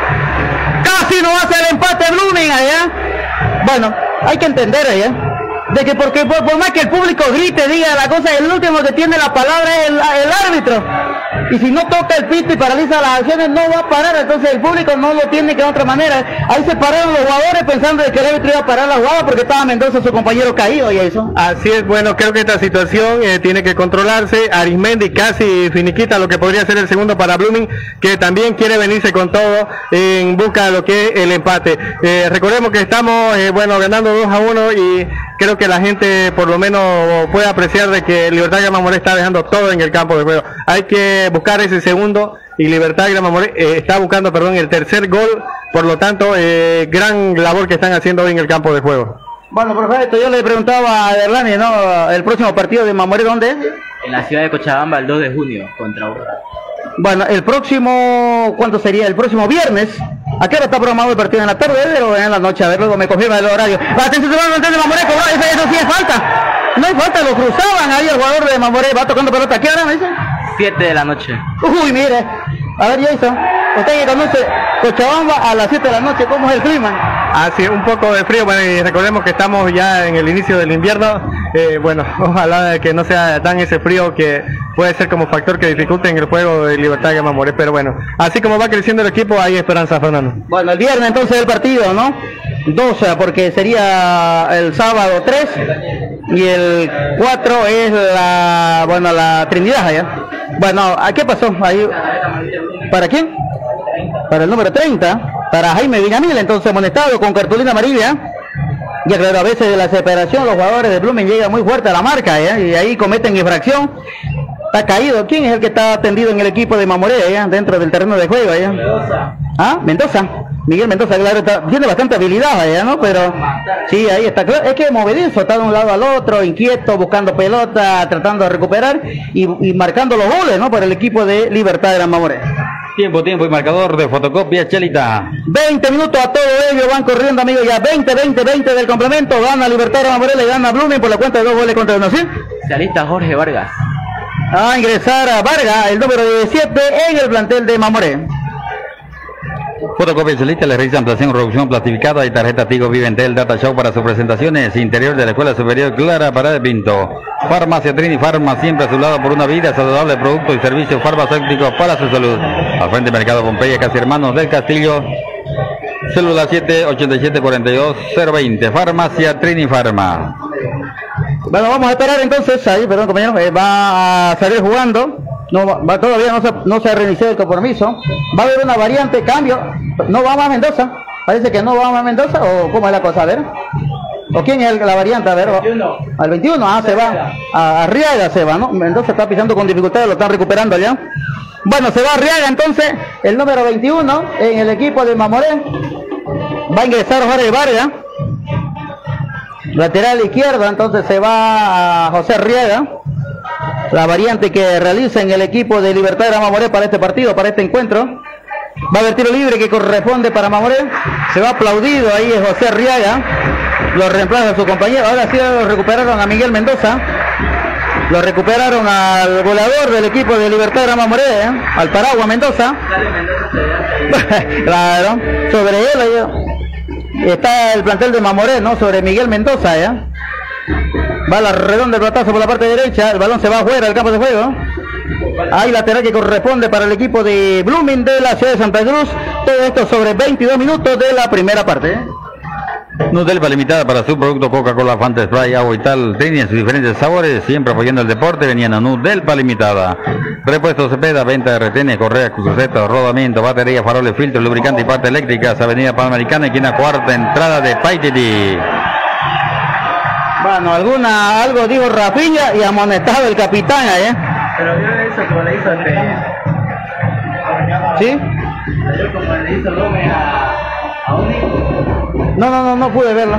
casi no hace el empate Blooming allá. Bueno, hay que entender allá de que porque por, por más que el público grite, diga la cosa, el último que tiene la palabra es el, el árbitro, y si no toca el pito y paraliza las acciones no va a parar, entonces el público no lo tiene que de otra manera. Ahí se pararon los jugadores pensando de que el árbitro iba a parar la jugada porque estaba Mendoza, su compañero, caído, y eso. Así es, bueno, creo que esta situación eh, tiene que controlarse. Arismendi casi finiquita lo que podría ser el segundo para Blooming, que también quiere venirse con todo en busca de lo que es el empate. Eh, recordemos que estamos, eh, bueno, ganando dos a uno, y creo que la gente por lo menos puede apreciar de que Libertad de Gran Mamoré está dejando todo en el campo de juego. Hay que buscar ese segundo, y Libertad de Gran Mamoré eh, está buscando, perdón, el tercer gol. Por lo tanto, eh, gran labor que están haciendo hoy en el campo de juego. Bueno, perfecto, yo le preguntaba a Erlani, ¿no? El próximo partido de Mamoré, ¿dónde es? En la ciudad de Cochabamba, el dos de junio, contra Aurora. Bueno, el próximo, ¿cuánto sería? El próximo viernes. ¿A qué hora está programado el partido? ¿En la tarde o en la noche? A ver, luego me confirma el horario. Atención, se va a de Mamoré, cobró, eso, eso sí es falta. No hay falta, lo cruzaban ahí el jugador de Mamoré, va tocando pelota. ¿A qué hora me dice? siete de la noche. Uy, mire. A ver, Jason, usted que conoce Cochabamba a las siete de la noche, ¿cómo es el clima? Así, un poco de frío, bueno, y recordemos que estamos ya en el inicio del invierno. Eh, bueno, ojalá que no sea tan ese frío que puede ser como factor que dificulte en el juego de Libertad de Mamoré, pero bueno, así como va creciendo el equipo, hay esperanza, Fernando. Bueno, el viernes entonces el partido, ¿no? doce, porque sería el sábado tres, y el cuatro es la, bueno, la Trinidad allá. Bueno, ¿a qué pasó? Ahí, ¿para quién? Para el número treinta, para Jaime Villamil, entonces amonestado con cartulina amarilla. Ya claro, a veces de la separación los jugadores de Blooming llegan muy fuerte a la marca, ¿eh? Y ahí cometen infracción. Está caído. ¿Quién es el que está tendido en el equipo de Mamoré, ¿eh? Dentro del terreno de juego, ¿eh? Mendoza. ¿Ah? Mendoza. Miguel Mendoza, claro, está, tiene bastante habilidad allá, ¿no? Pero sí, ahí está. Es que es movedizo, está de un lado al otro, inquieto, buscando pelota, tratando de recuperar y, y marcando los goles, ¿no? Para el equipo de Libertad de Gran Mamoré. Tiempo, tiempo y marcador de fotocopia, Chelita. veinte minutos a todo ello, van corriendo, amigos, ya veinte, veinte, veinte del complemento. Gana Libertad de Gran Mamoré, le gana a Blooming por la cuenta de dos goles contra uno, ¿sí? Se alista Jorge Vargas. A ingresar a Vargas, el número diecisiete en el plantel de Mamoré. Fotocopia Chelita le realiza ampliación, reducción, plastificada y tarjeta Tigo Viventel Data Show para sus presentaciones. Interior de la Escuela Superior Clara Parada de Pinto. Farmacia Trini Farma, siempre a su lado por una vida saludable, productos y servicios farmacéuticos para su salud. Al frente Mercado Pompeya, casi hermanos del Castillo. Celular siete ochenta y siete cuarenta y dos cero veinte. Farmacia Trini Farma. Bueno, vamos a esperar entonces, ahí, perdón compañero, eh, va a salir jugando. No va, todavía no se, no se ha reiniciado el compromiso. Va a haber una variante, cambio. No va más Mendoza. Parece que no va más Mendoza, o cómo es la cosa, a ver. ¿O quién es el, la variante? A ver. veintiuno. Al veintiuno, ah, se va. A Arriaga se va, ¿no? Mendoza está pisando con dificultades, lo están recuperando ya. Bueno, se va Arriaga entonces, el número veintiuno en el equipo de Mamoré. Va a ingresar Jorge Vargas. Lateral izquierdo, entonces se va a José Arriaga. La variante que realiza en el equipo de Libertad de Mamoré para este partido, para este encuentro. Va a haber tiro libre que corresponde para Mamoré. Se va aplaudido ahí es José Arriaga. Lo reemplaza su compañero. Ahora sí lo recuperaron a Miguel Mendoza. Lo recuperaron al goleador del equipo de Libertad de Mamoré, ¿eh? Al Paragua Mendoza. Claro. Sobre él ahí está el plantel de Mamoré, ¿no? Sobre Miguel Mendoza, ¿ya? Va la redonda el platazo por la parte derecha. El balón se va afuera del campo de juego. Hay lateral que corresponde para el equipo de Blooming de la ciudad de Santa Cruz. Todo esto sobre veintidós minutos de la primera parte. Nudelpa Limitada para su producto Coca-Cola, Fanta, Spray, agua y tal. Tienen sus diferentes sabores, siempre apoyando el deporte. Venían a Nudelpa Limitada. Repuestos Cepeda, venta de retenes, correas, crucetas, rodamiento, batería, faroles, filtros, lubricante y parte eléctricas. Avenida Panamericana, esquina cuarta, entrada de Paititi. Bueno, alguna, algo dijo Rafinha y amonestado el capitán, ¿eh? Pero yo eso como le hizo este. ¿Sí? Yo como le hizo Gómez a, a Uni. No, no, no, no pude verlo.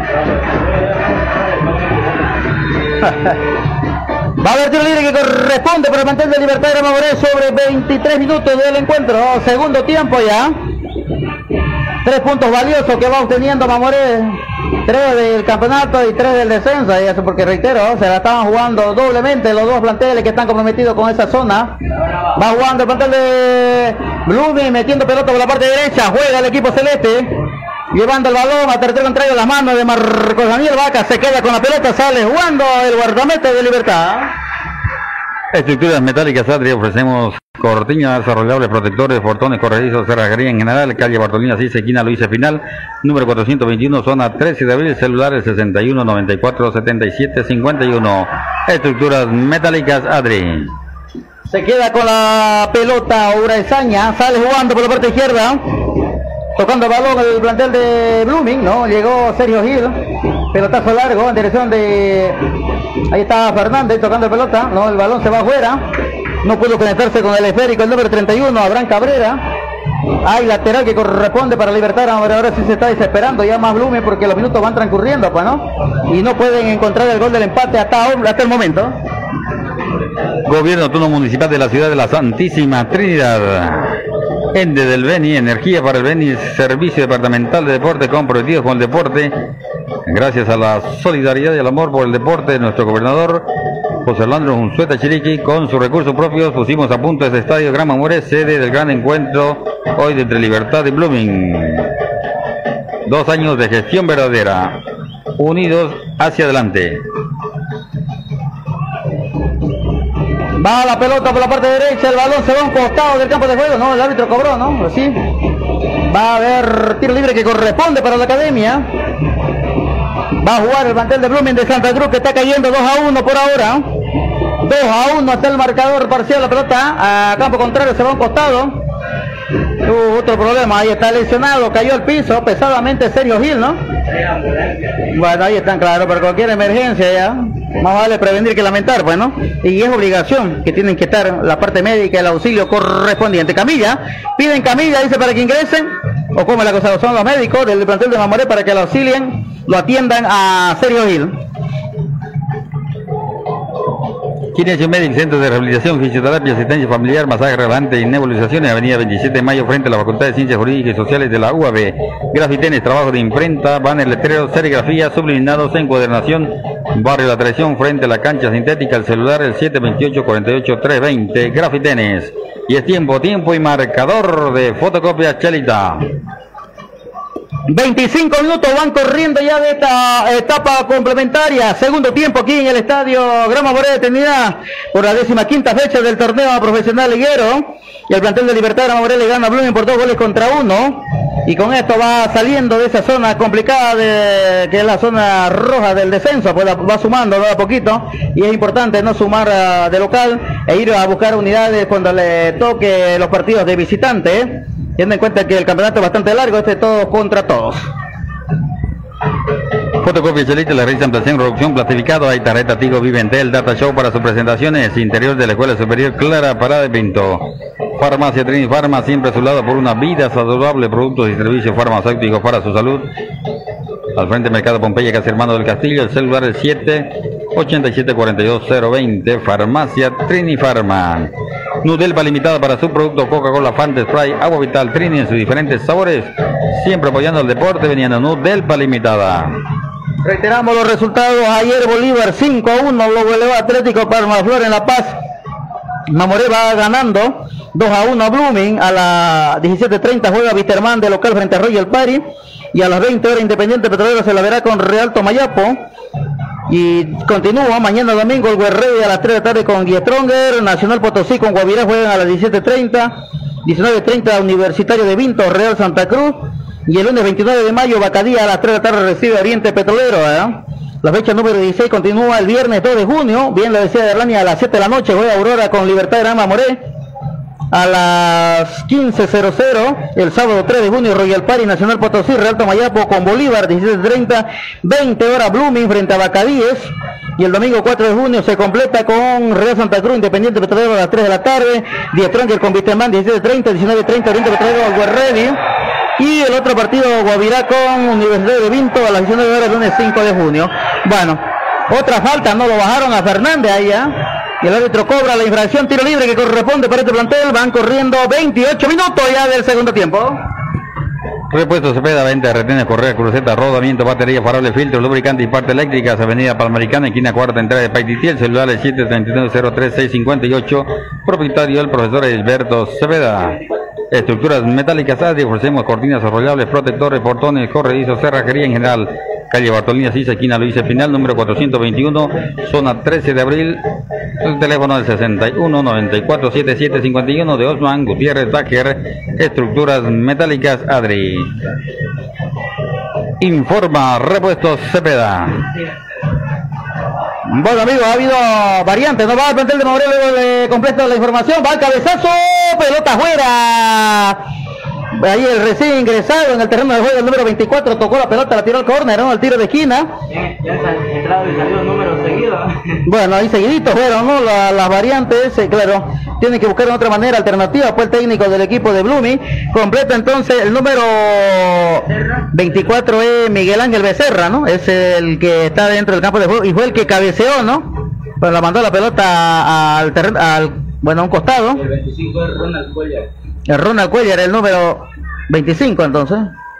Va a haber tiro libre que corresponde para el plantel de Libertad de Mamoré sobre veintitrés minutos del encuentro. Segundo tiempo ya. Tres puntos valiosos que va obteniendo Mamoré. Tres del campeonato y tres del descenso. Y eso porque reitero, se la estaban jugando doblemente los dos planteles que están comprometidos con esa zona. Va jugando el plantel de Blooming, metiendo pelota por la parte derecha. Juega el equipo celeste. Llevando el balón a territorio contrario, las manos de Marcos Daniel Vaca. Se queda con la pelota, sale jugando el guardameta de Libertad. Estructuras metálicas Adri, ofrecemos cortinas desarrollables, protectores, portones, corredizos, cerrajería en general, calle Bartolina seis, esquina Luisa Final, número cuatrocientos veintiuno, zona trece de abril, celulares sesenta y uno, noventa y cuatro, setenta y siete, cincuenta y uno. Estructuras metálicas Adri. Se queda con la pelota Uraesaña, sale jugando por la parte izquierda. Tocando el balón el plantel de Blooming, ¿no? Llegó Sergio Gil, pelotazo largo en dirección de... Ahí está Fernández tocando la pelota, ¿no? El balón se va afuera. No pudo conectarse con el esférico, el número treinta y uno, Abraham Cabrera. Hay lateral que corresponde para Libertad. Ahora, ahora sí se está desesperando ya más Blooming porque los minutos van transcurriendo, pues, ¿no? Y no pueden encontrar el gol del empate hasta, hasta el momento. Gobierno Autónomo Municipal de la Ciudad de la Santísima Trinidad. Ende del Beni, energía para el Beni, servicio departamental de deporte comprometidos con el deporte. Gracias a la solidaridad y el amor por el deporte de nuestro gobernador José Orlando Unzueta Chiriqui, con sus recursos propios pusimos a punto este estadio Gran Mamoré, sede del gran encuentro hoy de entre Libertad y Blooming. Dos años de gestión verdadera, unidos hacia adelante. Va la pelota por la parte derecha, el balón se va a un costado del campo de juego, no, el árbitro cobró, ¿no? Así. Va a haber tiro libre que corresponde para la academia. Va a jugar el plantel de Blooming de Santa Cruz que está cayendo dos a uno por ahora. dos a uno hasta el marcador parcial, la pelota a campo contrario se va a un costado. Uh, otro problema, ahí está lesionado, cayó al piso pesadamente Sergio Gil, ¿no? Bueno, ahí están, claro, pero cualquier emergencia ya, más vale prevenir que lamentar, pues, ¿no? Y es obligación que tienen que estar la parte médica, el auxilio correspondiente. Camilla, piden camilla, dice, para que ingresen, o como la cosa, son los médicos del plantel de Mamoré para que lo auxilien, lo atiendan a Sergio Gil. Kinesio Medic, Centro de Rehabilitación, Fisioterapia, Asistencia Familiar, Masaje Relajante y Nebulizaciones, Avenida veintisiete de mayo, frente a la Facultad de Ciencias Jurídicas y Sociales de la U A B. Grafitenes, trabajo de imprenta, banner, letreros, serigrafía, subliminados, encuadernación, Barrio La Traición, frente a la cancha sintética, el celular, el siete veintiocho, cuarenta y ocho, trescientos veinte. Grafitenes. Y es tiempo, tiempo y marcador de Fotocopias Chelita. veinticinco minutos van corriendo ya de esta etapa complementaria, segundo tiempo aquí en el estadio Gran Mamoré de Trinidad por la décima quinta fecha del torneo profesional liguero, y el plantel de Libertad de Gran Mamoré le gana a Blooming por dos goles contra uno, y con esto va saliendo de esa zona complicada de, que es la zona roja del descenso, pues va sumando ¿no? a poquito, y es importante no sumar uh, de local e ir a buscar unidades cuando le toque los partidos de visitante, ¿eh? Teniendo en cuenta que el campeonato es bastante largo, este todos contra todos. Fotocopia Chelita, la revista Ampliación, Producción, Plastificado, hay tarjeta Tigo Viventel, Data Show para sus presentaciones, interior de la Escuela Superior Clara Parada de Pinto. Farmacia Trini Farma, siempre a su lado por una vida saludable, productos y servicios farmacéuticos para su salud. Al frente Mercado Pompeya, casi hermano del Castillo. El celular es siete ochenta y siete cuarenta y dos cero veinte. Farmacia Trini Pharma. Nudelpa limitada para su producto Coca-Cola, Fanta, Sprite, Agua Vital, Trini en sus diferentes sabores. Siempre apoyando el deporte, veniendo Nudelpa limitada. Reiteramos los resultados. Ayer Bolívar cinco a uno, luego elevó Atlético Palmaflor en La Paz. Mamoré va ganando dos a uno a Blooming. A las diecisiete treinta juega Wisterman de local frente a Royal Party. Y a las veinte horas Independiente Petrolero se la verá con Real Tomayapo. Y continúa mañana domingo el Guerrero a las tres de la tarde con Guiestronger. Nacional Potosí con Guavirá juegan a las diecisiete treinta. diecinueve treinta Universitario de Vinto, Real Santa Cruz. Y el lunes veintinueve de mayo, Bacadía a las tres de la tarde recibe Oriente Petrolero. ¿eh? La fecha número dieciséis continúa el viernes dos de junio. Bien lo decía Erlania, a las siete de la noche juega Aurora con Libertad de Gran Mamoré. A las quince cero cero, el sábado tres de junio, Royal Party, Nacional Potosí, Real Tomayapo con Bolívar, diecisiete treinta, veinte horas Blooming frente a Bacadíes. Y el domingo cuatro de junio se completa con Real Santa Cruz, Independiente Petrolero a las tres de la tarde. Diestronger con Wisterman, diecisiete treinta, diecinueve treinta, Oriente Petrolero al Guerrero. Y el otro partido, Guavirá con Universidad de Vinto a las diecinueve horas, lunes cinco de junio. Bueno, otra falta, no lo bajaron a Fernández allá. Y el árbitro cobra la infracción, tiro libre que corresponde para este plantel. Van corriendo veintiocho minutos ya del segundo tiempo. Repuesto Cepeda, venta de retenes, correa, cruceta, rodamiento, batería, faroles, filtro, lubricante y parte eléctricas. Avenida Palmaricana, esquina cuarta, entrada de Paititi. El celular es siete tres nueve cero tres seis cinco ocho. Propietario el profesor Alberto Cepeda. Estructuras metálicas Adri, ofrecemos cortinas arrollables, protectores, portones, corredizos, cerrajería en general. Calle Bartolina Sisa, esquina Luis Espinal, número cuatrocientos veintiuno, zona trece de abril. El teléfono es sesenta y uno noventa y cuatro setenta y siete cincuenta y uno de Osman Gutiérrez Baker. Estructuras metálicas Adri. Informa Repuestos Cepeda. Bueno amigos, ha habido variantes, no va al plantel de Mamoré, luego le completo la información, va al cabezazo, pelota afuera. Ahí el recién ingresado en el terreno de juego, el número veinticuatro, tocó la pelota, la tiró al córner, ¿no? Al tiro de esquina. Ya ha entrado y salió el número seguido. Bueno, ahí seguiditos fueron, ¿no? La, las variantes, eh, claro, tienen que buscar otra manera alternativa. Fue el técnico del equipo de Blooming. Completa entonces el número veinticuatro es Miguel Ángel Becerra, ¿no? Es el que está dentro del campo de juego y fue el que cabeceó, ¿no? Pues la mandó la pelota al terreno, al, bueno, a un costado. El veinticinco es Ronald Cuellar. El Ronald Cuellar, el número veinticinco entonces.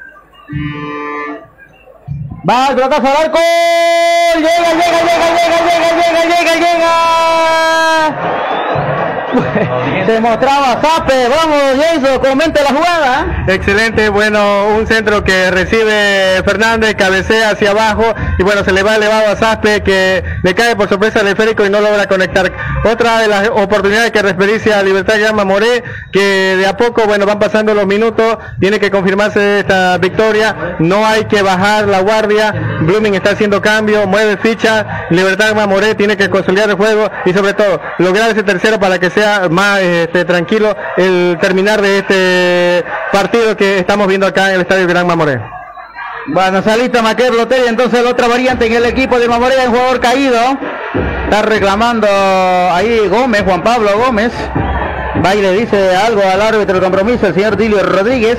Va el pelotazo al arco. Llega, llega, llega, llega, llega, llega, llega, llega. Se mostraba Zape, vamos Jason, comente la jugada. Excelente, bueno, un centro que recibe Fernández, cabecea hacia abajo y bueno, se le va elevado a Zape que le cae por sorpresa al esférico y no logra conectar. Otra de las oportunidades que desperdicia a Libertad Gran Mamoré, que de a poco, bueno, van pasando los minutos, tiene que confirmarse esta victoria, no hay que bajar la guardia, Blooming está haciendo cambio, mueve ficha, Libertad Gran Mamoré tiene que consolidar el juego y sobre todo lograr ese tercero para que sea más este, tranquilo el terminar de este partido que estamos viendo acá en el estadio Gran Mamoré. Bueno, salita Maquer Lotería, entonces la otra variante en el equipo de Mamoré, un jugador caído. Está reclamando ahí Gómez, Juan Pablo Gómez. Va y le dice algo al árbitro del compromiso, el señor Dilio Rodríguez.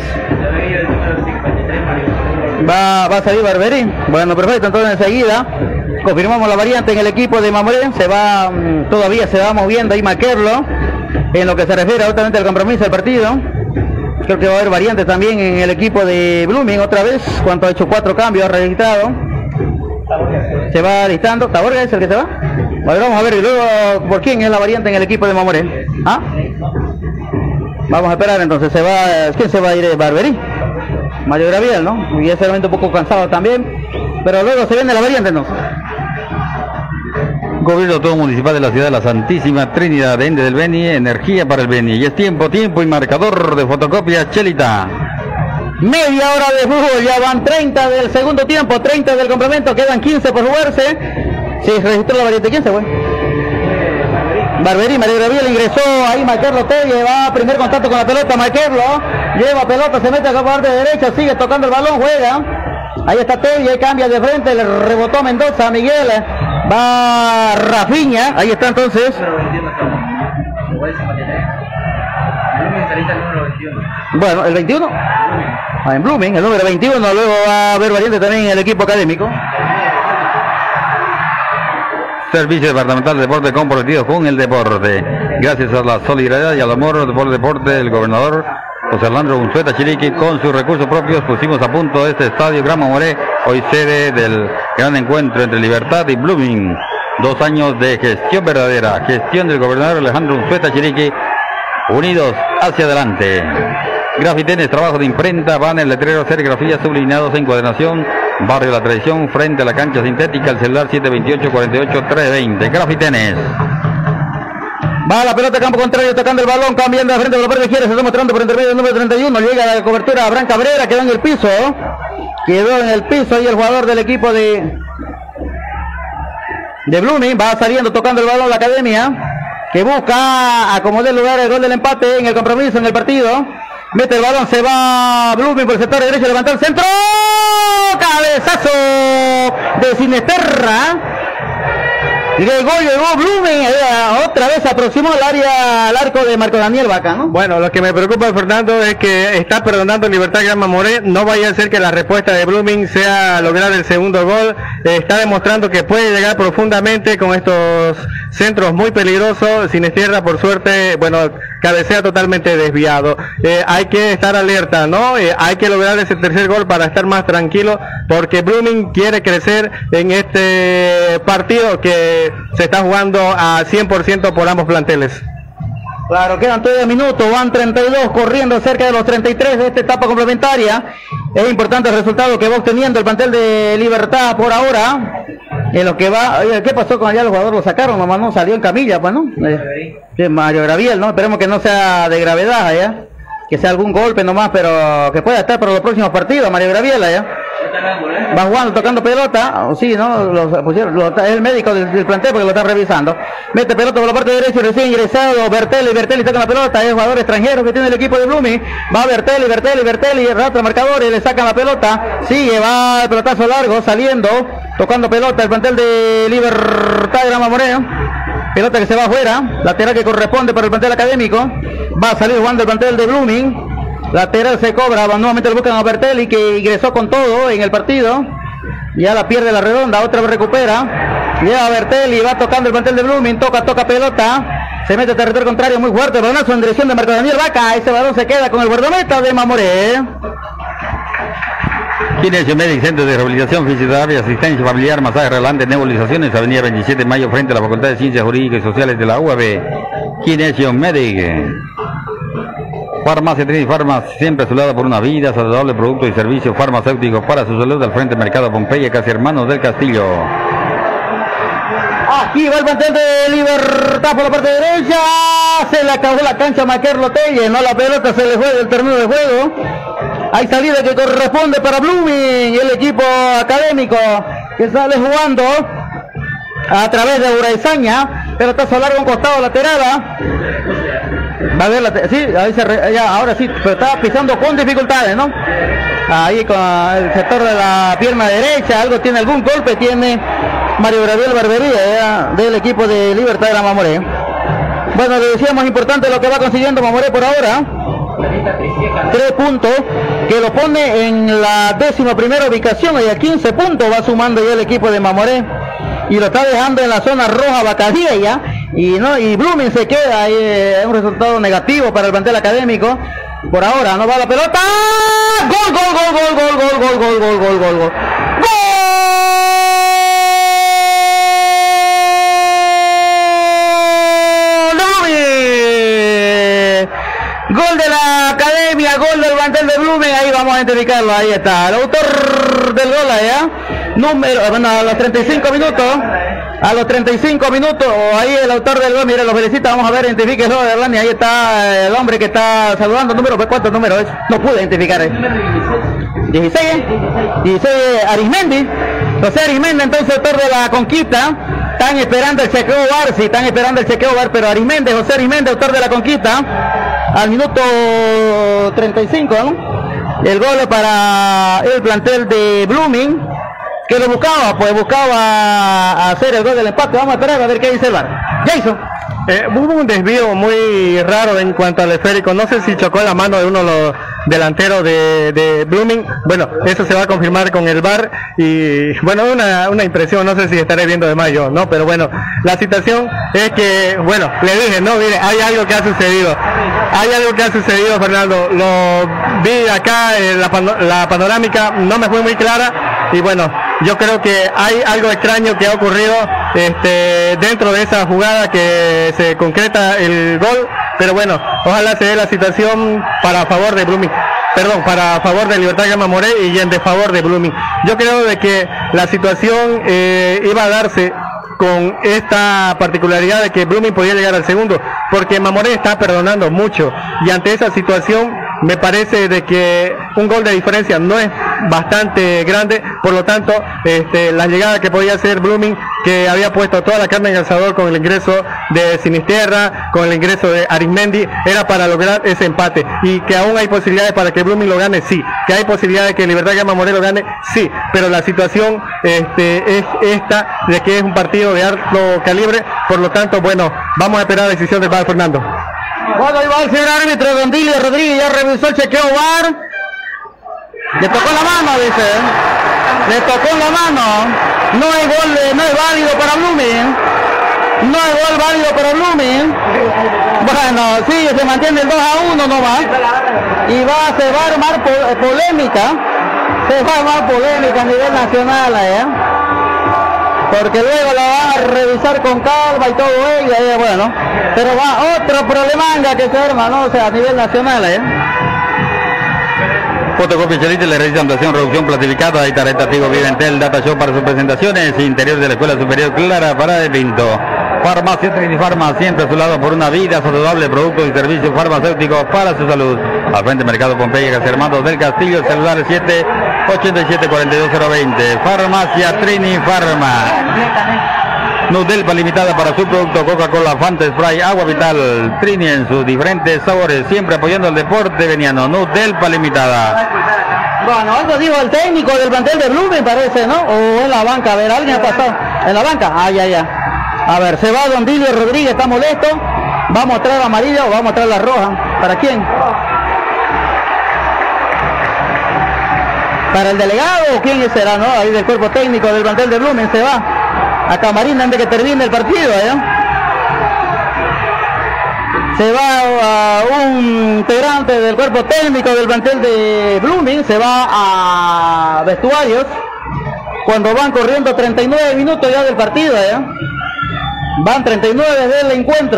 Va, va a salir Barberín. Bueno, perfecto, entonces enseguida confirmamos la variante en el equipo de Mamoré. Se va, todavía se va moviendo ahí Maquerlo en lo que se refiere justamente al compromiso del partido. Creo que va a haber variantes también en el equipo de Blooming otra vez. Cuanto ha hecho cuatro cambios, ha registrado. Se va listando. ¿Taborga es el que se va? Bueno, vamos a ver y luego por quién es la variante en el equipo de Mamoré. ¿Ah? Vamos a esperar entonces. Se va. ¿Quién se va a ir? Barberí. Mario Graviel, ¿no? Y ese momento un poco cansado también. Pero luego se viene la variante, ¿no? Gobierno todo municipal de la ciudad de la Santísima Trinidad, Ende del Beni, energía para el Beni. Y es tiempo, tiempo y marcador de fotocopia Chelita. Media hora de fútbol, ya van treinta del segundo tiempo, treinta del complemento, quedan quince por jugarse. Sí, registró la variante, ¿quién se fue? Barberí, María Graviel ingresó ahí Maquerlo Telle, va a primer contacto con la pelota, Maquerlo, lleva pelota, se mete a la parte derecha, sigue tocando el balón, juega. Ahí está Telle, cambia de frente, le rebotó Mendoza, Miguel, va Rafinha, ahí está entonces. caracteriza el número veintiuno? Bueno, el veintiuno. Ah, en Blooming, el número veintiuno. Luego va a haber variante también en el equipo académico. Servicio Departamental de Deporte comprometido con el deporte. Gracias a la solidaridad y al amor por el deporte del gobernador José Orlando Unzueta Chiriqui, con sus recursos propios pusimos a punto este estadio Gran Mamoré, hoy sede del gran encuentro entre Libertad y Blooming. Dos años de gestión verdadera, gestión del gobernador Alejandro Unzueta Chiriqui, unidos hacia adelante. Grafitenes, trabajo de imprenta, banners, letreros, serigrafías, sublineados, encuadernación, Barrio La Tradición, frente a la cancha sintética, el celular siete veintiocho, cuarenta y ocho, trescientos veinte. Grafitenes. Va la pelota, campo contrario, tocando el balón, cambiando de frente por la parte izquierda, se está mostrando por intermedio del número treinta y uno, llega la cobertura a Abraham Cabrera, quedó en el piso, quedó en el piso y el jugador del equipo de de Blooming va saliendo, tocando el balón la academia, que busca acomodar el lugar, el gol del empate en el compromiso, en el partido. Mete el balón, se va Blooming por el sector derecho, levanta el centro, cabezazo de Sinesterra. Llegó, llegó Blooming, eh, otra vez aproximó al área, al arco de Marco Daniel Vaca, ¿no? Bueno, lo que me preocupa, Fernando, es que está perdonando Libertad Gran Mamoré. No vaya a ser que la respuesta de Blooming sea lograr el segundo gol. Eh, está demostrando que puede llegar profundamente con estos centros muy peligrosos. Sinesterra, por suerte, bueno, cabecea totalmente desviado. Eh, hay que estar alerta, ¿no? Eh, hay que lograr ese tercer gol para estar más tranquilo, porque Blooming quiere crecer en este partido que se está jugando a cien por ciento por ambos planteles. Claro, quedan todavía minutos, van treinta y dos, corriendo cerca de los treinta y tres de esta etapa complementaria. Es importante el resultado que va obteniendo el plantel de Libertad por ahora. En lo que va, oye, ¿qué pasó con allá? Los jugadores lo sacaron, nomás no salió en camilla, pues, ¿no? Eh, Mario Graviel, ¿no? Esperemos que no sea de gravedad allá, que sea algún golpe nomás, pero que pueda estar para los próximos partidos, Mario Graviel allá. Va jugando, tocando pelota, sí, ¿no? Los, pusieron, los, es el médico del, del plantel porque lo está revisando. Mete pelota por la parte derecha, recién ingresado, Bertelli, Bertelli está con la pelota, es el jugador extranjero que tiene el equipo de Blooming. Va Bertelli, Bertelli, Bertelli, rata el marcador y le sacan la pelota. Sigue, va el pelotazo largo, saliendo, tocando pelota el plantel de Libertad Gran Mamoré. Pelota que se va afuera, lateral que corresponde para el plantel académico. Va a salir jugando el plantel de Blooming. Lateral se cobra, nuevamente lo buscan a Bertelli, que ingresó con todo en el partido. Ya la pierde la redonda, otra vez recupera. Llega Bertelli, va tocando el plantel de Blooming, toca, toca pelota. Se mete territorio contrario muy fuerte, balonazo en dirección de Marco Daniel Vaca. Ese balón se queda con el guardameta de Mamoré. Kinesio Medic, Centro de Rehabilitación, Fisioterapia, Asistencia Familiar, Masaje Relante, Nebulizaciones, Avenida veintisiete de Mayo, frente a la Facultad de Ciencias Jurídicas y Sociales de la U A B. Kinesio Medic. Farmacia Trini Farma, siempre a su lado por una vida, saludable producto y servicios farmacéuticos para su salud, al frente del Mercado Pompeya, casi hermanos del Castillo. Aquí va el plantel de Libertad por la parte derecha, se le acabó la cancha a Maquer Lotelle, no la pelota se le fue del terreno de juego. Hay salida que corresponde para Blooming, el equipo académico que sale jugando a través de Uraizaña, pelotazo largo, un costado lateral. Va a ver la, sí, ahí se re, ya, ahora sí, pero estaba pisando con dificultades, ¿no? Ahí con el sector de la pierna derecha, algo tiene, algún golpe tiene Mario Gabriel Barbería, eh, del equipo de Libertad de la Mamoré. Bueno, le decíamos, importante lo que va consiguiendo Mamoré por ahora. Tres puntos, que lo pone en la décima primera ubicación, y a quince puntos va sumando ya el equipo de Mamoré. Y lo está dejando en la zona roja Bacadía ya, y no y Blooming se queda ahí, eh, un resultado negativo para el plantel académico. Por ahora no va la pelota. Gol, gol, gol, gol, gol, gol, gol, gol, gol, gol, gol, gol. Gol de la academia, gol del plantel de Blooming, ahí vamos a identificarlo, ahí está, el autor del gol allá, número, bueno, a los treinta y cinco minutos, a los treinta y cinco minutos, ahí el autor del gol, mire, lo felicita, vamos a ver, identifíquelo, ¿verdad? Y ahí está el hombre que está saludando, número, ¿cuántos números es? No pude identificar, ¿eh? dieciséis, dieciséis, Arismendi, José Arismendi, entonces autor de la conquista. Están esperando el chequeo V A R, sí, están esperando el chequeo V A R, pero Arismendi, José Arismendi, autor de la conquista, al minuto treinta y cinco, ¿no? El gol es para el plantel de Blooming, que lo buscaba, pues buscaba hacer el gol del empate. Vamos a esperar a ver qué dice el V A R. Jason. Eh, hubo un desvío muy raro en cuanto al esférico, no sé si chocó la mano de uno de los delanteros de, de Blooming, bueno, eso se va a confirmar con el V A R y bueno, una, una impresión, no sé si estaré viendo de más yo, ¿no? Pero bueno, la situación es que, bueno, le dije, no, mire, hay algo que ha sucedido, hay algo que ha sucedido, Fernando, lo vi acá, en la, pano, la panorámica no me fue muy clara y bueno, yo creo que hay algo extraño que ha ocurrido este, dentro de esa jugada que se concreta el gol, pero bueno, ojalá se dé la situación para favor de Blooming, perdón, para favor de Libertad Grama Moré y en desfavor de Blooming. Yo creo de que la situación eh, iba a darse con esta particularidad de que Blooming podía llegar al segundo, porque Mamoré está perdonando mucho y ante esa situación me parece de que un gol de diferencia no es bastante grande, por lo tanto este, la llegada que podía hacer Blooming, que había puesto toda la carne en el asador con el ingreso de Sinisterra, con el ingreso de Arismendi, era para lograr ese empate y que aún hay posibilidades para que Blooming lo gane, sí, que hay posibilidades de que Libertad Grama Moré lo gane, sí, pero la situación este, es esta de que es un partido de alto calibre, por lo tanto, bueno, vamos a esperar la decisión del V A R, Fernando. Bueno, ahí va el señor árbitro Don Dilio Rodríguez, ya revisó el chequeo V A R. Le tocó la mano, dice. Le tocó la mano. No es gol, no es válido para Blooming. No es gol válido para Blooming. Bueno, sí, se mantiene el dos a uno nomás. Y va, se va a armar po polémica. Se va a armar polémica a nivel nacional, ¿eh? Porque luego la van a revisar con calma y todo ello, eh, bueno, pero va otro problemanga que se arma, ¿no? O sea, a nivel nacional, ¿eh? Fotocopia Chelite, le realizan dotación, reducción clasificada y tarjeta Tigo Viventel, Data Show para sus presentaciones, interior de la Escuela Superior Clara para de Pinto. Farmacia Trini Farma, siempre a su lado por una vida saludable, productos y servicios farmacéuticos para su salud. Al frente Mercado Pompeya, Casa Armando del Castillo, celular siete ochenta y siete cuarenta y dos cero veinte. Farmacia Trini Farma. Nudelpa limitada para su producto Coca-Cola, Fanta, Spray, Agua Vital, Trini en sus diferentes sabores, siempre apoyando el deporte veniano. Nudelpa limitada. Bueno, algo dijo el técnico del plantel de Blooming, parece, ¿no? O en la banca, a ver, alguien ha pasado. ¿En la banca? Ah, ya, ya. A ver, se va Don Dilio Rodríguez, está molesto. ¿Vamos a traer la amarilla o vamos a traer la roja? ¿Para quién? ¿Para el delegado o quién será, no? Ahí del cuerpo técnico del plantel de Blooming se va a camarín antes de que termine el partido, ¿eh? Se va a un integrante del cuerpo técnico del plantel de Blooming, se va a vestuarios cuando van corriendo treinta y nueve minutos ya del partido, ¿eh? Van treinta y nueve del encuentro.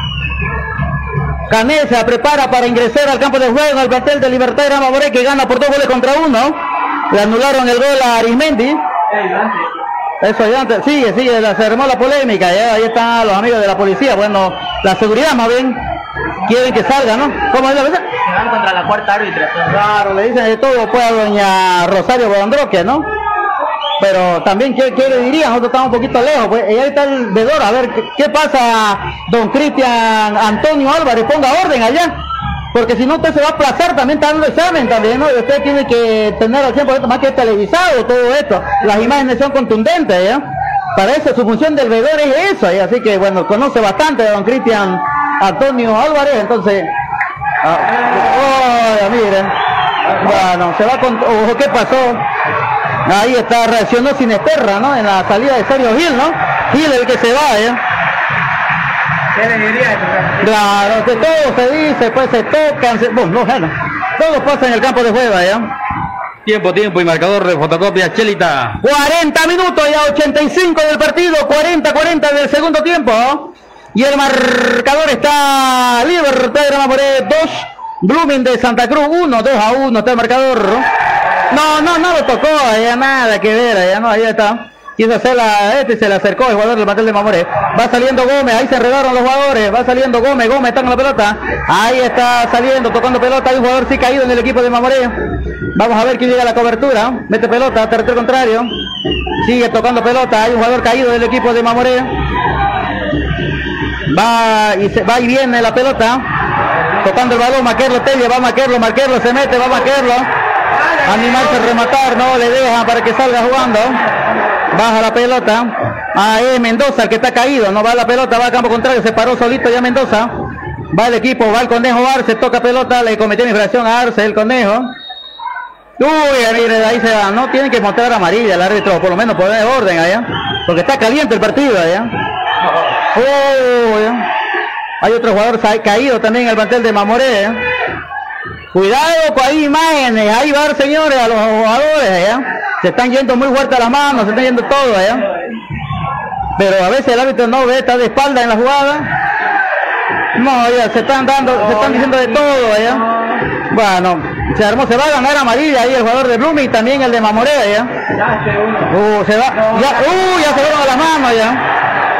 Canet se prepara para ingresar al campo de juego al plantel de Libertad Grama Moré, que gana por dos goles contra uno. Le anularon el gol a Arismendi. Eso ya antes, sigue, sigue, se armó la polémica, ¿eh? Ahí están los amigos de la policía. Bueno, la seguridad más bien quieren que salga, ¿no? ¿Cómo es la verdad? Se van contra la cuarta árbitra. Claro, le dicen de todo pues a doña Rosario Bodandroque, ¿no? Pero también, ¿qué, qué le diría? Nosotros estamos un poquito lejos, pues ahí está el vedor, a ver, ¿qué, qué pasa, don Cristian Antonio Álvarez? Ponga orden allá, porque si no usted se va a aplazar, también está dando examen también, ¿no? Y usted tiene que tener al cien por ciento más que televisado todo esto, las imágenes son contundentes, ¿ya? Para eso su función del vedor es eso, ¿ya? Así que bueno, conoce bastante a don Cristian Antonio Álvarez, entonces, ah, oh, miren, bueno, se va con, ojo, ¿qué pasó? Ahí está, reaccionó Sinisterra, ¿no? En la salida de Sergio Gil, ¿no? Gil el que se va, ¿eh? ¿Qué le diría? Claro, que todo se dice, pues se tocan, se... Bueno, no, bueno, todo pasa en el campo de juego, ¿ya? Tiempo, tiempo y marcador de Fotocopia Chelita. cuarenta minutos, ya ochenta y cinco del partido, cuarenta cuarenta del segundo tiempo. Y el marcador está Libertad Grama Moré dos, Blooming de Santa Cruz uno, dos a uno está el marcador. No, no, no lo tocó, ya nada que ver, ya no, ahí está. Quiso hacer la, este se le acercó el jugador del plantel de Mamoré. Va saliendo Gómez, ahí se enredaron los jugadores, va saliendo Gómez, Gómez está con la pelota. Ahí está saliendo, tocando pelota, hay un jugador sí caído en el equipo de Mamoré. Vamos a ver quién llega a la cobertura, mete pelota, territorio contrario. Sigue tocando pelota, hay un jugador caído del equipo de Mamoré. Va y se, va y viene la pelota. Tocando el balón, Maquerlo Telle, va Maquerlo, Maquerlo se mete, va Maquerlo. Animarse a rematar, no le dejan para que salga jugando. Baja la pelota. Ah, es Mendoza el que está caído, no va la pelota, va a campo contrario, se paró solito ya Mendoza. Va el equipo, va el Conejo Arce, toca pelota, le cometió una infracción a Arce, el Conejo. Uy, mire, ahí se va, no tienen que mostrar amarilla el árbitro, por lo menos poner orden allá, porque está caliente el partido allá. Oh, ya. Hay otro jugador caído también en el plantel de Mamoré. ¿eh? Cuidado con ahí imágenes, ahí va señores a los jugadores allá. Se están yendo muy fuerte las manos, se están yendo todo allá. Pero a veces el árbitro no ve, está de espalda en la jugada. No, ya se están dando, se están diciendo de todo allá. Bueno, se armó, se va a ganar amarilla ahí el jugador de Blooming, también el de Mamoré allá. Uh, se va, ya, uh, ya se fueron a las manos ya.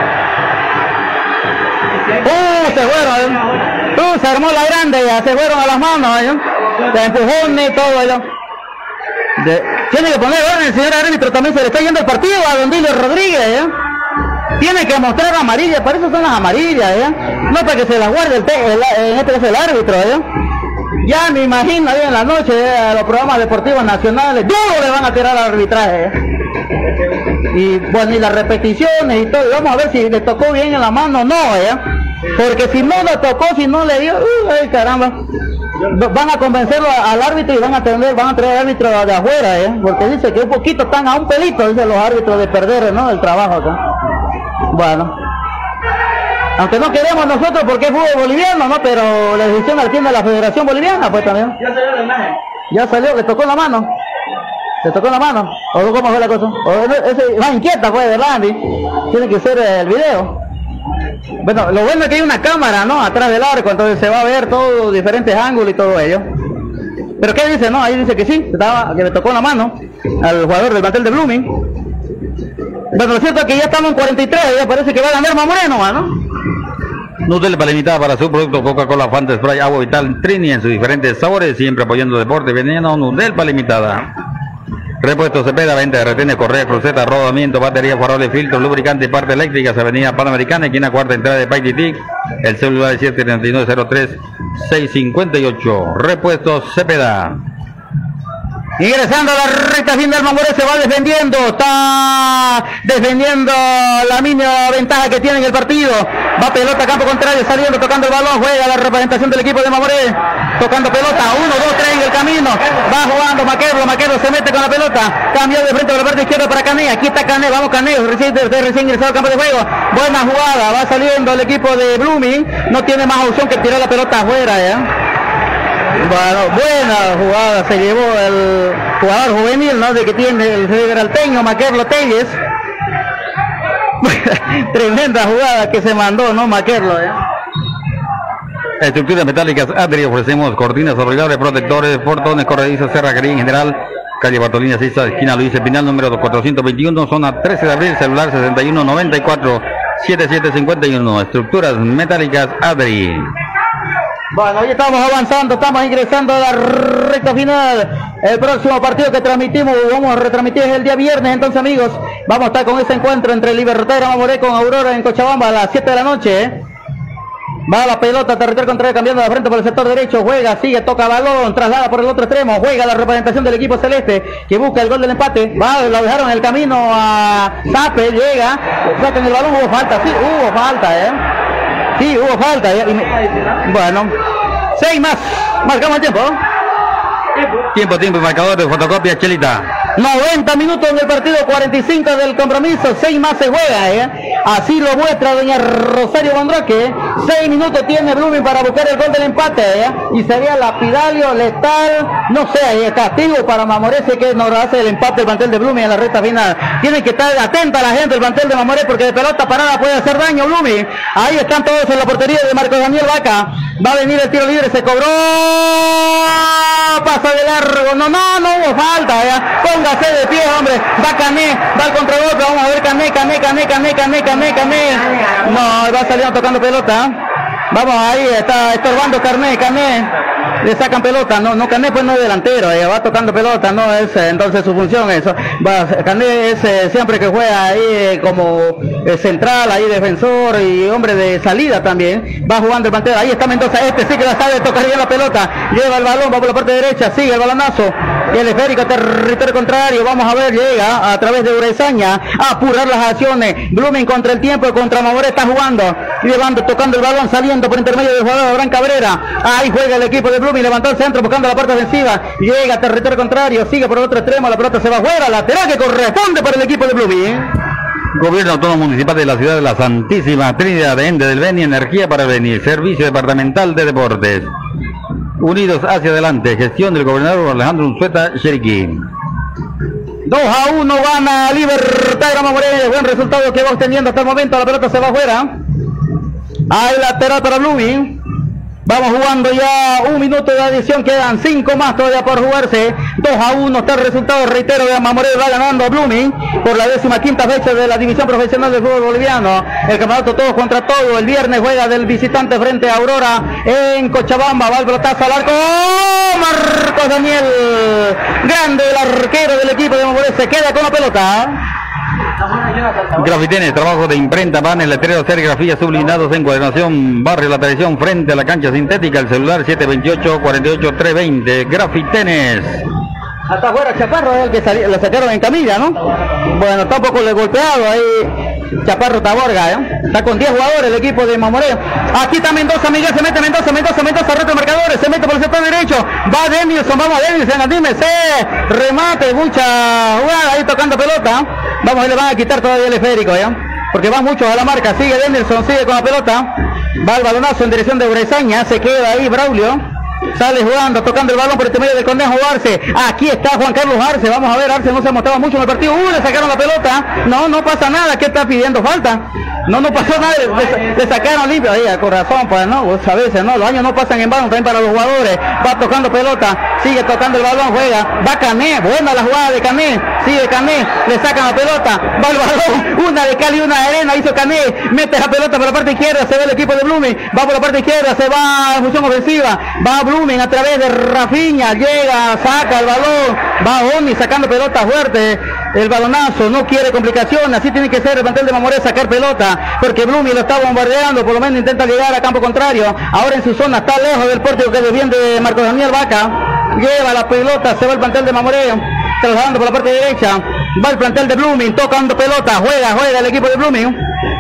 Uh, se fueron, uh, se armó la grande ya, se fueron a las manos ya. Se empujones, todo allá. De, tiene que poner orden el señor árbitro, también se le está yendo el partido a Don Dilio Rodríguez ya. Tiene que mostrar amarilla, para eso son las amarillas, ¿ya? No para que se las guarde el, el, en este caso el árbitro, ¿ya? Ya me imagino ahí en la noche, ¿ya? Los programas deportivos nacionales, duro le van a tirar al arbitraje, ¿ya? Y bueno, y las repeticiones y todo, y vamos a ver si le tocó bien en la mano o no, ¿ya? Porque si no le tocó, si no le dio, uh, ay, caramba, van a convencerlo al árbitro y van a tener, van a traer al árbitro de afuera, ¿eh? Porque dice que un poquito están a un pelito, dicen los árbitros, de perder, ¿no? El trabajo acá. Bueno, aunque no queremos nosotros porque es fútbol boliviano, ¿no? Pero la decisión la tiene la Federación Boliviana, pues también. Ya salió la imagen. Ya salió, le tocó en la mano. ¿Le tocó en la mano? ¿O cómo fue la cosa? O ese, más inquieta fue, ¿verdad, Andy? Tiene que ser el video. Bueno, lo bueno es que hay una cámara, ¿no? Atrás del arco, entonces se va a ver todos diferentes ángulos y todo ello. Pero ¿qué dice, no? Ahí dice que sí, estaba, que le tocó en la mano al jugador del plantel de Blooming. Bueno, lo cierto es que ya estamos en cuarenta y tres, ya parece que va a ganar Mamoreno, ¿no? Nutella para limitada para su producto Coca-Cola, Fanta, Spray, Agua Vital, Trini en sus diferentes sabores, siempre apoyando deporte, veneno, Nutella para limitada. Repuesto Cepeda, venta de retenes, correa, cruceta, rodamiento, batería, faroles, filtros, lubricantes y partes eléctricas, Avenida Panamericana, esquina cuarta entrada de Paitití, el celular es siete tres nueve cero tres seis cinco ocho. Repuesto Cepeda. Ingresando a la recta final, Mamoré se va defendiendo, está defendiendo la mínima ventaja que tiene en el partido. Va pelota a campo contrario, saliendo, tocando el balón, juega la representación del equipo de Mamoré, tocando pelota, uno, dos, tres en el camino, va jugando Maquerlo, Maquerlo se mete con la pelota, cambió de frente a la parte izquierda para Cané, aquí está Cané, vamos Cané, recién, recién ingresado al campo de juego, buena jugada, va saliendo el equipo de Blooming, no tiene más opción que tirar la pelota afuera, ¿ya? Bueno, buena jugada se llevó el jugador juvenil, ¿no? De que tiene el federalteño Maquerlo Telles. Tremenda jugada que se mandó, ¿no? Maquerlo, ¿eh? Estructuras metálicas Adri, ofrecemos cortinas horribles, protectores, portones, corredizas, cerrajería en general. Calle Bartolina Sisa, esquina Luis Espinal, número cuatrocientos veintiuno, zona trece de abril, celular sesenta y uno noventa y cuatro setenta y siete cincuenta y uno. Estructuras metálicas Adri. Bueno, hoy estamos avanzando, estamos ingresando a la recta final. El próximo partido que transmitimos, vamos a retransmitir es el día viernes, entonces amigos, vamos a estar con ese encuentro entre Libertad y Mamoré con Aurora en Cochabamba a las siete de la noche, ¿eh? Va la pelota, territorio contrario, cambiando de frente por el sector derecho, juega, sigue, toca balón, traslada por el otro extremo, juega la representación del equipo celeste, que busca el gol del empate, va, lo dejaron en el camino a Zape, llega, sacan el balón, hubo falta, sí, hubo falta, ¿eh? Sí, hubo falta. Y me... Bueno, seis más. Marcamos el tiempo. Tiempo, tiempo, marcador de fotocopia, Chelita. noventa minutos en el partido, cuarenta y cinco del compromiso, seis más se juega, ¿eh? Así lo muestra doña Rosario Bondraque. seis minutos tiene Blooming para buscar el gol del empate, ¿eh? Y sería lapidario, letal, no sé, castigo para Mamoré, que nos hace el empate el plantel de Blooming en la recta final. Tiene que estar atenta la gente del plantel de Mamoré porque de pelota parada puede hacer daño Blooming. Ahí están todos en la portería de Marcos Daniel Vaca. Va a venir el tiro libre, se cobró. Pasa de largo, no, no, no hubo falta, ¿ya? Póngase de pie, hombre, va Cané, va al contragolpe, vamos a ver Cané, Cané, Cané, Cané, Cané, Cané, Cané, no, va saliendo tocando pelota, vamos ahí, está estorbando Cané, Cané, le sacan pelota, no, no, Cané pues no es delantero, eh, va tocando pelota, no es, eh, entonces su función eso, va, Cané es eh, siempre que juega ahí eh, como eh, central, ahí defensor y hombre de salida también, va jugando el plantel, ahí está Mendoza, este sí que la sabe tocar bien la pelota, lleva el balón, va por la parte derecha, sigue el balonazo, Teleférico, territorio contrario. Vamos a ver, llega a través de Urezaña a apurar las acciones. Blooming contra el tiempo, contra Mamoré está jugando, llevando, tocando el balón, saliendo por intermedio del jugador Abraham Cabrera. Ahí juega el equipo de Blooming, levantó el centro, buscando la parte ofensiva. Llega a territorio contrario, sigue por el otro extremo, la pelota se va fuera, lateral que corresponde para el equipo de Blooming. Gobierno Autónomo Municipal de la Ciudad de la Santísima Trinidad de Ende del Beni, energía para venir, Servicio Departamental de Deportes. Unidos hacia adelante, gestión del gobernador Alejandro Unzueta Cheriquí. dos a uno gana Libertad Grama Moré, buen resultado que va obteniendo hasta el momento, la pelota se va afuera. Hay lateral para Blooming. Vamos jugando ya un minuto de adición, quedan cinco más todavía por jugarse. dos a uno está el resultado, reitero, de Mamoré va ganando a Blooming por la décima quinta fecha de la división profesional del fútbol boliviano. El campeonato todos contra todo. El viernes juega del visitante frente a Aurora en Cochabamba. Va el pelotazo al arco. ¡Oh! Marcos Daniel, grande el arquero del equipo de Mamoré, se queda con la pelota. Grafitenes, trabajo de imprenta, paneles, letreros, serigrafías, subliminados, encuadernación, barrio La Tradición, frente a la cancha sintética, el celular siete dos ocho, cuatro ocho, tres dos cero, Grafitenes. Hasta afuera Chaparro es el que salió, lo sacaron en camilla, ¿no? Bueno, está un poco golpeado ahí Chaparro Taborga, ¿eh? Está con diez jugadores el equipo de Mamoré. Aquí está Mendoza, Miguel, se mete Mendoza, Mendoza, Mendoza, reto de marcadores, se mete por el sector derecho, va Denilson, vamos a Denilson, anime, se remate, mucha jugada ahí tocando pelota. Vamos, ahí le van a quitar todavía el esférico, ¿ya? Porque van muchos a la marca, sigue Denilson, sigue con la pelota, va el balonazo en dirección de Urezaña, se queda ahí Braulio. Sale jugando, tocando el balón por este medio del Conejo Arce. Aquí está Juan Carlos Arce. Vamos a ver, Arce no se ha mostrado mucho en el partido. Uh, le sacaron la pelota. No, no pasa nada. ¿Qué está pidiendo falta? No, no pasó nada. Le, le sacaron limpio. Ahí, a corazón, pues, no. Pues, a veces, no. Los años no pasan en vano también para los jugadores. Va tocando pelota. Sigue tocando el balón, juega. Va Cané. Buena la jugada de Cané. Sigue Cané. Le sacan la pelota. Va el balón. Una de Cali, una de arena. Hizo Cané. Mete la pelota por la parte izquierda. Se ve el equipo de Blooming. Va por la parte izquierda. Se va en función ofensiva. Va Blooming a través de Rafinha, llega, saca el balón, va Oni sacando pelota fuerte, el balonazo, no quiere complicaciones, así tiene que ser el plantel de Mamoré, sacar pelota, porque Blooming lo está bombardeando, por lo menos intenta llegar a campo contrario, ahora en su zona, está lejos del pórtico que defiende Marcos Daniel Vaca, lleva la pelota, se va el plantel de Mamoré, trasladando por la parte derecha, va el plantel de Blooming, tocando pelota, juega, juega el equipo de Blooming,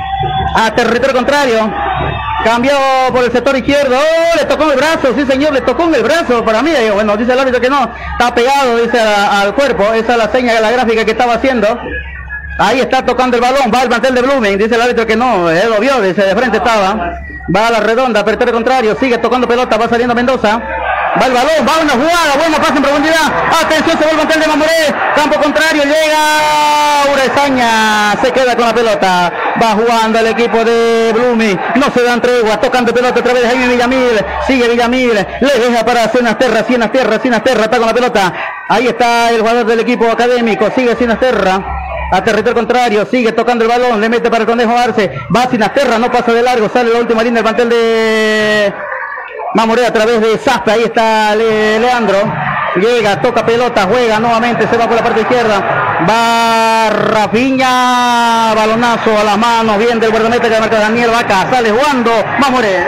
a territorio contrario. Cambió por el sector izquierdo. Oh, le tocó en el brazo, sí señor, le tocó en el brazo. Para mí, bueno, dice el árbitro que no, está pegado, dice a, al cuerpo. Esa es la seña de la gráfica que estaba haciendo. Ahí está tocando el balón, va el plantel de Blooming, dice el árbitro que no, él lo vio, dice de frente estaba. Va a la redonda, territorio contrario, sigue tocando pelota, va saliendo Mendoza. Va el balón, va una jugada, buena pase en profundidad. Atención, se va el plantel de Mamoré. Campo contrario, llega Urezaña. Se queda con la pelota. Va jugando el equipo de Blooming. No se dan tregua, tocando pelota otra vez de Jaime Villamil. Sigue Villamil, le deja para Sinasterra, Sinasterra, Sinasterra, está con la pelota. Ahí está el jugador del equipo académico, sigue Sinasterra. A territorio contrario, sigue tocando el balón, le mete para el Conejo Arce. Va Sinasterra, no pasa de largo, sale la última línea del plantel de Mamoré a través de Zasta, ahí está Le Leandro, llega, toca pelota, juega nuevamente, se va por la parte izquierda, va Rafinha, balonazo a las manos, bien del guardameta que marca Daniel Vaca, sale jugando Mamoré.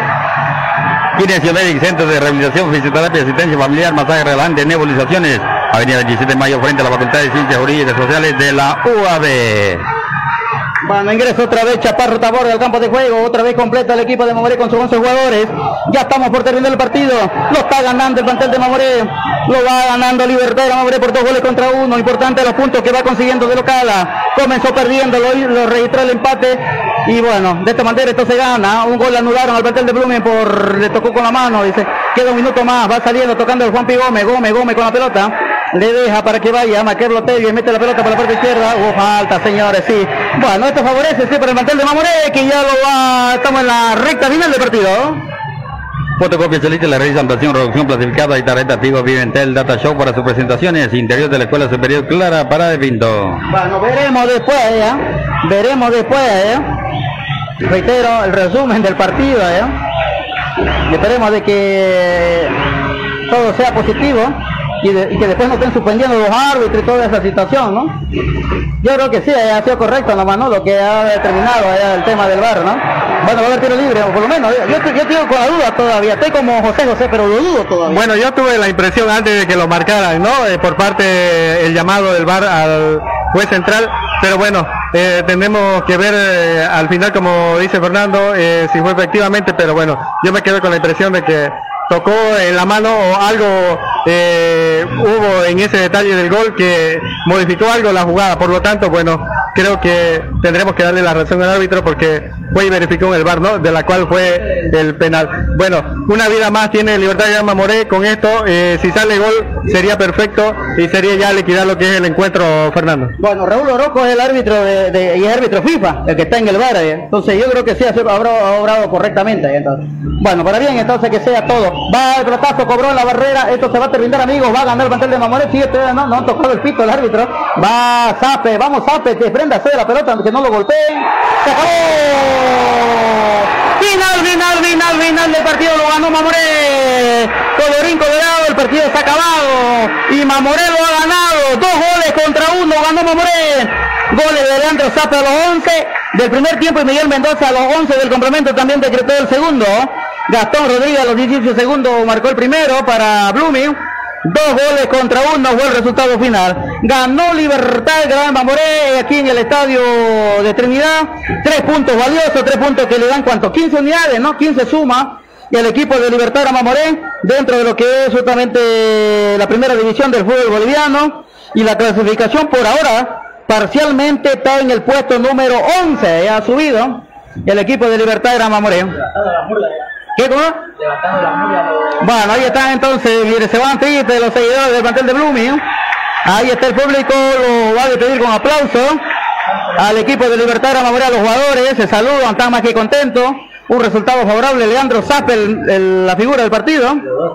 Kinesio Medic, Centro de Rehabilitación, Fisioterapia, Asistencia Familiar, Masaje Relajante, Nebulizaciones, Avenida diecisiete de Mayo, frente a la Facultad de Ciencias Jurídicas y Sociales de la U A B. Bueno, ingresa otra vez Chaparro Taborga al campo de juego, otra vez completa el equipo de Mamoré con sus once jugadores. Ya estamos por terminar el partido, lo está ganando el plantel de Mamoré, lo va ganando Libertad de Mamoré por dos goles contra uno. Importante los puntos que va consiguiendo de local, comenzó perdiendo, lo, lo registró el empate y bueno, de esta manera esto se gana. Un gol anularon al plantel de Blooming por, le tocó con la mano, dice, queda un minuto más, va saliendo tocando el Juan P. Gómez, Gómez, Gómez con la pelota. Le deja para que vaya Maquer Lotelio y mete la pelota por la parte izquierda. Hubo falta, señores, sí. Bueno, esto favorece sí, para el plantel de Mamoré, que ya lo va, estamos en la recta final del partido. Fotocopia Celeste le realiza ampliación, reducción, clasificada y tarjeta activa Viventel Data Show para sus presentaciones. Interior de la Escuela Superior Clara para de Pinto. Bueno, veremos después, ¿eh? Veremos después, ¿eh? Reitero el resumen del partido, ¿eh? Esperemos de que todo sea positivo. Y, de, y que después no estén suspendiendo los árbitros y toda esa situación, ¿no? Yo creo que sí, ha sido correcto nomás, ¿no? Lo que ha determinado allá el tema del V A R, ¿no? Bueno, va a haber tiro libre, o por lo menos. Yo, estoy- yo estoy con la duda todavía. Estoy como José José, pero lo dudo todavía. Bueno, yo tuve la impresión antes de que lo marcaran, ¿no? Eh, por parte del llamado del V A R al juez central, pero bueno, eh, tenemos que ver eh, al final, como dice Fernando, eh, si fue efectivamente, pero bueno, yo me quedo con la impresión de que tocó en la mano o algo eh, hubo en ese detalle del gol que modificó algo la jugada, por lo tanto, bueno, creo que tendremos que darle la razón al árbitro porque fue y verificó en el V A R, ¿no? De la cual fue el penal. Bueno, una vida más tiene Libertad de Mamoré. Con esto, eh, si sale gol, sería perfecto y sería ya liquidar lo que es el encuentro, Fernando. Bueno, Raúl Oroco es el árbitro de, de- y es árbitro FIFA, el que está en el V A R. ¿eh? Entonces yo creo que sí, habrá, habrá obrado correctamente. ¿eh? Entonces, bueno, para bien, entonces que sea todo. Va el pelotazo, cobró en la barrera. Esto se va a terminar, amigos. Va a ganar el plantel de Mamoré. Sí, todavía no, no han tocado el pito el árbitro. Va Zape, vamos Zape, despréndase de la pelota, que no lo golpeen. ¡Se acabó! Final, final, final, final del partido, lo ganó Mamoré. Colorín colorado, el partido está acabado y Mamoré lo ha ganado. Dos goles contra uno, ganó Mamoré. Goles de Leandro Zape a los once del primer tiempo y Miguel Mendoza a los once del complemento también decretó el segundo. Gastón Rodríguez a los dieciocho segundos marcó el primero para Blooming. Dos goles contra uno fue el resultado final. Ganó Libertad Gran Mamoré aquí en el estadio de Trinidad. Tres puntos valiosos, tres puntos que le dan cuánto, quince unidades, ¿no? quince suma. Y el equipo de Libertad Gran Mamoré dentro de lo que es justamente la primera división del fútbol boliviano. Y la clasificación por ahora parcialmente está en el puesto número once. Ha subido el equipo de Libertad Gran Mamoré. ¿Qué cosa? Bueno, ahí están entonces, mire, se van tristes los seguidores del plantel de Blooming. Ahí está el público, lo va a despedir con aplauso al equipo de Libertad Gran Mamoré, a los jugadores, se saludan, están más que contentos. Un resultado favorable, Leandro Zape, el- el- la figura del partido.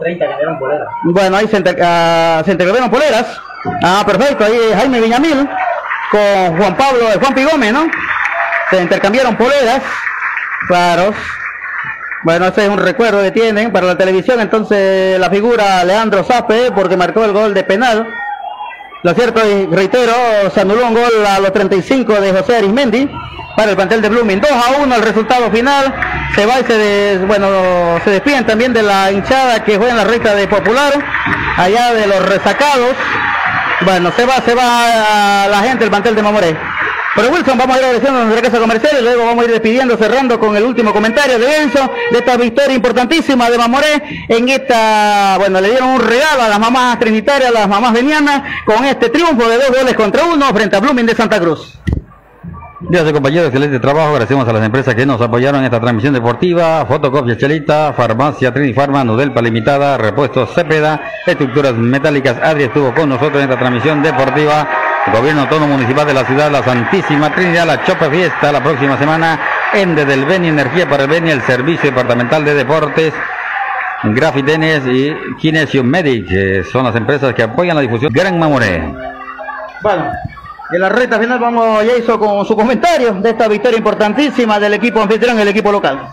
Bueno, ahí se, inter, ah, se intercambiaron poleras. Ah, perfecto, ahí Jaime Viñamil con Juan Pablo, eh, Juan Pi Gómez, ¿no? Se intercambiaron poleras, claro. Bueno, ese es un recuerdo que tienen para la televisión, entonces la figura Leandro Zape, porque marcó el gol de penal. Lo cierto, y reitero, se anuló un gol a los treinta y cinco de José Arismendi para el plantel de Blooming. dos a uno el resultado final. Se va y se, des- bueno, se despiden también de la hinchada que juega en la recta de Popular, allá de los resacados. Bueno, se va, se va la gente del plantel de Mamoré. Pero Wilson, vamos a ir agradeciendo a nuestra casa comercial y luego vamos a ir despidiendo, cerrando con el último comentario de Enzo, de esta victoria importantísima de Mamoré en esta, bueno, le dieron un regalo a las mamás trinitarias, a las mamás venianas, con este triunfo de dos goles contra uno frente a Blooming de Santa Cruz. Días compañeros, excelente trabajo. Agradecemos a las empresas que nos apoyaron en esta transmisión deportiva: Fotocopia Chelita, Farmacia Trinifarma, Nudelpa Limitada, Repuestos Cepeda, Estructuras Metálicas Adri estuvo con nosotros en esta transmisión deportiva. Gobierno Autónomo Municipal de la Ciudad, la Santísima Trinidad, la Chopa Fiesta la próxima semana, Ende del Beni, Energía para el Beni, el Servicio Departamental de Deportes, Grafitenes y Kinesium Medic, que son las empresas que apoyan la difusión. Gran Mamoré. Bueno, en la recta final vamos ya hizo con su comentario de esta victoria importantísima del equipo anfitrión, el equipo local.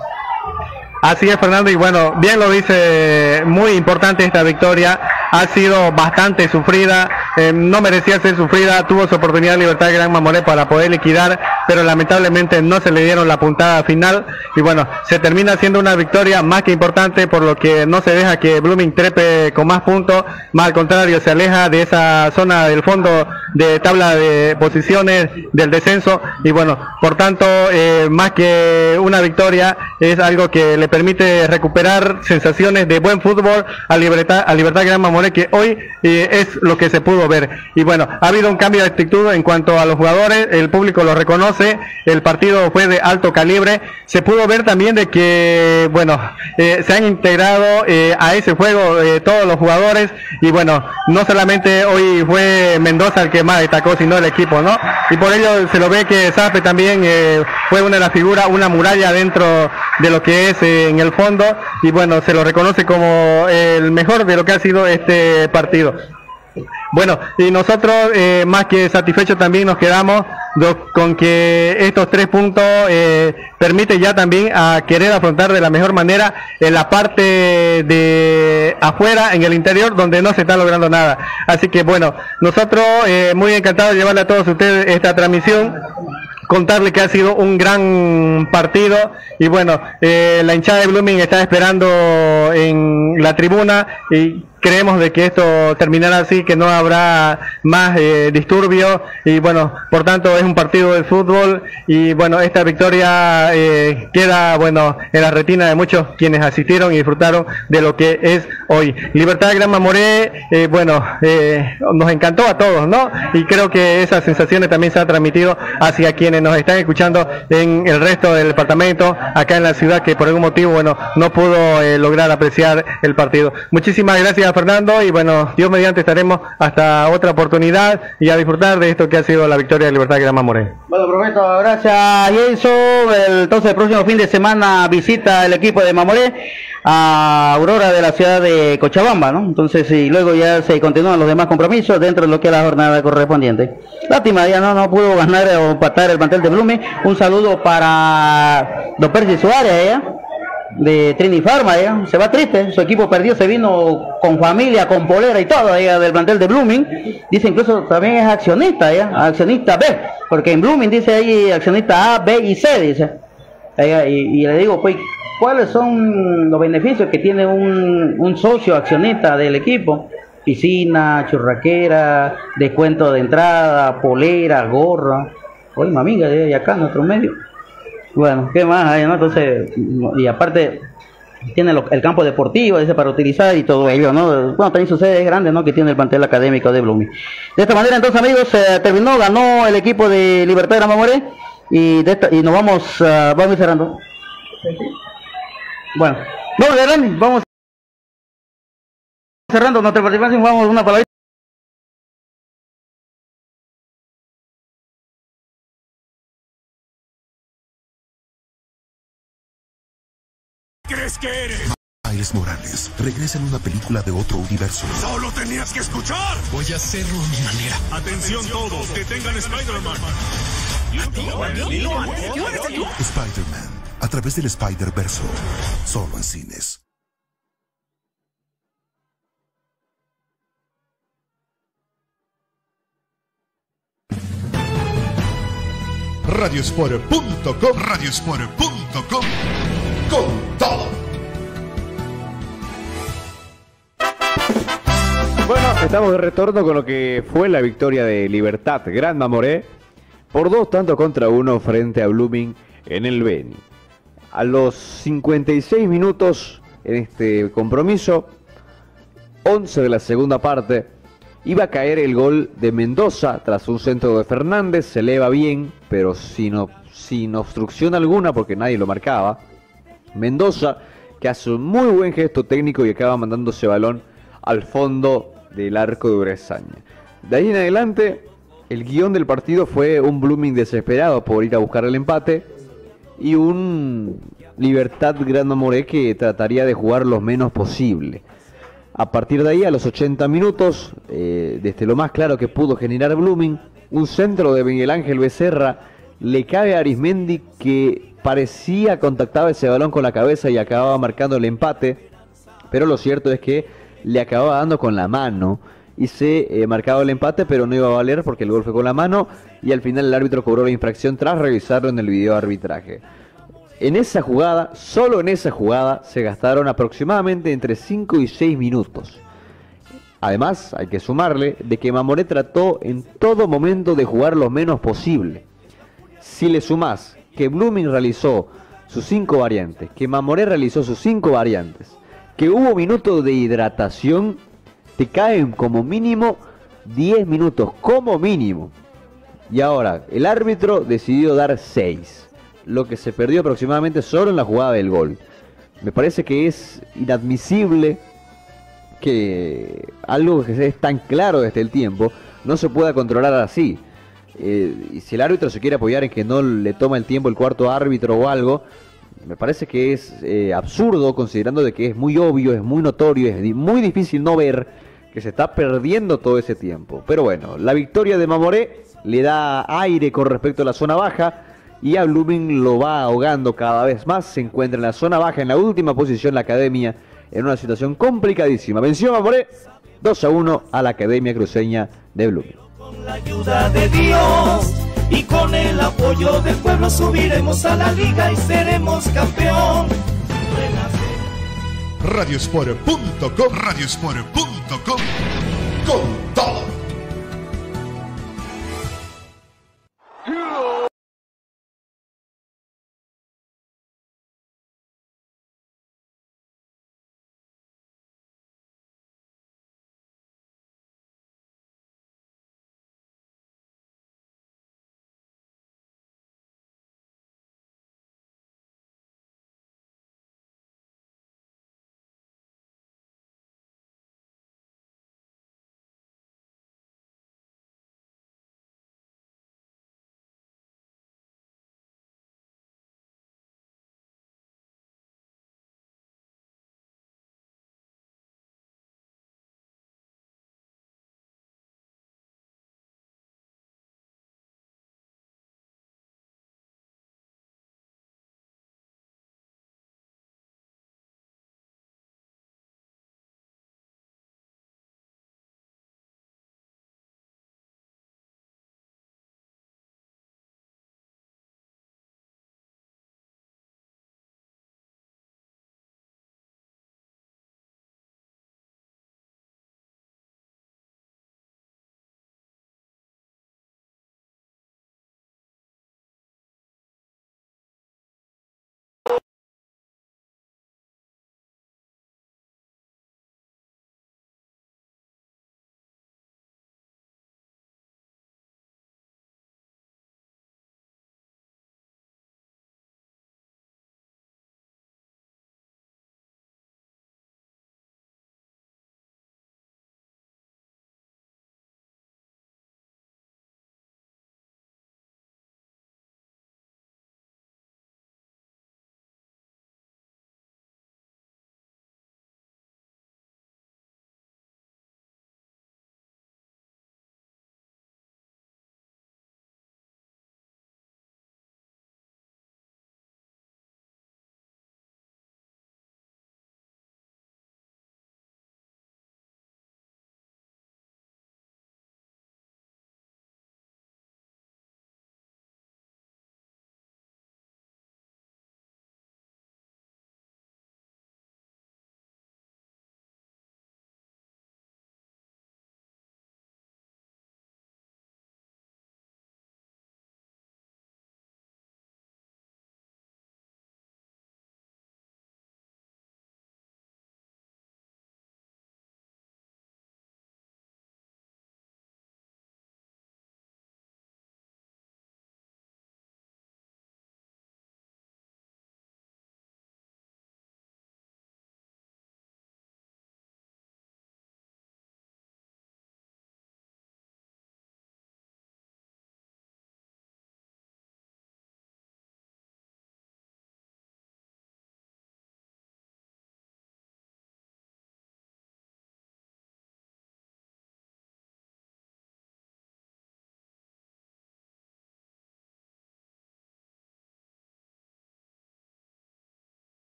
Así es, Fernando, y bueno, bien lo dice, muy importante esta victoria, ha sido bastante sufrida, eh, no merecía ser sufrida, tuvo su oportunidad Libertad de Gran Mamoré para poder liquidar, pero lamentablemente no se le dieron la puntada final, y bueno, se termina siendo una victoria más que importante, por lo que no se deja que Blooming trepe con más puntos, más al contrario, se aleja de esa zona del fondo de tabla de posiciones del descenso, y bueno, por tanto, eh, más que una victoria, es algo que le permite recuperar sensaciones de buen fútbol a Libertad, a Libertad Gran Mamoré, que hoy eh, es lo que se pudo ver. Y bueno, ha habido un cambio de actitud en cuanto a los jugadores, el público lo reconoce, el partido fue de alto calibre, se pudo ver también de que, bueno, eh, se han integrado eh, a ese juego eh, todos los jugadores, y bueno, no solamente hoy fue Mendoza el que más destacó, sino el equipo, ¿no? Y por ello se lo ve que Zape también eh, fue una de las figuras, una muralla dentro de lo que es eh, en el fondo, y bueno, se lo reconoce como el mejor de lo que ha sido este partido. Bueno, y nosotros eh, más que satisfechos también nos quedamos do, con que estos tres puntos eh, permiten ya también a querer afrontar de la mejor manera en la parte de afuera, en el interior, donde no se está logrando nada. Así que bueno, nosotros eh, muy encantados de llevarle a todos ustedes esta transmisión contarle que ha sido un gran partido y bueno, eh, la hinchada de Blooming está esperando en la tribuna y creemos de que esto terminará así, que no habrá más eh, disturbios y bueno, por tanto es un partido de fútbol y bueno, esta victoria eh, queda bueno en la retina de muchos quienes asistieron y disfrutaron de lo que es hoy. Libertad Gran Mamoré, eh, bueno, eh, nos encantó a todos, ¿no? Y creo que esas sensaciones también se han transmitido hacia quienes nos están escuchando en el resto del departamento, acá en la ciudad, que por algún motivo, bueno, no pudo eh, lograr apreciar el partido. Muchísimas gracias, Fernando, y bueno, Dios mediante estaremos hasta otra oportunidad y a disfrutar de esto que ha sido la victoria de Libertad Gran Mamoré. Bueno, prometo, gracias Jason. Entonces el próximo fin de semana visita el equipo de Mamoré a Aurora de la ciudad de Cochabamba, ¿no? Entonces, y luego ya se continúan los demás compromisos dentro de lo que es la jornada correspondiente. Lástima, ya no, no pudo ganar o empatar el plantel de Blooming. Un saludo para Don Percy Suárez, ¿eh? De Trini Pharma, ¿eh? Se va triste, su equipo perdió, se vino con familia, con polera y todo, ¿eh? Del plantel de Blooming. Dice incluso también es accionista, ¿eh? Accionista B, porque en Blooming dice ahí accionista A, B y C, dice. ¿Eh? Y, y le digo, pues, ¿cuáles son los beneficios que tiene un, un socio accionista del equipo? Piscina, churraquera, descuento de entrada, polera, gorra. Oye, mamiga, de acá, nuestro medio. Bueno, ¿qué más hay, no? Entonces, y aparte, tiene lo, el campo deportivo, dice, para utilizar y todo ello, ¿no? Bueno, también su sede es grande, ¿no? Que tiene el plantel académico de Blooming. De esta manera, entonces, amigos, se terminó, ganó el equipo de Libertad Gran Mamoré y, de esta, y nos vamos, uh, vamos a ir cerrando. Bueno, vamos cerrando, vamos cerrando nuestra participación, vamos una palabra. ¿Crees que eres? Miles Morales regresa en una película de otro universo. Solo tenías que escuchar. Voy a hacerlo a mi manera. Atención todos, que tengan Spider-Man. Spider-Man, a través del Spider-Verso, solo en cines. Radiosport punto com, Radiosport punto com, con todo. Bueno, estamos de retorno con lo que fue la victoria de Libertad Gran Mamoré por dos tantos contra uno frente a Blooming en el Beni. A los cincuenta y seis minutos en este compromiso, once de la segunda parte, iba a caer el gol de Mendoza tras un centro de Fernández. Se eleva bien, pero sin, sin obstrucción alguna porque nadie lo marcaba. Mendoza, que hace un muy buen gesto técnico y acaba mandando ese balón al fondo del arco de Bresaña. De ahí en adelante, el guión del partido fue un Blooming desesperado por ir a buscar el empate y un Libertad Gran Mamoré que trataría de jugar lo menos posible. A partir de ahí, a los ochenta minutos, eh, desde lo más claro que pudo generar Blooming, un centro de Miguel Ángel Becerra le cae a Arismendi, que parecía contactaba ese balón con la cabeza y acababa marcando el empate, pero lo cierto es que le acababa dando con la mano y se eh, marcaba el empate, pero no iba a valer porque el gol fue con la mano y al final el árbitro cobró la infracción tras revisarlo en el video arbitraje. En esa jugada, solo en esa jugada, se gastaron aproximadamente entre cinco y seis minutos. Además, hay que sumarle de que Mamoré trató en todo momento de jugar lo menos posible. Si le sumás que Blooming realizó sus cinco variantes, que Mamoré realizó sus cinco variantes, que hubo minutos de hidratación, te caen como mínimo diez minutos, como mínimo. Y ahora, el árbitro decidió dar seis. Lo que se perdió aproximadamente solo en la jugada del gol. Me parece que es inadmisible que algo que es tan claro desde el tiempo no se pueda controlar así. Eh, y si el árbitro se quiere apoyar en que no le toma el tiempo el cuarto árbitro o algo, me parece que es eh, absurdo, considerando de que es muy obvio, es muy notorio, es muy difícil no ver que se está perdiendo todo ese tiempo. Pero bueno, la victoria de Mamoré le da aire con respecto a la zona baja y a Blooming lo va ahogando cada vez más. Se encuentra en la zona baja, en la última posición la Academia, en una situación complicadísima. Venció Mamoré dos a uno a la Academia Cruceña de Blooming. Con la ayuda de Dios, y con el apoyo del pueblo subiremos a la liga y seremos campeón. Radiosport punto com, radiosport punto com, con todo.